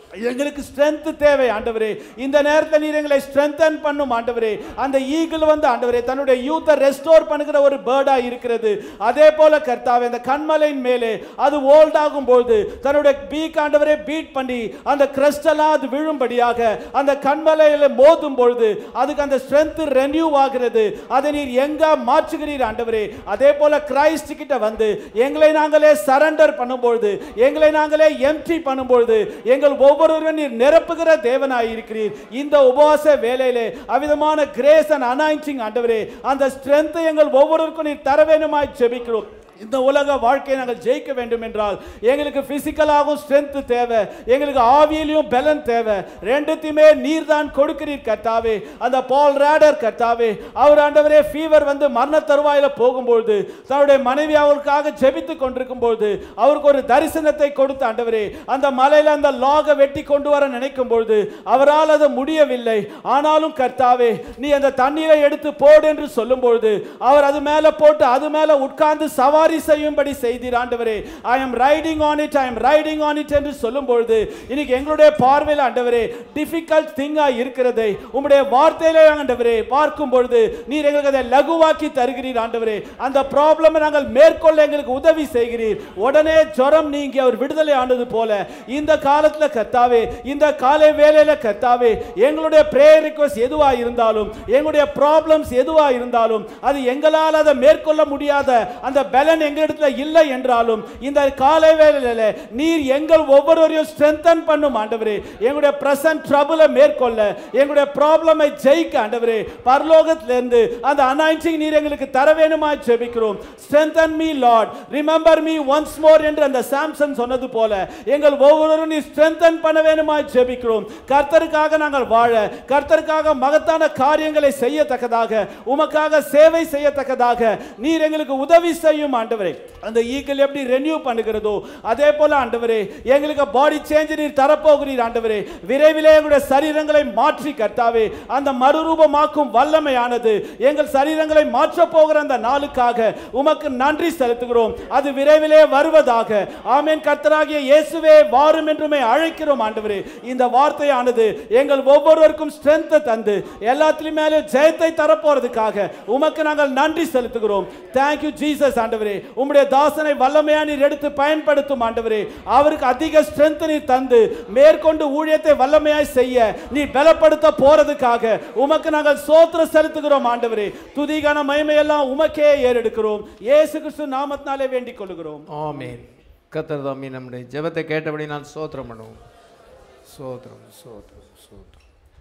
எங்களுக்கு ஸ்ட்ரென்த் தேவை ஆண்டவரே. இந்த நேரத்தில் நீர் எங்களை ஸ்ட்ரென்தன் பண்ணும் ஆண்டவரே. அந்த ஈகிள் வந்து ஆண்டவரே தன்னுடைய யூத்தை ரெஸ்டோர் பண்ணுகிற ஒரு பேர்டா இருக்கிறது. அதே போல கர்த்தாவே அந்த கண்மலையின் மேலே அது ஓல்ட் ஆகும்போது தன்னுடைய பீக் ஆண்டவரே பீட் பண்ணி அந்த கிறிஸ்டலா அது விழும்படியாக அந்த கண்மலையில மோதும் பொழுது அதுக்கு அந்த ஸ்ட்ரென்த் ரெனியூ ஆகிறது. அதை நீர் எங்க மாற்றுகிறீர் ஆண்டவரே. அதே போல கிரைஸ்ட் கிட்ட வந்து எங்களை நாங்களே சரண்டர் பண்ணும்பொழுது எங்களை நாங்களே எம்டி பண்ணும்பொழுது எங்கள் ஒவ்வொருவரும் நீர் நிரப்புகிற தேவனாய் இருக்கிறீர். இந்த உபவாச வேளையிலே அவிதமான கிரேஸ் அண்ட் அனாயிண்டிங் ஆண்டவரே அந்த ஸ்ட்ரென்த் எங்கள் ஒவ்வொருவருக்கும் நீர் தர வேண்டுமாய் ஜெபிக்கிறோம். இந்த உலக வாழ்க்கையை நாங்கள் ஜெயிக்க வேண்டும் என்றால் எங்களுக்கு பிசிக்கலாகவும் ஸ்ட்ரென்த் தேவை, எங்களுக்கு ஆவியிலும் பலன் தேவை. ரெண்டுத்தையுமே நீர் தான் கொடுக்கிறீர் கர்த்தாவே. அந்த பால் ராடர் கர்த்தாவே அவர் ஆண்டவரே ஃபீவர் வந்து மரண தருவாயில போகும்போது தன்னுடைய மனைவி அவருக்காக ஜெபித்து கொண்டிருக்கும் போது அவருக்கு ஒரு தரிசனத்தை கொடுத்த ஆண்டவரே அந்த மலையில அந்த லாக வெட்டி கொண்டு வர நினைக்கும் பொழுது அவரால் அது முடியவில்லை. ஆனாலும் கர்த்தாவே நீ அந்த தண்ணீரை எடுத்து போடு என்று சொல்லும் பொழுது அவர் அது மேல போட்டு அது மேல உட்கார்ந்து சவாரி செய்யும்படி செய்தீர் ஆண்டவரே. I am riding on it, I am riding on it என்று சொல்லும் பொழுது இன்னைக்கு எங்களுடைய பார்வையில் ஆண்டவரே டிஃபிகல்ட் திங்கா இருக்கிறதை உம்முடைய வார்த்தையிலே ஆண்டவரே பார்க்கும் பொழுது நீர் எங்களுக்கு அதை லகுவாக்கி தருகிறீர் ஆண்டவரே. அந்த ப்ராப்ளமை நாங்கள் மேற்கொள்ள எங்களுக்கு உதவி செய்கிறீர். உடனே ஜுரம் நீங்கி அவர் விடுதலை ஆனது போல இந்த காலத்தில் கர்த்தாவே இந்த காலை வேளையில கர்த்தாவே எங்களுடைய பிரேயர் ரிக்வெஸ்ட் எதுவா இருந்தாலும் எங்களுடைய ப்ராப்ளம்ஸ் எதுவா இருந்தாலும் அது எங்களால் அதை மேற்கொள்ள முடியாத அந்த பலன் எங்களிடத்துல இல்லை என்றாலும் இந்த காலை வேளையில நீர் எங்கள் ஒவ்வொருவரையும் ஸ்ட்ரென்தன் பண்ணும் ஆண்டவரே. எங்களுடைய பிரசன்ட் ட்ரபிளை மேற்கொள்ள எங்களுடைய ப்ராப்ளமை ஜெயிக்க ஆண்டவரே பரலோகத்திலிருந்து அந்த அனாயிண்டிங் நீர் எங்களுக்கு தர வேண்டுமாய் ஜெபிக்கிறோம். Strengthen me lord, remember me once more என்று அந்த சாம்சன் சொன்னது போல எங்கள் ஒவ்வொருவரும் நீர் ஸ்ட்ரென்தன் பண்ண வேண்டுமாய் ஜெபிக்கிறோம். கர்த்தருக்காக நாங்கள் வாழ கர்த்தருக்காக மகத்தான காரியங்களை செய்யத்தக்கதாக உமக்காக சேவை செய்யத்தக்கதாக நீர் எங்களுக்கு உதவி செய்யும் ஆண்டவரே. அந்த ஈகிள் எப்படி ரெனியூ பண்ணுகிறதோ அதே போல ஆண்டவரே எங்களுக்கு பாடி சேஞ்ச் நீர் தரப்போகிறீர் ஆண்டவரே. விரைவிலே எங்களுடைய சரீரங்களை மாற்றி கர்த்தாவே அந்த மறுரூபமாக்கும் வல்லமையானது எங்கள் சரீரங்களை மாற்ற போகிற அந்த நாளுக்காக உமக்கு நன்றி செலுத்துகிறோம். அது விரைவிலே வருவதாக. ஆமென். கர்த்தராகிய இயேசுவே வாரும் என்றுமே அழைக்கிறோம் ஆண்டவரே. இந்த வார்த்தையானது எங்கள் ஒவ்வொருவருக்கும் ஸ்ட்ரென்த் தந்து எல்லாத்திலும் மேலே ஜெயத்தை தரப்போறதுக்காக உமக்கு நாங்கள் நன்றி செலுத்துகிறோம். Thank you Jesus ஆண்டவரே. உம்முடைய தாசனை வல்லமையா நீர் எடுத்து பயன்படுத்தும் ஆண்டவரே. அவருக்கு அதிக ஸ்ட்ரென்த் நீர் தந்து மேற்கொண்டு ஊழியத்தை வல்லமையாய் செய்ய நீ பலப்படுத்த போறதுக்காக உமக்கு நாங்கள் ஸ்தோத்திரம் செலுத்துகிறோம் ஆண்டவரே. துதிகான மகிமையெல்லாம் உமக்கே ஏறெடுக்கிறோம். இயேசு கிறிஸ்து நாமத்தினாலே வேண்டிக் கொள்கிறோம். ஆமென். கர்த்தர் தாமே நம்முடைய ஜெபத்தை கேட்டபடி நான் ஸ்தோத்திரம் பண்ணுவோம். ஸ்தோத்திரம் ஸ்தோத்திரம் ஸ்தோத்திரம்.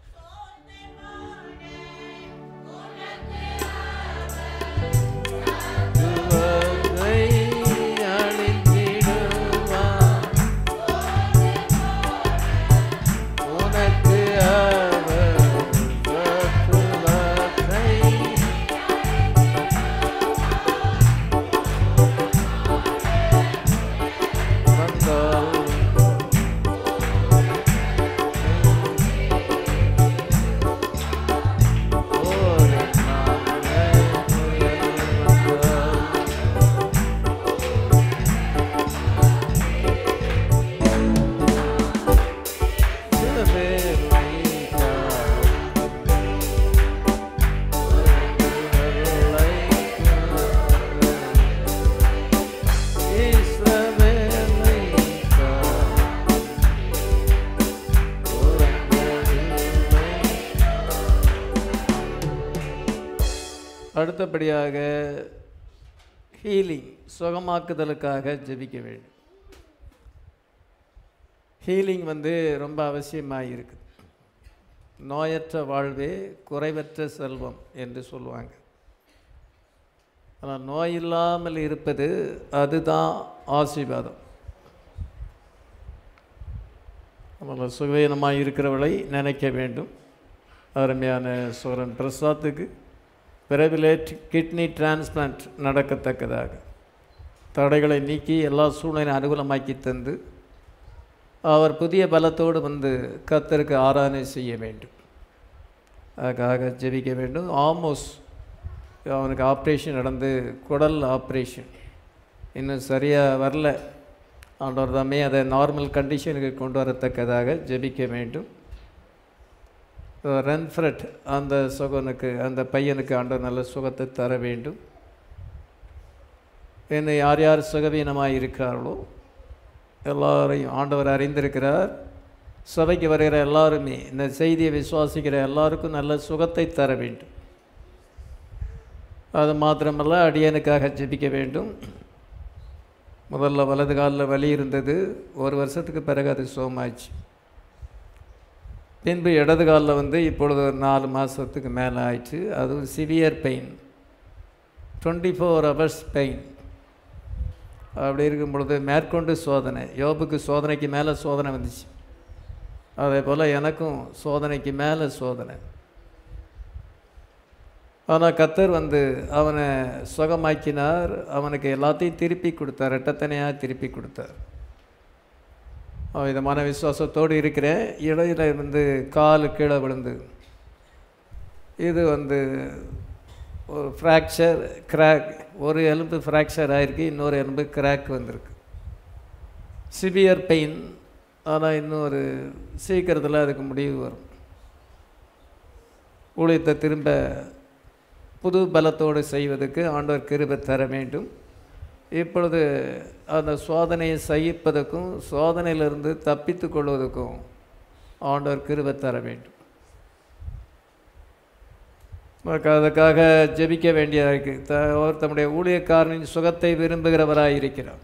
அடுத்தபடியாக ஹீலிங் சுகமாக்குதலுக்காக ஜெபிக்க வேண்டும். ஹீலிங் வந்து ரொம்ப அவசியமாக இருக்குது. நோயற்ற வாழ்வே குறைவற்ற செல்வம் என்று சொல்லுவாங்க. ஆனால் நோய் இல்லாமல் இருப்பது அதுதான் ஆசீர்வாதம். நம்மள சுகவீனமாக இருக்கிறவளை நினைக்க வேண்டும். அருமையான சோரன் பிரசாத்துக்கு விரைவிலே கிட்னி டிரான்ஸ்பிளான்ட் நடக்கத்தக்கதாக தடைகளை நீக்கி எல்லா சூழ்நிலையும் அனுகூலமாக்கி தந்து அவர் புதிய பலத்தோடு வந்து கர்த்தருக்கு ஆராதனை செய்ய வேண்டும். அதுக்காக ஜெபிக்க வேண்டும். ஆமோஸ் அவனுக்கு ஆப்ரேஷன் நடந்து குடல் ஆப்ரேஷன் இன்னும் சரியாக வரல. ஆண்டவர் தாமே அதை நார்மல் கண்டிஷனுக்கு கொண்டு வரத்தக்கதாக ஜெபிக்க வேண்டும். ரன்ஃப்ரெட் அந்த சுகனுக்கு அந்த பையனுக்கு ஆண்டவர் நல்ல சுகத்தை தர வேண்டும். என்னை யார் யார் சுகவீனமாக இருக்கிறார்களோ எல்லாரையும் ஆண்டவர் அறிந்திருக்கிறார். சபைக்கு வருகிற எல்லாருமே இந்த செய்தியை விசுவாசிக்கிற எல்லாருக்கும் நல்ல சுகத்தை தர வேண்டும். அது மாத்திரமல்ல, அடியனுக்காக ஜெபிக்க வேண்டும். முதல்ல வலது காலில் வலி இருந்தது, ஒரு வருஷத்துக்கு பிறகு அது சுகமாச்சு. பின்பு இடது காலில் வந்து இப்பொழுது ஒரு நாலு மாதத்துக்கு மேலே ஆயிடுச்சு. அதுவும் severe pain, twenty four hours pain. அப்படி இருக்கும் பொழுது மேற்கொண்டு சோதனை, யோபுக்கு சோதனைக்கு மேலே சோதனை வந்துச்சு. அதே போல் எனக்கும் சோதனைக்கு மேலே சோதனை. ஆனால் கர்த்தர் வந்து அவனை சுகமாக்கினார். அவனுக்கு எல்லாத்தையும் திருப்பி கொடுத்தார், ரெட்டத்தனையாக திருப்பி கொடுத்தார். விதமான விசுவாசத்தோடு இருக்கிறேன். இடையில வந்து கால் கீழே விழுந்து இது வந்து ஒரு ஃப்ராக்சர் கிராக், ஒரு எலும்பு ஃப்ராக்சர் ஆகிருக்கு, இன்னொரு எலும்பு கிராக் வந்திருக்கு. Severe pain. ஆனால் இன்னும் ஒரு சீக்கிரத்தில் அதுக்கு முடிவு வரும். ஊழியத்தை திரும்ப புது பலத்தோடு செய்வதற்கு ஆண்டவர் கிருபை தர வேண்டும். இப்பொழுது அந்த சோதனையை சகிப்பதற்கும் சோதனையிலிருந்து தப்பித்து கொள்வதற்கும் ஆண்டவர் கிருபை தர வேண்டும். அதுக்காக ஜெபிக்க வேண்டியதாக இருக்குது. அவர் தம்முடைய ஊழியக்காரனின் சுகத்தை விரும்புகிறவராக இருக்கிறார்.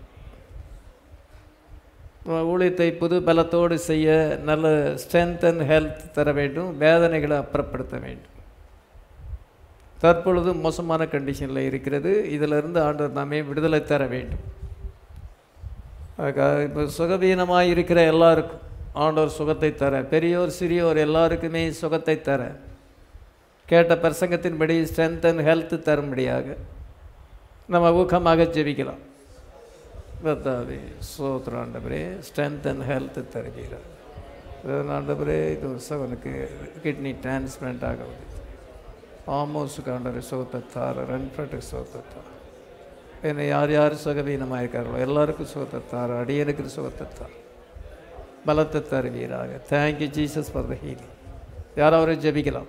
ஊழியத்தை புது பலத்தோடு செய்ய நல்ல ஸ்ட்ரென்த் அண்ட் ஹெல்த் தர வேண்டும். வேதனைகளை அப்புறப்படுத்த வேண்டும். தற்பொழுது மோசமான கண்டிஷனில் இருக்கிறது. இதிலிருந்து ஆண்டவர் நாமே விடுதலை தர வேண்டும். அதுக்காக இப்போ சுகவீனமாக இருக்கிற எல்லாருக்கும் ஆண்டவர் சுகத்தை தர, பெரியோர் சிறியோர் எல்லாருக்குமே சுகத்தை தர, கேட்ட பிரசங்கத்தின்படி ஸ்ட்ரென்த் அண்ட் ஹெல்த் தரும்படியாக நம்ம ஊக்கமாக ஜெபிக்கலாம். கர்த்தாவே ஸ்தோத்திரம் ஆண்டவரே, ஸ்ட்ரென்த் அண்ட் ஹெல்த் தருகிறார். ஆண்டவரே, இது சகனுக்கு கிட்னி டிரான்ஸ்பிளான்ட் ஆகுது. ஆமோஸுக்கு ஆண்டவர் சுகத்தை தார், ரன்ஃப்ரெட்டுக்கு சுகத்தை தார். என்னை யார் யார் சுகவீனமாக இருக்கார்களோ எல்லாருக்கும் சுகத்தை தார், அடியனுக்கு சுகத்தை தார், பலத்தை தருவீராக. Thank you Jesus for the healing. யாராவது ஜெபிக்கலாம்.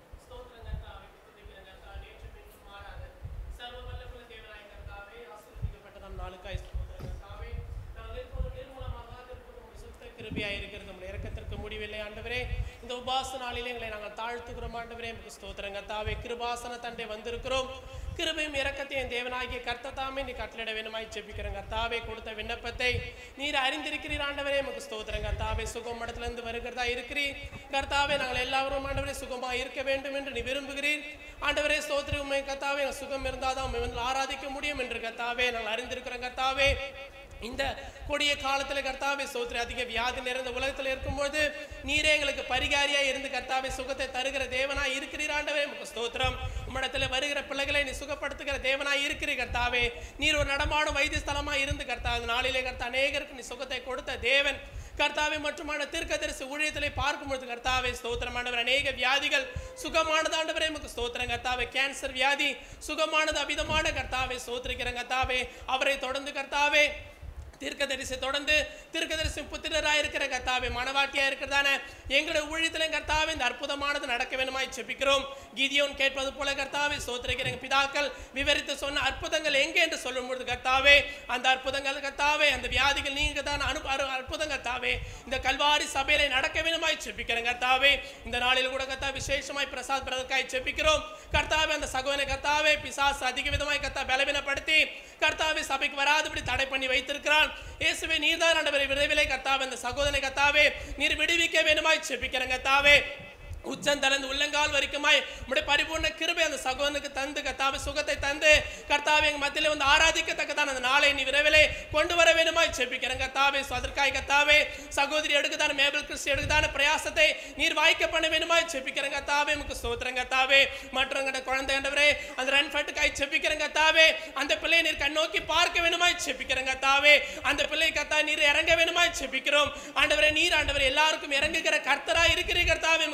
இந்த உபாச நாளிலே எங்களை நாங்கள் தாழ்த்துக்கிறோம் ஆண்டவரே. ஸ்தோத்திரம் கர்த்தாவே. கிருபாசன தண்டை வந்திருக்கிறோம். கிருபையும் இரக்கத்தையும் தேவனாகிய கர்த்தர் தாமே நீ கட்டளையிட வேணுமாய் ஜெபிக்கிறோம் கர்த்தாவே. கொடுத்த விண்ணப்பத்தை நீர் அறிந்திருக்கிறீர் ஆண்டவரே. நமக்கு ஸ்தோத்திரம் கர்த்தாவே. சுகம் இடத்திலிருந்து வருகிறதா இருக்கிறீர் கர்த்தாவே. நாங்கள் எல்லாரும் ஆண்டவரே சுகமாக இருக்க வேண்டும் என்று நீ விரும்புகிறீர் ஆண்டவரே. ஸ்தோத்திரம் உண்மை கர்த்தாவே. சுகம் இருந்தால்தான் உண்மை வந்து ஆராதிக்க முடியும் என்று கர்த்தாவே நாங்கள் அறிந்திருக்கிறோம் கர்த்தாவே. இந்த கொடிய காலத்துல கர்த்தாவே ஸ்தோத்திரம், அதிக வியாதி நிறைந்த உலகத்துல இருக்கும்போது நீரே எங்களுக்கு பரிகாரியா இருந்து கர்த்தாவே சுகத்தை தருகிற தேவனாய் இருக்கிறீர் ஆண்டவரே. உமக்கு ஸ்தோத்திரம். உம்மிடத்துல வருகிற பிள்ளைகளை நீ சுகப்படுத்துகிற தேவனாய் இருக்கிறீர் கர்த்தாவே. நீர் ஒரு நடமாடும் வைத்திய ஸ்தலமா இருந்து கர்த்தாவே நாளிலே கர்த்தா அநேகருக்கு நீ சுகத்தை கொடுத்த தேவன் கர்த்தாவே. மற்றுமான தீர்க்கதரிசி ஊழியத்திலே பார்க்கும்பொழுது கர்த்தாவே ஸ்தோத்திரம் ஆண்டவர், அநேக வியாதிகள் சுகமானது ஆண்டவரே. உமக்கு ஸ்தோத்திரம் கர்த்தாவே. கேன்சர் வியாதி சுகமானது அபிதமான கர்த்தாவே ஸ்தோத்திரிக்கிற கர்த்தாவே. அவரை தொடர்ந்து கர்த்தாவே தீர்க்கதரிசி தொடர்ந்து தீர்க்கதரிசி புத்திரராக இருக்கிற கர்த்தாவே, மனவாட்டியா இருக்கிறதான எங்களுடைய ஊழியத்திலே கர்த்தாவே இந்த அற்புதமானது நடக்க வேணுமாய் ஜெபிக்கிறோம். கீதியோன் கேட்பது போல கர்த்தாவே ஸ்தோத்திரிக்கிற பிதாக்கள் விவரித்து சொன்ன அற்புதங்கள் எங்கே என்று சொல்லும் பொழுது கர்த்தாவே, அந்த அற்புதங்கள் கர்த்தாவே, அந்த வியாதிகள் நீங்க தான் அனு அற்புதம் கர்த்தாவே இந்த கல்வாரி சபையில நடக்க வேணுமாய் ஜெபிக்கிறேன் கர்த்தாவே. இந்த நாளில் கூட கர்த்தா விசேஷமாய் பிரசாத் பிரதற்காய் ஜெபிக்கிறோம் கர்த்தாவே. அந்த சகோதரனை கர்த்தாவே பிசாசு அதிக விதமாய் கர்த்தா பலவீனப்படுத்தி கர்த்தாவே சபைக்கு வராதபடி தடை பண்ணி வைத்திருக்கிறான். இயேசுவே நீர்தான் ஆண்டவரே விரைவிலே கர்த்தாவே அந்த சகோதரனை கர்த்தாவே நீர் விடுவிக்க வேணுமாய் ஜெபிக்கிறேன் கர்த்தாவே. உச்சந்தலந்து உள்ளங்கால் வரைக்குமாய் உம்முடைய பரிபூர்ண கிருபை அந்த சகோதரனுக்கு தந்து கர்த்தாவே சுகத்தை தந்து கர்த்தாவே எங்க மத்தியிலே வந்து ஆராதிக்கத்தக்கதான அந்த நாளை நீ விரைவிலே கொண்டு வர வேணுமாய் ஜெபிக்கிறேன் கர்த்தாவே. அதற்காக கர்த்தாவே சகோதரி எடுக்குதான மேபல் கிறிஸ்டி எடுக்குதான பிரயாசத்தை நீர் வாய்க்க பண்ண வேணுமாய் ஜெபிக்கிறேன் கர்த்தாவே. உமக்கு ஸ்தோத்திரம் கர்த்தாவே. மற்றவங்க குழந்தை ஆண்டவரே அந்த ரன்ஃபட்டுக்காய் ஜெபிக்கிறேன் கர்த்தாவே. அந்த பிள்ளையை நீர் கண்ணோக்கி பார்க்க வேணுமாய் ஜெபிக்கிறேன் கர்த்தாவே. அந்த பிள்ளை கர்த்தா நீர் இறங்க வேணுமாய் ஜெபிக்கிறோம் ஆண்டவரே. நீர் ஆண்டவரே எல்லாருக்கும் இறங்குகிற கர்த்தராய் இருக்கிறீர் கர்த்தாவே. உமக்கு ஸ்தோத்திரம்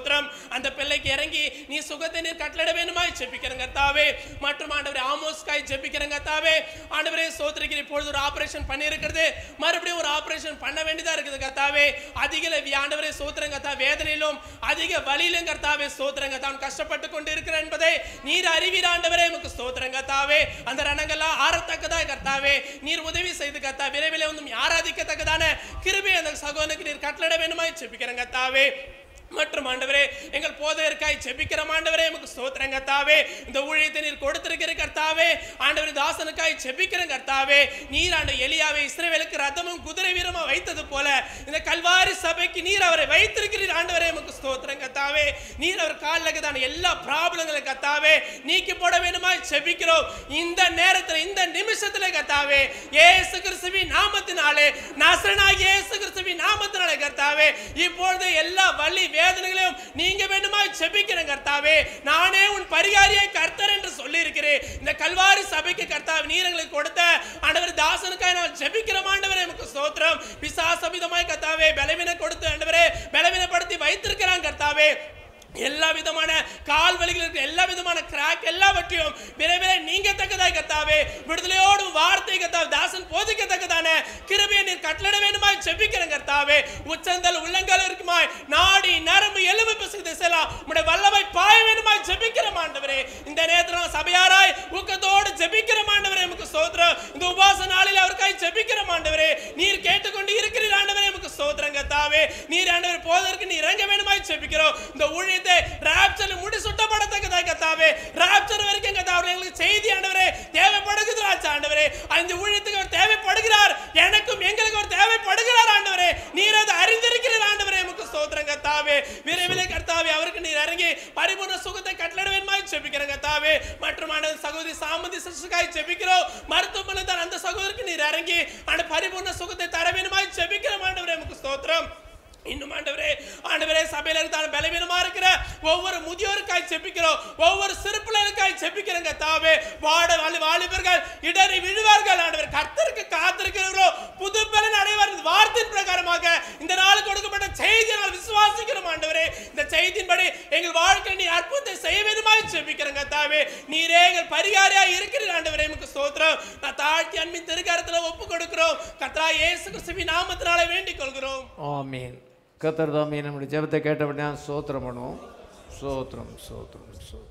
ஸ்தோத்திரம். அந்த பிள்ளைக்கு இறங்கி நீ சுகத்தை நீர் கட்டளையிட வேண்டுமாய் ஜெபிக்கிறேன் கர்த்தாவே. மற்றும் ஆண்டவரே ஆமோஸ்காய் ஜெபிக்கிறேன் கர்த்தாவே. ஆண்டவரே ஸ்தோத்திரிக்கிறேன். இப்பொழுது ஒரு ஆபரேஷன் பண்ணி இருக்கிறது, மறுபடியும் ஒரு ஆபரேஷன் பண்ண வேண்டியதா இருக்குது கர்த்தாவே. அதிக ஆண்டவரே ஸ்தோத்திரம் கர்த்தாவே, வேதனையிலும் அதிக வலியிலும் கர்த்தாவே ஸ்தோத்திரம் கர்த்தாவே கஷ்டப்பட்டு கொண்டு இருக்கிறேன் என்பதை நீர் அறிவீர் ஆண்டவரே. உமக்கு ஸ்தோத்திரம் கர்த்தாவே. அந்த ரணங்கள்லாம் ஆறத்தக்கதா கர்த்தாவே நீர் உதவி செய்து கர்த்தாவே விரைவில் வந்து ஆராதிக்கத்தக்கதான கிருபை அந்த சகோதரனுக்கு நீர் கட்டளையிட வேண்டுமாய் ஜெபிக்கிறேன் கர்த்தாவே. மற்றும் ஆண்டவரே எங்கள் போதகருக்காய் ஜெபிக்கிற ஆண்டவரே உமக்கு ஸ்தோத்திரம் கர்த்தாவே. இந்த ஊழியத்தை நீர் கொடுத்திருக்கிற கர்த்தாவே, ஆண்டவரே தாசனுக்காய் ஜெபிக்கிற கர்த்தாவே. நீர் ஆண்ட எலியாவை இஸ்ரவேலுக்கு ரதமும் குதிரை வீரமா வைத்தது போல இந்த கல்வாரி சபைக்கு நீர் அவரை வைத்திருக்கிறீர் ஆண்டவரே உமக்கு ஸ்தோத்திரம் கர்த்தாவே. நீர் அவர் காலில் தான எல்லா ப்ராப்ளங்களை கர்த்தாவே நீக்கி போட வேண்டுமாய் ஜெபிக்கிறோம் இந்த நேரத்தில் இந்த நிமிஷத்தில் கர்த்தாவே. இயேசு கிறிஸ்துவின் நாமத்தினாலே, நாசரேயனாகிய இயேசு கிறிஸ்துவின் நாமத்தினாலே கர்த்தாவே இப்பொழுது எல்லா வலி வேதனைகளையும் நீங்க வேண்டுமாய் ஜெபிக்கிறேன் கர்த்தாவே. நானே உன் பரிகாரியை கர்த்தர் என்று சொல்லி இருக்கிறேன். இந்த கல்வாரி சபைக்கு கர்த்தாவே நீர் எங்களுக்கு கொடுத்த ஆண்டவரே தாசனுக்காக நான் ஜெபிக்கிறேன் ஆண்டவரே உமக்கு ஸ்தோத்திரம். பிசாசமிதமாய் கர்த்தாவே பலவீன கொடுத்து ஆண்டவரே பலவீனப்படுத்தி வைத்திருக்கிறான் கர்த்தாவே. எல்லா விதமான கால் வலிகளுக்கு எல்லா விதமான கிராக் எல்லாவற்றையும் விரைவில் நீங்க தக்கதாய் கர்த்தாவே விடுதலையோடும் வார்த்தை கர்த்தாவே தாசன் போதிக்கத்தக்கதான கிருபையை நீர் கட்டளையிட வேண்டுமாய் ஜெபிக்கிறேன் கர்த்தாவே. உச்சந்தல் உள்ளங்கால் இருக்குமாய் நாடி நரம்பு எலும்பு பிசு திசையெல்லாம் உம்முடைய வல்லமை பாய வேண்டுமாய் ஜெபிக்கிறோம் ஆண்டவரே. இந்த நேரத்தில் சபையாராய் ஊக்கத்தோடு ஜெபிக்கிறோம் ஆண்டவரே உமக்கு ஸ்தோத்திரம். இந்த உபவாச நாளில் அவருக்காய் ஜெபிக்கிறோம் ஆண்டவரே. நீர் கேட்டுக்கொண்டு இருக்கிறீர் ஆண்டவரே உமக்கு ஸ்தோத்திரம் கர்த்தாவே. நீர் ஆண்டவரே போதற்கு நீர் இறங்க வேண்டுமாய் ஜெபிக்கிறோம். இந்த ஊழியத்தை ராப்சர் முடி சுட்டப்படத்தக்கதா கர்த்தாவே. ராப்சர் வரைக்கும் கர்த்தாவே எங்களுக்கு செய்தி ஆண்டவரே தேவைப்படுகிறது ஆண்டவரே. அந்த ஊழியத்துக்கு அவர் தேவைப்படுகிறார், எனக்கும் எங்களுக்கு அவர் தேவைப்படுகிறார் ஆண்டவரே. நீர் அதை அறிந்திருக்கிறீர் ஆண்டவரே உமக்கு ஸ்தோத்திரம் கர்த்தாவே. விரைவிலே கர்த்தாவே அவருக்கு நீர் இறங்கி பரிபூர்ண சுகத்தை கட்டளையிட வேண்டுமாய் ஜெபிக்கிறேன் கர்த்தாவே. மற்றும் ஆண்டவர் சகோதரி சாமந்தி சிஸ்டருக்காய் ஜெபிக்கிறோம். மருத்துவமனை தான் அந்த சகோதரிக்கு நீர் இறங்கி அந்த பரிபூர்ண சுகத்தை தர வேண்டுமாய் ஜெபிக்கிறோம் ஆண்டவரே உமக்கு ஸ்தோத்திரம். இன்னும் ஆண்டவரே ஆண்டவரே சபையில இருந்தாலும் பலவீனமா இருக்கிற ஒவ்வொரு முதியோருக்காய் ஜெபிக்கிறோம், ஒவ்வொரு சிறு பிள்ளைகளுக்காய் ஜெபிக்கிறோம் கர்த்தாவே. வாட வாலிபர்கள் இடறி விழுவார்கள் ஆண்டவரே. கர்த்தருக்கு காத்திருக்கிறவர்களோ புது பலன் அடைவார்கள். வார்த்தையின் பிரகாரமாக இந்த நாள் கொடுக்கப்பட்ட செய்தியை நான் விசுவாசிக்கிறோம் ஆண்டவரே. இந்த செய்தியின்படி எங்கள் வாழ்க்கையில் நீ அற்புதத்தை செய்ய வேண்டுமாய் ஜெபிக்கிறோம் கர்த்தாவே. நீரே எங்கள் பரிகாரியாய் இருக்கிறீர் ஆண்டவரே உமக்கு ஸ்தோத்திரம். நான் தாழ்த்தி அன்பின் திருக்கரத்துல ஒப்பு கொடுக்கிறோம் கர்த்தராகிய இயேசு கிறிஸ்துவின் நாமத்தினாலே வேண்டிக் கொள்கிறோம். ஆமென். கர்த்தர் தாமே நம்முடைய ஜெபத்தை கேட்டபடியா ஸ்தோத்திரம் பண்ணுவோம். ஸ்தோத்திரம் ஸ்தோத்திரம் ஸ்தோத்திரம்.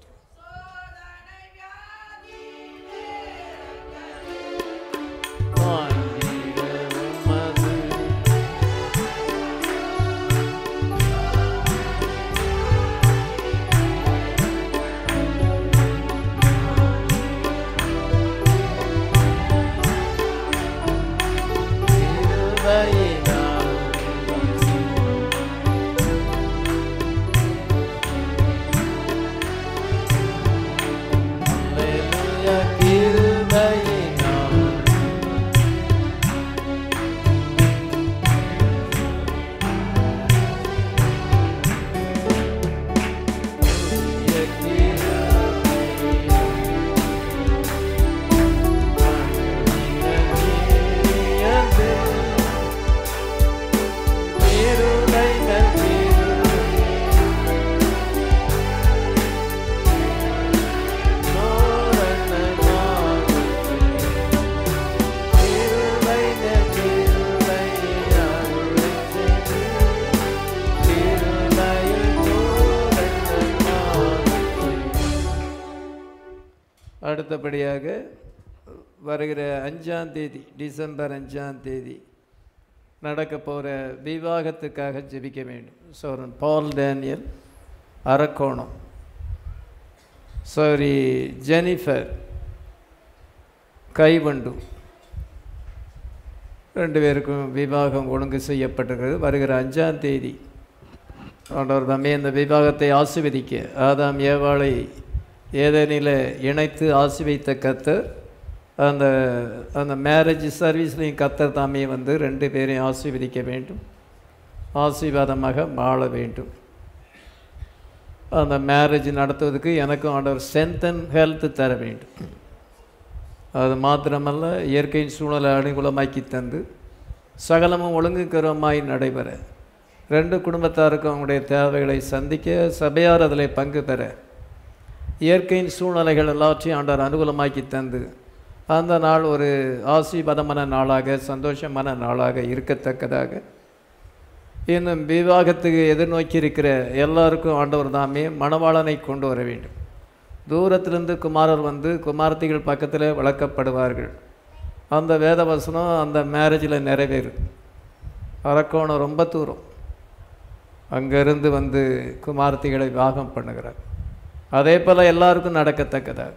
அடுத்தபடியாக வருகிற அஞ்சாம் தேதி டிசம்பர் அஞ்சாம் தேதி நடக்க போகிற விவாகத்துக்காக ஜெபிக்க வேண்டும். Soren Paul Daniel Arakkonam, sorry Jennifer கைவண்டு, ரெண்டு பேருக்கும் விவாகம் ஒழுங்கு செய்யப்பட்டிருக்கிறது. வருகிற அஞ்சாம் தேதி ஆண்டவர் தாமே இந்த விவாகத்தை ஆசீர்வதிக்க ஆதாம் ஏவாளை ஏதேனில் இணைத்து ஆசீர்வதித்த கர்த்தர் அந்த அந்த மேரேஜ் சர்வீஸ்லையும் கர்த்தர் தாமே வந்து ரெண்டு பேரையும் ஆசீர்வதிக்க வேண்டும், ஆசீர்வாதமாக வாழ வேண்டும். அந்த மேரேஜ் நடத்துவதற்கு எனக்கும் ஆண்டவர் ஸ்ட்ரென்த் அண்ட் ஹெல்த் தர வேண்டும். அது மாத்திரமல்ல, இயற்கையின் சூழலை அனுகூலமாக்கி தந்து சகலமும் ஒழுங்குக்கரமாய் நடைபெற ரெண்டு குடும்பத்தாருக்கும் அவங்களுடைய தேவைகளை சந்திக்க, சபையார் அதில் பங்கு பெற, இயற்கையின் சூழ்நிலைகள் எல்லாத்தையும் ஆண்டவர் அனுகூலமாக்கி தந்து அந்த நாள் ஒரு ஆசீர்வாதமான நாளாக, சந்தோஷமான நாளாக இருக்கத்தக்கதாக, இன்னும் விவாகத்துக்கு எதிர்நோக்கி இருக்கிற எல்லாருக்கும் ஆண்டவர் தாமே மணவாளனை கொண்டு வர வேண்டும். தூரத்திலிருந்து குமாரர் வந்து குமாரத்திகள் பக்கத்தில் வளர்க்கப்படுவார்கள். அந்த வேத வசனம் அந்த மேரேஜில் நிறைவேறும். அரக்கோணம் ரொம்ப தூரம், அங்கேருந்து வந்து குமாரத்திகளை விவாகம் பண்ணுகிறார். அதே போல் எல்லாருக்கும் நடக்கத்தக்கதாக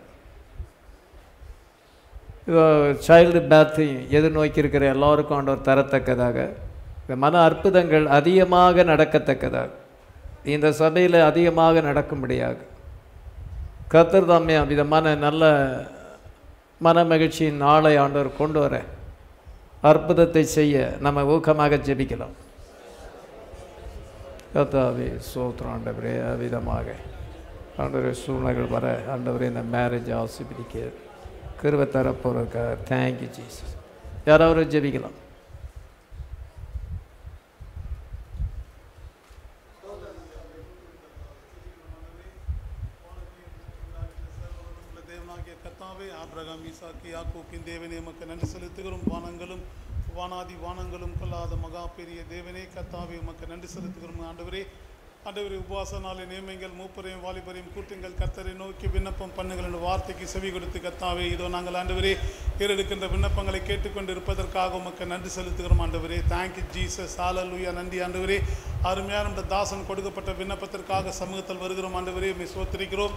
சைல்டு பேத்தையும் எதிர்நோக்கி இருக்கிற எல்லோருக்கும் ஆண்டவர் தரத்தக்கதாக, இந்த மன அற்புதங்கள் அதிகமாக நடக்கத்தக்கதாக, இந்த சபையில் அதிகமாக நடக்கும்படியாக கர்த்தர் தாமே விதமான நல்ல மன மகிழ்ச்சியின் நாளை ஆண்டவர் கொண்டு வர அற்புதத்தை செய்ய நம்ம ஊக்கமாக ஜெபிக்கலாம். கர்த்தாவே ஸ்தோத்திரம் ஆண்டவரே. விதமாக ஆண்டவரே சூழ்நிலைகள் வர ஆண்டவரே இந்த மேரேஜ் ஆசீர்வதிக்க கிருபை தரப்போறதுக்காக தேங்க்யூ ஜீசஸ். யாராவது ஜெபிக்கலாம். ஆபிரகாம், ஈசாக்கு, யாக்கோபின் தேவனே உமக்கு நன்றி செலுத்துகிறோம். வானங்களும் வானாதி வானங்களும் கொள்ளாத மகா பெரிய தேவனே கர்த்தாவே உமக்கு நன்றி செலுத்துகிறோம். ஆண்டவரே ஆண்டவரே உபவாச நாளை நியமங்கள் மூப்பரையும் வாலிபரையும் கூட்டுங்கள், கர்த்தரை நோக்கி விண்ணப்பம் பண்ணுங்கள் என்ற வார்த்தைக்கு செவி கொடுத்து கர்த்தாவே இதோ நாங்கள் ஆண்டவரே ஏறெடுக்கின்ற விண்ணப்பங்களை கேட்டுக்கொண்டு இருப்பதற்காக உமக்கு நன்றி செலுத்துகிறோம். ஆண்டவரே தேங்க்யூ ஜீசஸ். ஹல்லேலூயா. நன்றி ஆண்டவரே. அருமையான இந்த தாசன் கொடுக்கப்பட்ட விண்ணப்பத்திற்காக சமூகத்தில் வருகிறோம். ஆண்டவரே உம்மை ஸ்தோத்திரிக்கிறோம்.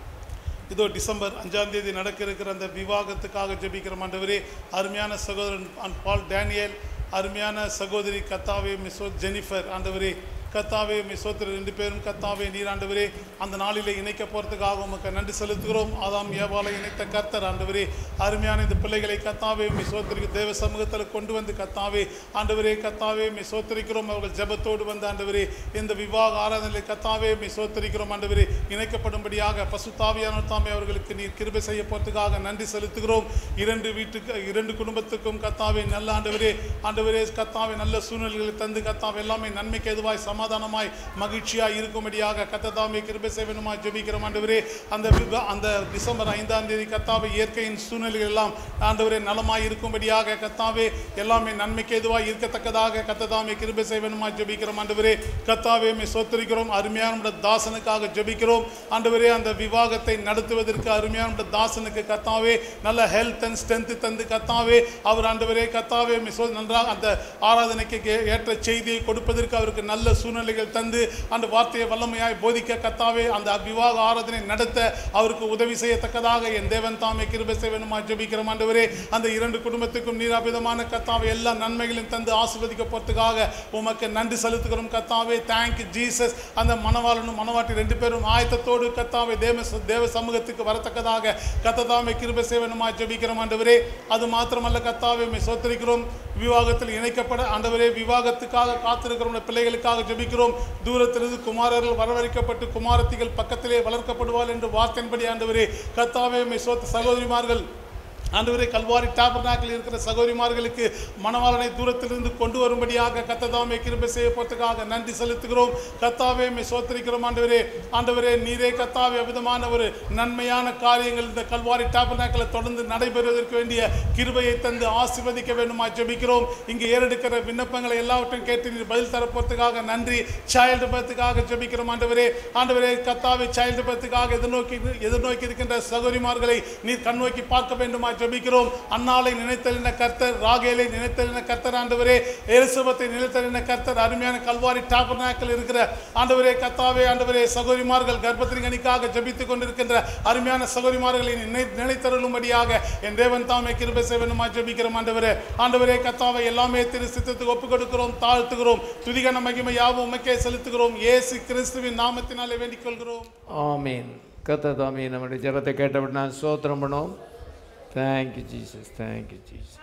இதோ டிசம்பர் அஞ்சாம் தேதி நடக்க இருக்கிற அந்த விவாகத்துக்காக ஜெபிக்கிறோம். ஆண்டவரே அருமையான சகோதரன் பால் டேனியல், அருமையான சகோதரி கத்தாவே மிஸ்ஸோ ஜெனிஃபர், ஆண்டவரே கத்தாவே மிஸ்ஸோத்திர ரெண்டு பேரும் கத்தாவே நீர் ஆண்டவரே அந்த நாளிலே இணைக்க போகிறதுக்காக உமக்கு நன்றி செலுத்துகிறோம். ஆதாம் ஏவாளை இணைத்த கர்த்தர் ஆண்டவரே அருமையான இந்த பிள்ளைகளை கத்தாவே மிஸ்ஸோத்திரிக்கு தேவ சமூகத்தில் கொண்டு வந்து கத்தாவே ஆண்டவரே கத்தாவே மிஸ்ஸோத்திரிக்கிறோம். அவர்கள் ஜெபத்தோடு வந்து ஆண்டவரே இந்த விவாக ஆராதனை கத்தாவே மிஸ்ஸோத்திரிக்கிறோம். ஆண்டவரே இணைக்கப்படும்படியாக பசுத்தாவியான தாமே அவர்களுக்கு நீர் கிருபை செய்ய போகிறதுக்காக நன்றி செலுத்துகிறோம். இரண்டு வீட்டுக்கு இரண்டு குடும்பத்துக்கும் கத்தாவே நல்ல ஆண்டவரே ஆண்டவரே கத்தாவே நல்ல சூழ்நிலைகளை தந்து கத்தாவே எல்லாமே நன்மைக்கு எதுவாய் சமாதானமாய் மகிழ்ச்சியாய் இருக்கும்படியாக கர்த்ததாமே கிருபை செய்வனுமாய் ஜெபிக்கிறோம். ஆண்டவரே அந்த அந்த டிசம்பர் ஐந்தாம் தேதி கத்தாவே இயற்கையின் சூழ்நிலைகள் எல்லாம் ஆண்டவரே நலமாய் இருக்கும்படியாக கத்தாவே எல்லாமே நன்மைக்கு எதுவாய் இருக்கத்தக்கதாக கர்த்ததாமே கிருபை செய்வனுமாய் ஜெபிக்கிறோம். ஆண்டவரே கத்தாவே மே சோத்திரிக்கிறோம். அருமையான தாசனுக்காக ஜெபிக்கிறோம். ஆண்டவரே அந்த விவாகத்தை நடத்துவதற்கு அருமையான தாசனுக்கு கத்தாவே நல்ல ஹெல்த் அண்ட் ஸ்ட்ரென்த் தந்து கத்தாவே அவர் ஆண்டவரே கத்தாவே நன்றாக அந்த ஆராதனைக்கு ஏற்ற செய்தியை கொடுப்பதற்கு அவருக்கு நல்ல சூழ்நிலைகள் தந்து அந்த வார்த்தையை வல்லமையாய் போதிக்க கத்தாவே அந்த விவாக ஆராதனை நடத்த அவருக்கு உதவி செய்யத்தக்கதாக என் தேவன் தாமே கிருபை செய்வனுமாய் ஜெபிக்கிறோம். ஆண்டவரே அந்த இரண்டு குடும்பத்துக்கும் நீராபிதமான கத்தாவே எல்லா நன்மைகளையும் தந்து ஆசீர்வதிக்க போறதுக்காக உமக்கு நன்றி செலுத்துகிறோம். கத்தாவே தேங்க்யூ ஜீசஸ். அந்த மணவாளனும் மணவாட்டி ரெண்டு பேரும் ஆயத்தத்தோடு கத்தாவே தேவ தேவ சமூகத்துக்கு வரத்தக்கதாக கத்ததாமே கிருபை செய்வனுமாய் ஜெபிக்கிறோம். ஆண்டவரே அது மாத்திரமல்ல கத்தாவே சோத்திரிக்கிறோம். விவாகத்தில் இணைக்கப்பட ஆண்டவரே விவாகத்துக்காக காத்திருக்கிற பிள்ளைகளுக்காக ஜெபிக்கிறோம். தூரத்திலிருந்து குமாரர்கள் வரவழைக்கப்பட்டு குமாரத்திகள் பக்கத்திலே வளர்க்கப்படுவாள் என்று வார்த்தையின்படி ஆண்டவரே கர்த்தாவே சோத்த சகோதரிமார்கள் ஆண்டவரே கல்வாரி டாபர்நாக்கில் இருக்கிற சகோதரிமார்களுக்கு மணவாளனை தூரத்திலிருந்து கொண்டு வரும்படியாக கர்த்ததாமே கிருபை செய்ய போறதுக்காக நன்றி செலுத்துகிறோம். கர்த்தாவே மே சோத்திரிக்கிறோம். ஆண்டவரே ஆண்டவரே நீரே கர்த்தாவே அவிதமான ஒரு நன்மையான காரியங்கள் இந்த கல்வாரி டாபர்நாக்கில் தொடர்ந்து நடைபெறுவதற்கு வேண்டிய கிருபையை தந்து ஆசீர்வதிக்க வேண்டுமா ஜெபிக்கிறோம். இங்கே ஏறெடுக்கிற விண்ணப்பங்களை எல்லாவற்றையும் கேட்டு நீர் பதில் தரப்போறதுக்காக நன்றி. சைல்டு பர்த்துக்காக ஜெபிக்கிறோம். ஆண்டவரே ஆண்டவரே கர்த்தாவே சைல்டு பர்த்துக்காக எதிர்நோக்கி எதிர்நோக்கி இருக்கின்ற சகோதரிமார்களை நீர் கண்ணோக்கி பார்க்க வேண்டுமா ஜெபிக்கிறோம். அன்னாளை நினைத்தலின கர்த்தர், ராகேலை நினைத்தலின கர்த்தர், ஆண்டவரே எலிசபெத்தை நினைத்தலின கர்த்தர், அருமையான கல்வாரி டாபர்நாக்கில் இருக்கிற ஆண்டவரே கர்த்தாவே ஆண்டவரே சகோதரிமார்கள் கர்ப்பத்தின் கனிக்காக ஜெபித்துக் கொண்டிருக்கின்ற அருமையான சகோதரிமார்களை நினைத்தருளும்படியாக என் தேவன் தாமே கிருபை செய்வனுமா ஜெபிக்கிறோம். ஆண்டவரே ஆண்டவரே கர்த்தாவே எல்லாமே திரு சித்தத்துக்கு ஒப்புக் கொடுக்கிறோம், தாழ்த்துகிறோம். துதிகன மகிமை யாவும் உமக்கே செலுத்துகிறோம். இயேசு கிறிஸ்துவின் நாமத்தினாலே வேண்டிக் கொள்கிறோம். ஆமீன். கர்த்தர் தாமே நம்முடைய ஜெபத்தை கேட்டபடி நான் ஸ்தோத்திரம் பண்ணுவோம். Thank you, Jesus. Thank you, Jesus.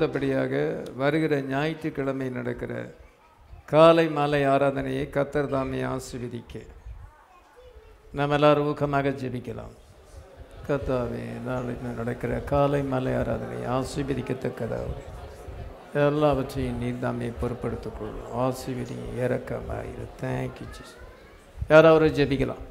அடுத்தபடியாக வருகிற ஞாயிற்றுக்கிழமை நடக்கிற காலை மாலை ஆராதனையை கர்த்தர் தாமே ஆசீர்வதிக்க நாம் எல்லாரும் ஊக்கமாக ஜெபிக்கலாம். கர்த்தாவே, நாளைக்கு நடக்கிற காலை மாலை ஆராதனை ஆசீர்வதிக்கத்தக்கதாக எல்லாவற்றையும் நீர் தாமே பொறுப்படுத்திக் கொள்ளும். ஆசீர்வதி இறக்கமாக தேங்க்யூ ஜீசஸ். யாராவது ஜெபிக்கலாம்.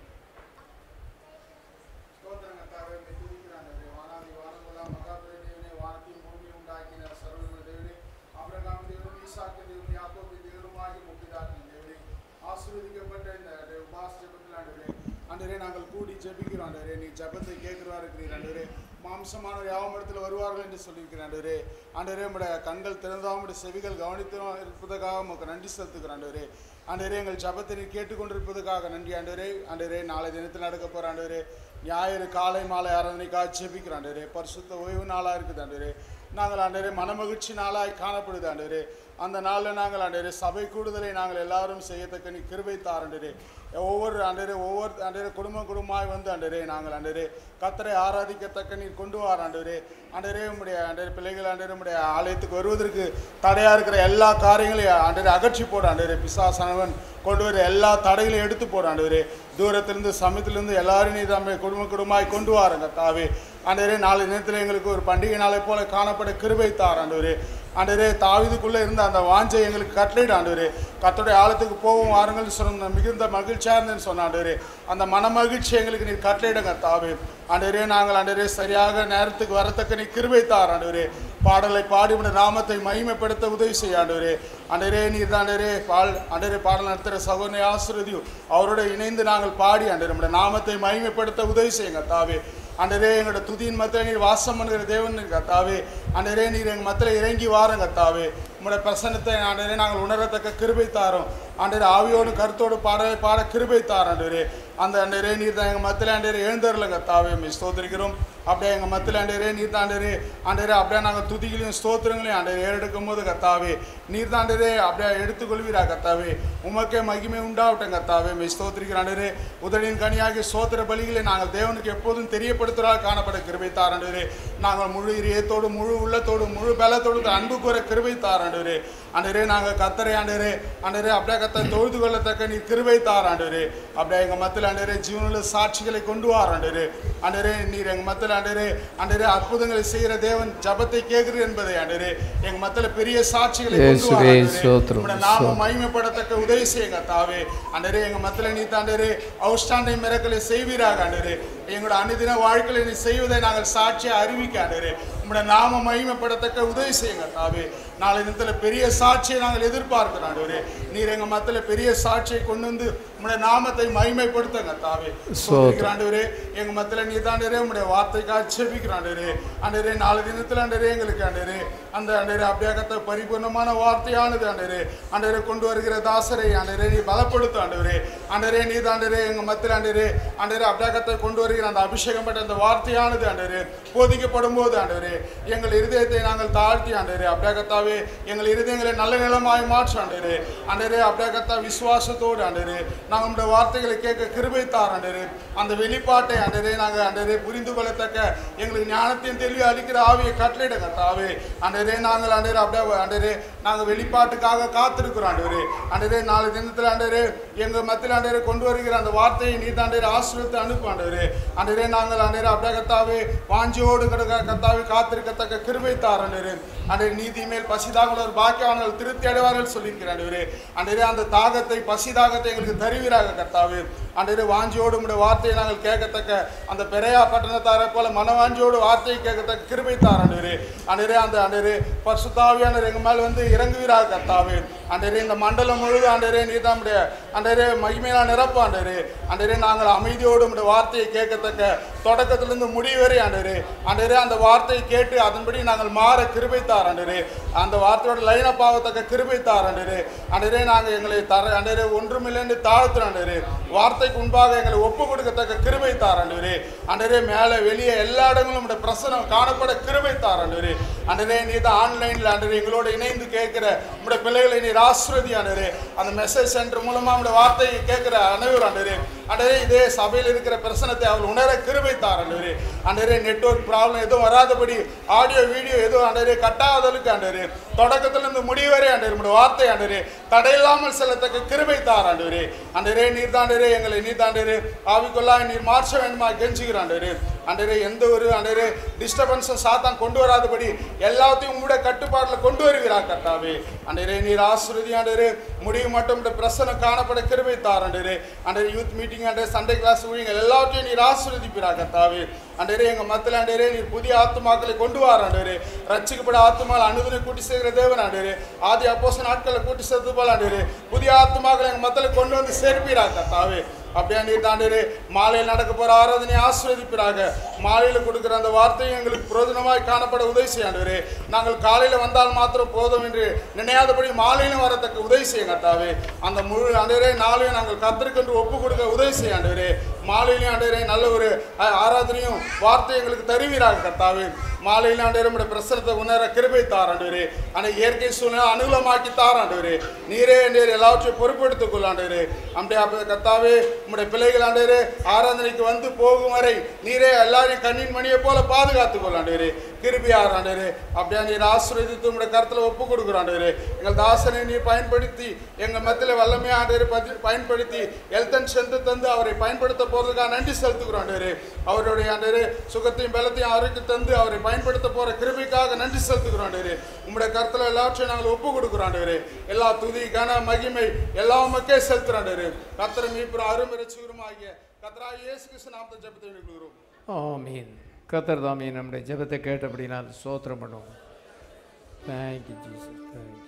ஆண்டவரே, நாங்கள் கூடி ஜெபிக்கிறோம். ஆண்டவரே, நீ ஜெபத்தை கேட்கிறவா இருக்கிறீர். ஆண்டவரே, மாம்சமான யாவம் இடத்துல வருவார்கள் என்று சொல்லியிருக்கிறேன். ஆண்டவரே, ஆண்டவரே, உடைய கண்கள் திறந்தாவும் உடைய செவிகள் கவனித்தும் இருப்பதற்காக உங்களுக்கு நன்றி செலுத்துக்கிறோம். ஆண்டவரே, ஆண்டவரே, எங்கள் ஜெபத்தை நீ கேட்டுக்கொண்டிருப்பதற்காக நன்றி. ஆண்டவரே, ஆண்டவரே, நாளை தினத்தில் நடக்க போகிற ஆண்டவரே ஞாயிறு காலை மாலை ஆராதனைக்காக ஜெபிக்கிறோம். ஆண்டவரே, பரிசுத்த ஓய்வு நாளாக இருக்குது. ஆண்டவரே, நாங்கள் ஆண்டவரே மனமகிழ்ச்சி நாளாய் காணப்படுது. ஆண்டவரே, அந்த நாளில் நாங்கள் ஆண்டவரே சபை கூடுதலை நாங்கள் எல்லாரும் செய்யத்தக்க நீ கிருபை தார். ஆண்டவரே, ஒவ்வொரு ஆண்டவரே ஒவ்வொரு ஆண்டவரே குடும்பம் குடும்பமாய் வந்து ஆண்டவரே நாங்கள் ஆண்டவரே கர்த்தரை ஆராதிக்கத்தக்க நீர் கொண்டு வார். ஆண்டவரே, ஆண்டவரே, உம்முடைய ஆண்டவரே பிள்ளைகள் ஆண்டவரே உம்முடைய ஆலயத்துக்கு வருவதற்கு தடையாக இருக்கிற எல்லா காரியங்களையும் ஆண்டவரே அகற்றி போட. ஆண்டவரே, பிசாசானவன் கொண்டு வர எல்லா தடைகளையும் எடுத்து போட. ஆண்டவரே, தூரத்திலிருந்து சமயத்திலிருந்து எல்லாரும் நீ தம்மை குடும்ப குடும்பமாய் கொண்டு வாருங்க தாவே. ஆண்டவரே, நாலு நேரத்தில் எங்களுக்கு ஒரு பண்டிகை நாளை போல காணப்பட கிருபை தார். ஆண்டவரே, ஆண்டவரே, தாவீதுக்குள்ளே இருந்த அந்த வாஞ்சை எங்களுக்கு கட்டளையிட. ஆண்டவரே, கர்த்தருடைய ஆலயத்துக்கு போவோம் வாருங்கள் சொன்ன மிகுந்த மகிழ்ச்சியாக இருந்தேன்னு சொன்ன. ஆண்டவரே, அந்த மன மகிழ்ச்சி எங்களுக்கு நீர் கட்டளையிடுங்க தாவே. ஆண்டவரே, நாங்கள் ஆண்டவரே சரியாக நேரத்துக்கு வரத்தக்க நீ கிருபை தார். ஆண்டவரே, பாடலை பாடி உடைய நாமத்தை மகிமைப்படுத்த உதவி செய்ய. ஆண்டவரே, ஆண்டவரே, நீர் ஆண்டவரே பால் ஆண்டவரே பாடல் நடத்துகிற சகோதரனை ஆசீர்வதியும் அவரோட இணைந்து நாங்கள் பாடி ஆண்டவரே உடைய நாமத்தை மகிமைப்படுத்த உதவி செய்யுங்க தாவே. ஆண்டவரே, எங்களோட துதியின் மத்தியில் நீர் வாசம் பண்ணுகிற தேவன் கத்தாவே. ஆண்டவரே, நீர் எங்கள் மத்தியில் இறங்கி வாருங்க கத்தாவே. உங்களுடைய பிரசன்னத்தை ஆண்டவரே நாங்கள் உணரத்தக்க கிருபை தாரோம். ஆண்டவரே, ஆவியோடு கருத்தோடு பாடலை பாட கிருபை தார். ஆண்டவரே, அந்த ஆண்டவரே நீர் தான் எங்கள் மத்தியில் ஆண்டவரே எழுந்தருளுங்க தாவே. ஸ்தோத்திரிக்கிறோம். அப்படியே எங்கள் மத்தியில் ஆண்டவரே நீர் தாண்டரே ஆண்டவரே அப்படியே நாங்கள் துதிகளையும் ஸ்தோத்திரங்களையும் ஆண்டவரே ஏறெடுக்கும் போது கத்தாவே நீர் தாண்டரே அப்படியே எடுத்துக்கொள்வீரா கத்தாவே. உமக்கே மகிமை உண்டாவட்டும் கத்தாவே. ஸ்தோத்திரிக்கிற ஆண்டவரே, உதடியின் கனியாகி சோத்திர பலிகளை நாங்கள் தேவனுக்கு எப்போதும் தெரியப்படுத்துகிறால் காணப்பட கிருபை தார். ஆண்டவரே, நாங்கள் முழு இதயத்தோடு முழு உள்ளத்தோடு முழு பலத்தோடு அன்பு கூற கிருபை தார். ஆண்டவரே, ஆண்டவரே, நாங்கள் கத்தரை ஆண்டவரே ஆண்டவரே அப்படியே கத்த தொழுது கொள்ளத்தக்க நீர் கிருபை தார். ஆண்டவரே, அப்படியே எங்கள் மத்தியில் ஆண்டவரே ஜீவனுள்ள சாட்சிகளை கொண்டு வார். ஆண்டவரே, ஆண்டவரே, நீர் எங்கள் மத்தியில் ஆண்டவரே ஆண்டவரே அற்புதங்களை செய்கிற தேவன் ஜபத்தை கேட்கிறீர் என்பதை ஆண்டவரே எங்கள் மத்தியில் பெரிய சாட்சிகளை கொண்டு வார். நாம மகிமைப்படத்தக்க உதவி செய்யுங்க தாவே. ஆண்டவரே, எங்கள் மத்தியில் நீ தாண்டவரே அவுஸ்டாண்டை மிரக்கலை செய்வீராக. ஆண்டவரே, எங்களோட அனுதின வாழ்க்கையை நீ செய்வதை நாங்கள் சாட்சியை அறிவிக்க. ஆண்டவரே, உங்களுடைய நாம மகிமைப்படத்தக்க உதவி செய்யுங்க தாவே. நாளை தினத்தில் பெரிய சாட்சியை நாங்கள் எதிர்பார்க்கிறோம். ஆண்டவரே, நீர் எங்கள் மத்தியில் பெரிய சாட்சியை கொண்டு வந்து உங்களுடைய நாமத்தை மகிமைப்படுத்துங்க தாவே. ஆண்டவரே, எங்கள் மத்தியில் நீ தாண்டரே உங்களுடைய வார்த்தைக்காக செபிக்கிறோம். ஆண்டவரே, ஆண்டவரே, நாலு தினத்தில் ஆண்டவரே எங்களுக்கு ஆண்டவரே அந்த ஆண்டவரே அப்படியாகத்த பரிபூர்ணமான வார்த்தையானது ஆண்டவரே ஆண்டவரே கொண்டு வருகிற தாசரை ஆண்டவரே நீ பலப்படுத்தும். ஆண்டவரே, ஆண்டவரே, நீ தாண்டரே எங்கள் மத்தியில் ஆண்டவரே ஆண்டவரே அப்படியாகத்தை கொண்டு வருகிற அந்த அபிஷேகம் பட்ட அந்த வார்த்தையானது ஆண்டவரே போதிக்கப்படும் போது ஆண்டவரே எங்கள் இருதயத்தை நாங்கள் தாழ்த்தி ஆண்டவரே அப்படியாகத்தாவே எங்கள் இருதயங்களை நல்ல நிலமாய் மாற்ற. ஆண்டவரே, ஆண்டவரே, அப்படியாகத்தா விசுவாசத்தோடு ஆண்டவரே நாங்கள் உங்களுடைய வார்த்தைகளை கேட்க கிருபை தார். ஆண்டவரே, அந்த வெளிப்பாட்டை ஆண்டவரே நாங்கள் ஆண்டவரே புரிந்து கொள்ளத்தக்க எங்களுக்கு ஞானத்தையும் தெளிவு அளிக்கிற ஆவியை கட்டளையிடுங்க தாவே. ஆண்டவரே, நாங்கள் ஆண்டவரே அப்படியே ஆண்டவரே நாங்கள் வெளிப்பாட்டுக்காக காத்திருக்கிறோம். ஆண்டவரே, ஆண்டவரே, நாலு தினத்தில் ஆண்டவரே எங்கள் மத்தியில் ஆண்டவரே கொண்டு வருகிற அந்த வார்த்தையை நீ தாண்டவரே ஆசீர்வதித்து அனுப்பு. ஆண்டவரே, ஆண்டவரே, நாங்கள் ஆண்டவரே அப்படியே கத்தாவே வாஞ்சியோடு கிடக்க கத்தாவே காத்திருக்கத்தக்க கிருபை தார். ஆண்டவரே, ஆண்டவரே, நீதி மேல் பசிதாகங்கள் பாக்கியவான்கள் திருப்தி அடைவார்கள் சொல்லியிருக்கிற. ஆண்டவரே, ஆண்டவரே, அந்த தாகத்தை பசிதாகத்தை எங்களுக்கு தருவீராக கர்த்தாவே. ஆண்டவரே, வாஞ்சியோடு உடைய வார்த்தையை நாங்கள் கேட்கத்தக்க அந்த பெரையா பட்டணத்தாரை போல மனவாஞ்சியோடு வார்த்தையை கேட்கத்தக்க கிருபை தார். ஆண்டவரே, ஆண்டவரே, அந்த ஆண்டவரே பரிசுத்தாவியானவர் எங்கள் மேல் வந்து இறங்குவீராக கர்த்தாவே. ஆண்டவரே, இந்த மண்டலம் முழுவதும் ஆண்டவரே நீர் தான் உடைய ஆண்டவரே மகிமையான நிரப்பு. ஆண்டவரே, ஆண்டவரே, நாங்கள் அமைதியோடு உடைய வார்த்தையை கேட்கத்தக்க தொடக்கத்திலிருந்து முடிவு வரை ஆண்டவரே ஆண்டவரே அந்த வார்த்தையை கேட்டு அதன்படி நாங்கள் மாற கிருபை தார். ஆண்டவரே, அந்த வார்த்தையோட லைனப் ஆகத்தக்க கிருபை தார். ஆண்டவரே, ஆண்டவரே, நாங்கள் எங்களை தர ஆண்டவரே ஒன்றுமில்லைன்னு தாழ்த்துறோம். ஆண்டவரே, வார்த்தைக்கு முன்பாக எங்களை ஒப்பு கொடுக்கத்தக்க கிருபை தார். ஆண்டவரே, ஆண்டவரே, மேலே வெளியே எல்லா இடங்களும் உடைய பிரசனம் காணப்பட கிருபை தார். ஆண்டவரே, ஆண்டவரே, நீ தான் ஆன்லைனில் ஆண்டவரே எங்களோட இணைந்து கேட்கிற உடைய பிள்ளைகளை நீர் ஆசீர்வதி. ஆண்டவரே, அந்த மெசேஜ் சென்டர் மூலமாக உடைய வார்த்தையை கேட்கிற அனைவரும் ஆண்டவரே ஆண்டவரே இதே சபையில் இருக்கிற பிரச்சனத்தை அவள் உணர கிருபை தார் ஆண்டவரே. ஆண்டவரே நெட்வொர்க் ப்ராப்ளம் எதுவும் வராதபடி, ஆடியோ வீடியோ எதுவும் ஆண்டவரே கட்டாதலுக்கு ஆண்டவரே தொடக்கத்திலிருந்து முடிவு வரை ஆண்டவரே உம்முடைய வார்த்தை ஆண்டவரே தடையில்லாமல் செல்லத்தக்க கிருபை தார் ஆண்டவரே. ஆண்டவரே நீர் தாண்டவரே எங்களை நீர் தாண்டவரே ஆவிக்குள்ளாய் நீர் மாற்ற வேண்டுமா கெஞ்சுகிறோம் ஆண்டவரே. ஆண்டவரே எந்த ஒரு ஆண்டவரே டிஸ்டர்பன்ஸும் சாத்தான் கொண்டு வராதபடி எல்லாத்தையும் உங்களுடைய கட்டுப்பாட்டில் கொண்டு வருகிறார் கர்த்தாவே. ஆண்டவரே நீர் ஆசீர்வதி ஆண்டவரே முடிவு மட்டும் பிரசனம் காணப்பட கிருபை தார் ஆண்டவரே. ஆண்டவரே யூத் மீட்டிங் ஆண்டவரே சண்டே கிளாஸ் ஊழியங்கள் எல்லாத்தையும் நீர் ஆசீர்வதிப்பிறார் கர்த்தாவே. ஆண்டவரே எங்கள் மத்தியில் ஆண்டவரே நீர் புதிய ஆத்துமாக்களை கொண்டு வார ஆண்டவரே. ரட்சிக்கப்பட ஆத்துமால் அனுதினை கூட்டி சேர்க்கிற தேவன் ஆண்டவரே. ஆதி அப்போஸ்தலர் நாட்களில் கூட்டி சேர்த்து போல ஆண்டவரே புதிய ஆத்துமாக்களை எங்கள் மத்தியில் கொண்டு வந்து சேர்ப்பீராக கர்த்தாவே. அப்படியே நீர் தாண்டவரே மாலையில் நடக்க போகிற ஆராதனை ஆசீர்வதிப்பீராக. மாலையில் கொடுக்குற அந்த வார்த்தையும் எங்களுக்கு பிரயோஜனமாய் காணப்பட உதவி செய்ய ஆண்டவரே. நாங்கள் காலையில் வந்தால் மாத்திரம் போதும் என்று நினையாதபடி மாலையிலும் வரத்தக்க உதவி செய்ய கர்த்தாவே. அந்த முழு ஆண்டவரே நாளையும் நாங்கள் கர்த்தருக்கென்று ஒப்பு கொடுக்க உதவி செய்ய ஆண்டவரே. மாலையிலையும் ஆண்டவரே நல்ல ஒரு ஆராதனையும் வார்த்தை எங்களுக்கு தருவீராக கர்த்தாவே. மாலையில் ஆண்டவரே உம்முடைய பிரசனத்தை உணர கிருபை தார் ஆண்டவரே. ஆனால் இயற்கை சூழ்நிலை அனுகூலமாக்கி தார் ஆண்டவரே. நீரே நீர் எல்லாவற்றையும் பொறுப்பெடுத்துக் கொள்ள ஆண்டவரே. அப்படியே கர்த்தாவே உம்முடைய பிள்ளைகள் ஆண்டவரே ஆராதனைக்கு வந்து போகும் வரை நீரே எல்லாரையும் கண்ணின் மணியை போல பாதுகாத்துக் கொள்ள ஆண்டவரே. கிருபியார் ஆண்டவரே. அப்படியே நீர் ஆசீர்வதித்து உம்முடைய கருத்தில் ஒப்பு கொடுக்குற ஆண்டவரே. எங்கள் தாசனை நீர் பயன்படுத்தி எங்கள் மத்தியில் வல்லமையாக ஆண்டவரை பயன்படுத்தி எல்தன் சென்று தந்து அவரை பயன்படுத்த போறதுக்காக நன்றி செலுத்துகிறோம் ஆண்டவரே. அவருடைய ஆண்டவரே சுகத்தையும் பலத்தையும் அவருக்கு தந்து அவரை பயன்படுத்த போற கிருபைக்காக நன்றி செலுத்துகிறோம் ஆண்டவரே. உம்முடைய கருத்துல எல்லாவற்றையும் நாங்கள் ஒப்பு கொடுக்கிறோம் ஆண்டவரே. எல்லா துதி கன மகிமை எல்லாம் மக்கே செலுத்துறோம் ஆண்டவரே. கர்த்தரை மீட்பர் அருமை இரட்சகருமாகிய கர்த்தராகிய இயேசு கிறிஸ்து நாமத்தை ஜெபத்தை வேண்டுகிறோம். ஆமீன். கர்த்தர் தாமே நம்முடைய ஜெபத்தை கேட்டபடினால் ஸ்தோத்திரம் பண்ணுவோம். Thank you Jesus. Thank you.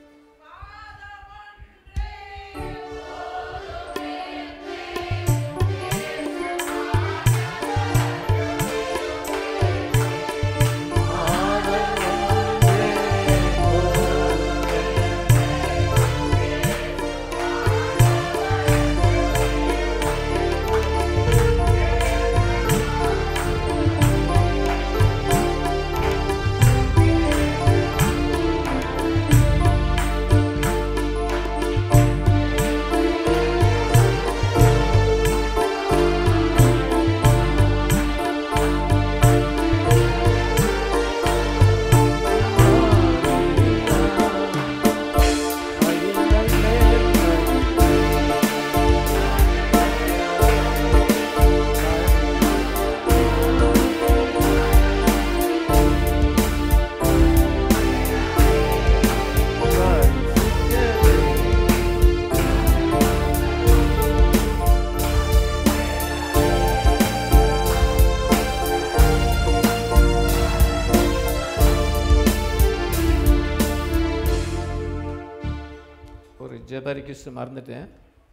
ஜெபரிக்கிஸ்ட் மறந்துட்டேன்.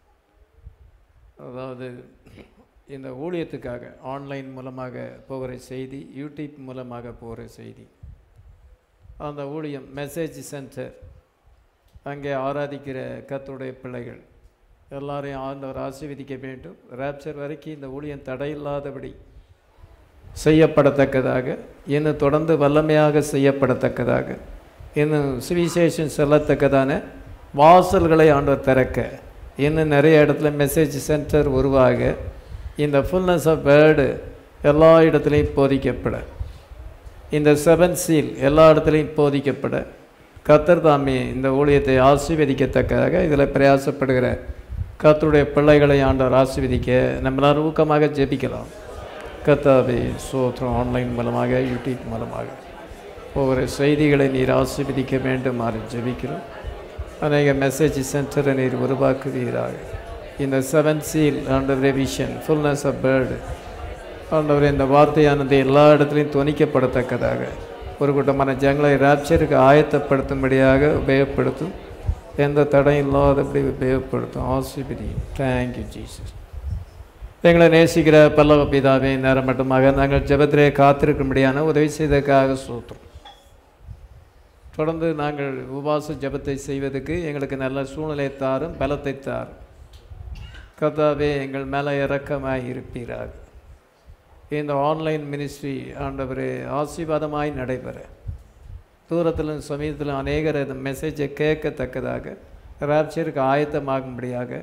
அதாவது இந்த ஊழியத்துக்காக ஆன்லைன் மூலமாக போகிற செய்தி, யூடியூப் மூலமாக போகிற செய்தி, அந்த ஊழியம் மெசேஜ் சென்டர், அங்கே ஆராதிக்கிற கர்த்தருடைய பிள்ளைகள் எல்லாரையும் ஆண்டவர் ஆசீர்வதிக்க வேண்டும். ராப்சர் வரைக்கும் இந்த ஊழியம் தடையில்லாதபடி செய்யப்படத்தக்கதாக, இன்னும் தொடர்ந்து வல்லமையாக செய்யப்படத்தக்கதாக, இன்னும் சுவிசேஷம் செல்லத்தக்கதான வாசல்களை ஆண்டவர் திறக்க, இன்னும் நிறைய இடத்துல மெசேஜ் சென்டர் உருவாக, இந்த ஃபுல்னஸ் ஆஃப் வேர்டு எல்லா இடத்துலையும் போதிக்கப்பட, இந்த செவன் சீல் எல்லா இடத்துலையும் போதிக்கப்பட, கர்த்தர் தாமே இந்த ஊழியத்தை ஆசீர்வதிக்கத்தக்கதாக இதில் பிரயாசப்படுகிற கர்த்தருடைய பிள்ளைகளை ஆண்டவர் ஆசீர்வதிக்க நம்மளால் ஊக்கமாக ஜெபிக்கலாம். கர்த்தாவே ஸ்தோத்திரம். ஆன்லைன் மூலமாக யூடியூப் மூலமாக ஒவ்வொரு செய்திகளை நீர் ஆசீர்வதிக்க வேண்டுமாறு ஜெபிக்கிறோம். அநேக மெசேஜ் சென்டரை நீர் உருவாக்குவீராக. இந்த செவன் சீல் ஆண்டவரே விஷன் ஃபுல்னஸ் ஆஃப் பேர்டு ஆண்டவரே இந்த வார்த்தையானது எல்லா இடத்துலையும் துணிக்கப்படத்தக்கதாக ஒரு கூட்டமான ஜனங்களை ராப்சருக்கு ஆயத்தப்படுத்தும்படியாக உபயோகப்படுத்தும். எந்த தடையும் இல்லாதபடி உபயோகப்படுத்தும். ஆசீர்வதி. Thank you Jesus. எங்களை நேசிக்கிற பல்லவ பிதாவே, நேரம் மட்டுமாக நாங்கள் ஜெபத்திலே காத்திருக்கும்படியான உதவி செய்ததற்காக ஸ்தோத்திரம். தொடர்ந்து நாங்கள் உபவாச ஜெபத்தை செய்வதற்கு எங்களுக்கு நல்ல சூழ்நிலை தாரும், பலத்தை தாரும். கர்த்தாவே எங்கள் மேலே இரக்கமாய் இருப்பீராக. இந்த ஆன்லைன் மினிஸ்ட்ரி ஆண்டவரே ஆசீர்வாதமாய் நடைபெற, தூரத்திலும் சமீபத்திலும் அநேகர் இந்த மெசேஜை கேட்கத்தக்கதாக ராப்சருக்கு ஆயத்தமாகும்படியாக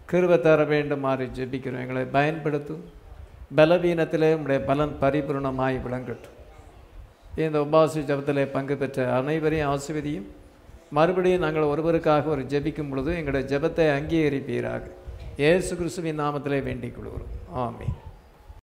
கிருபை தர வேண்டுமாறு ஜெபிக்கிறோம். எங்களை பயன்படுத்தும். பலவீனத்திலே உம்முடைய பலன் பரிபூர்ணமாய் விளங்கட்டும். இந்த உபாசி ஜபத்திலே பங்கு பெற்ற அனைவரையும் ஆசீர்வதியும். மறுபடியும் நாங்கள் ஒருவருக்காக ஒரு ஜெபிக்கும் பொழுது எங்களுடைய ஜெபத்தை அங்கீகரிப்பீராக. இயேசு கிறிஸ்துவின் நாமத்திலே வேண்டிக் கொள்கிறோம். ஆமென்.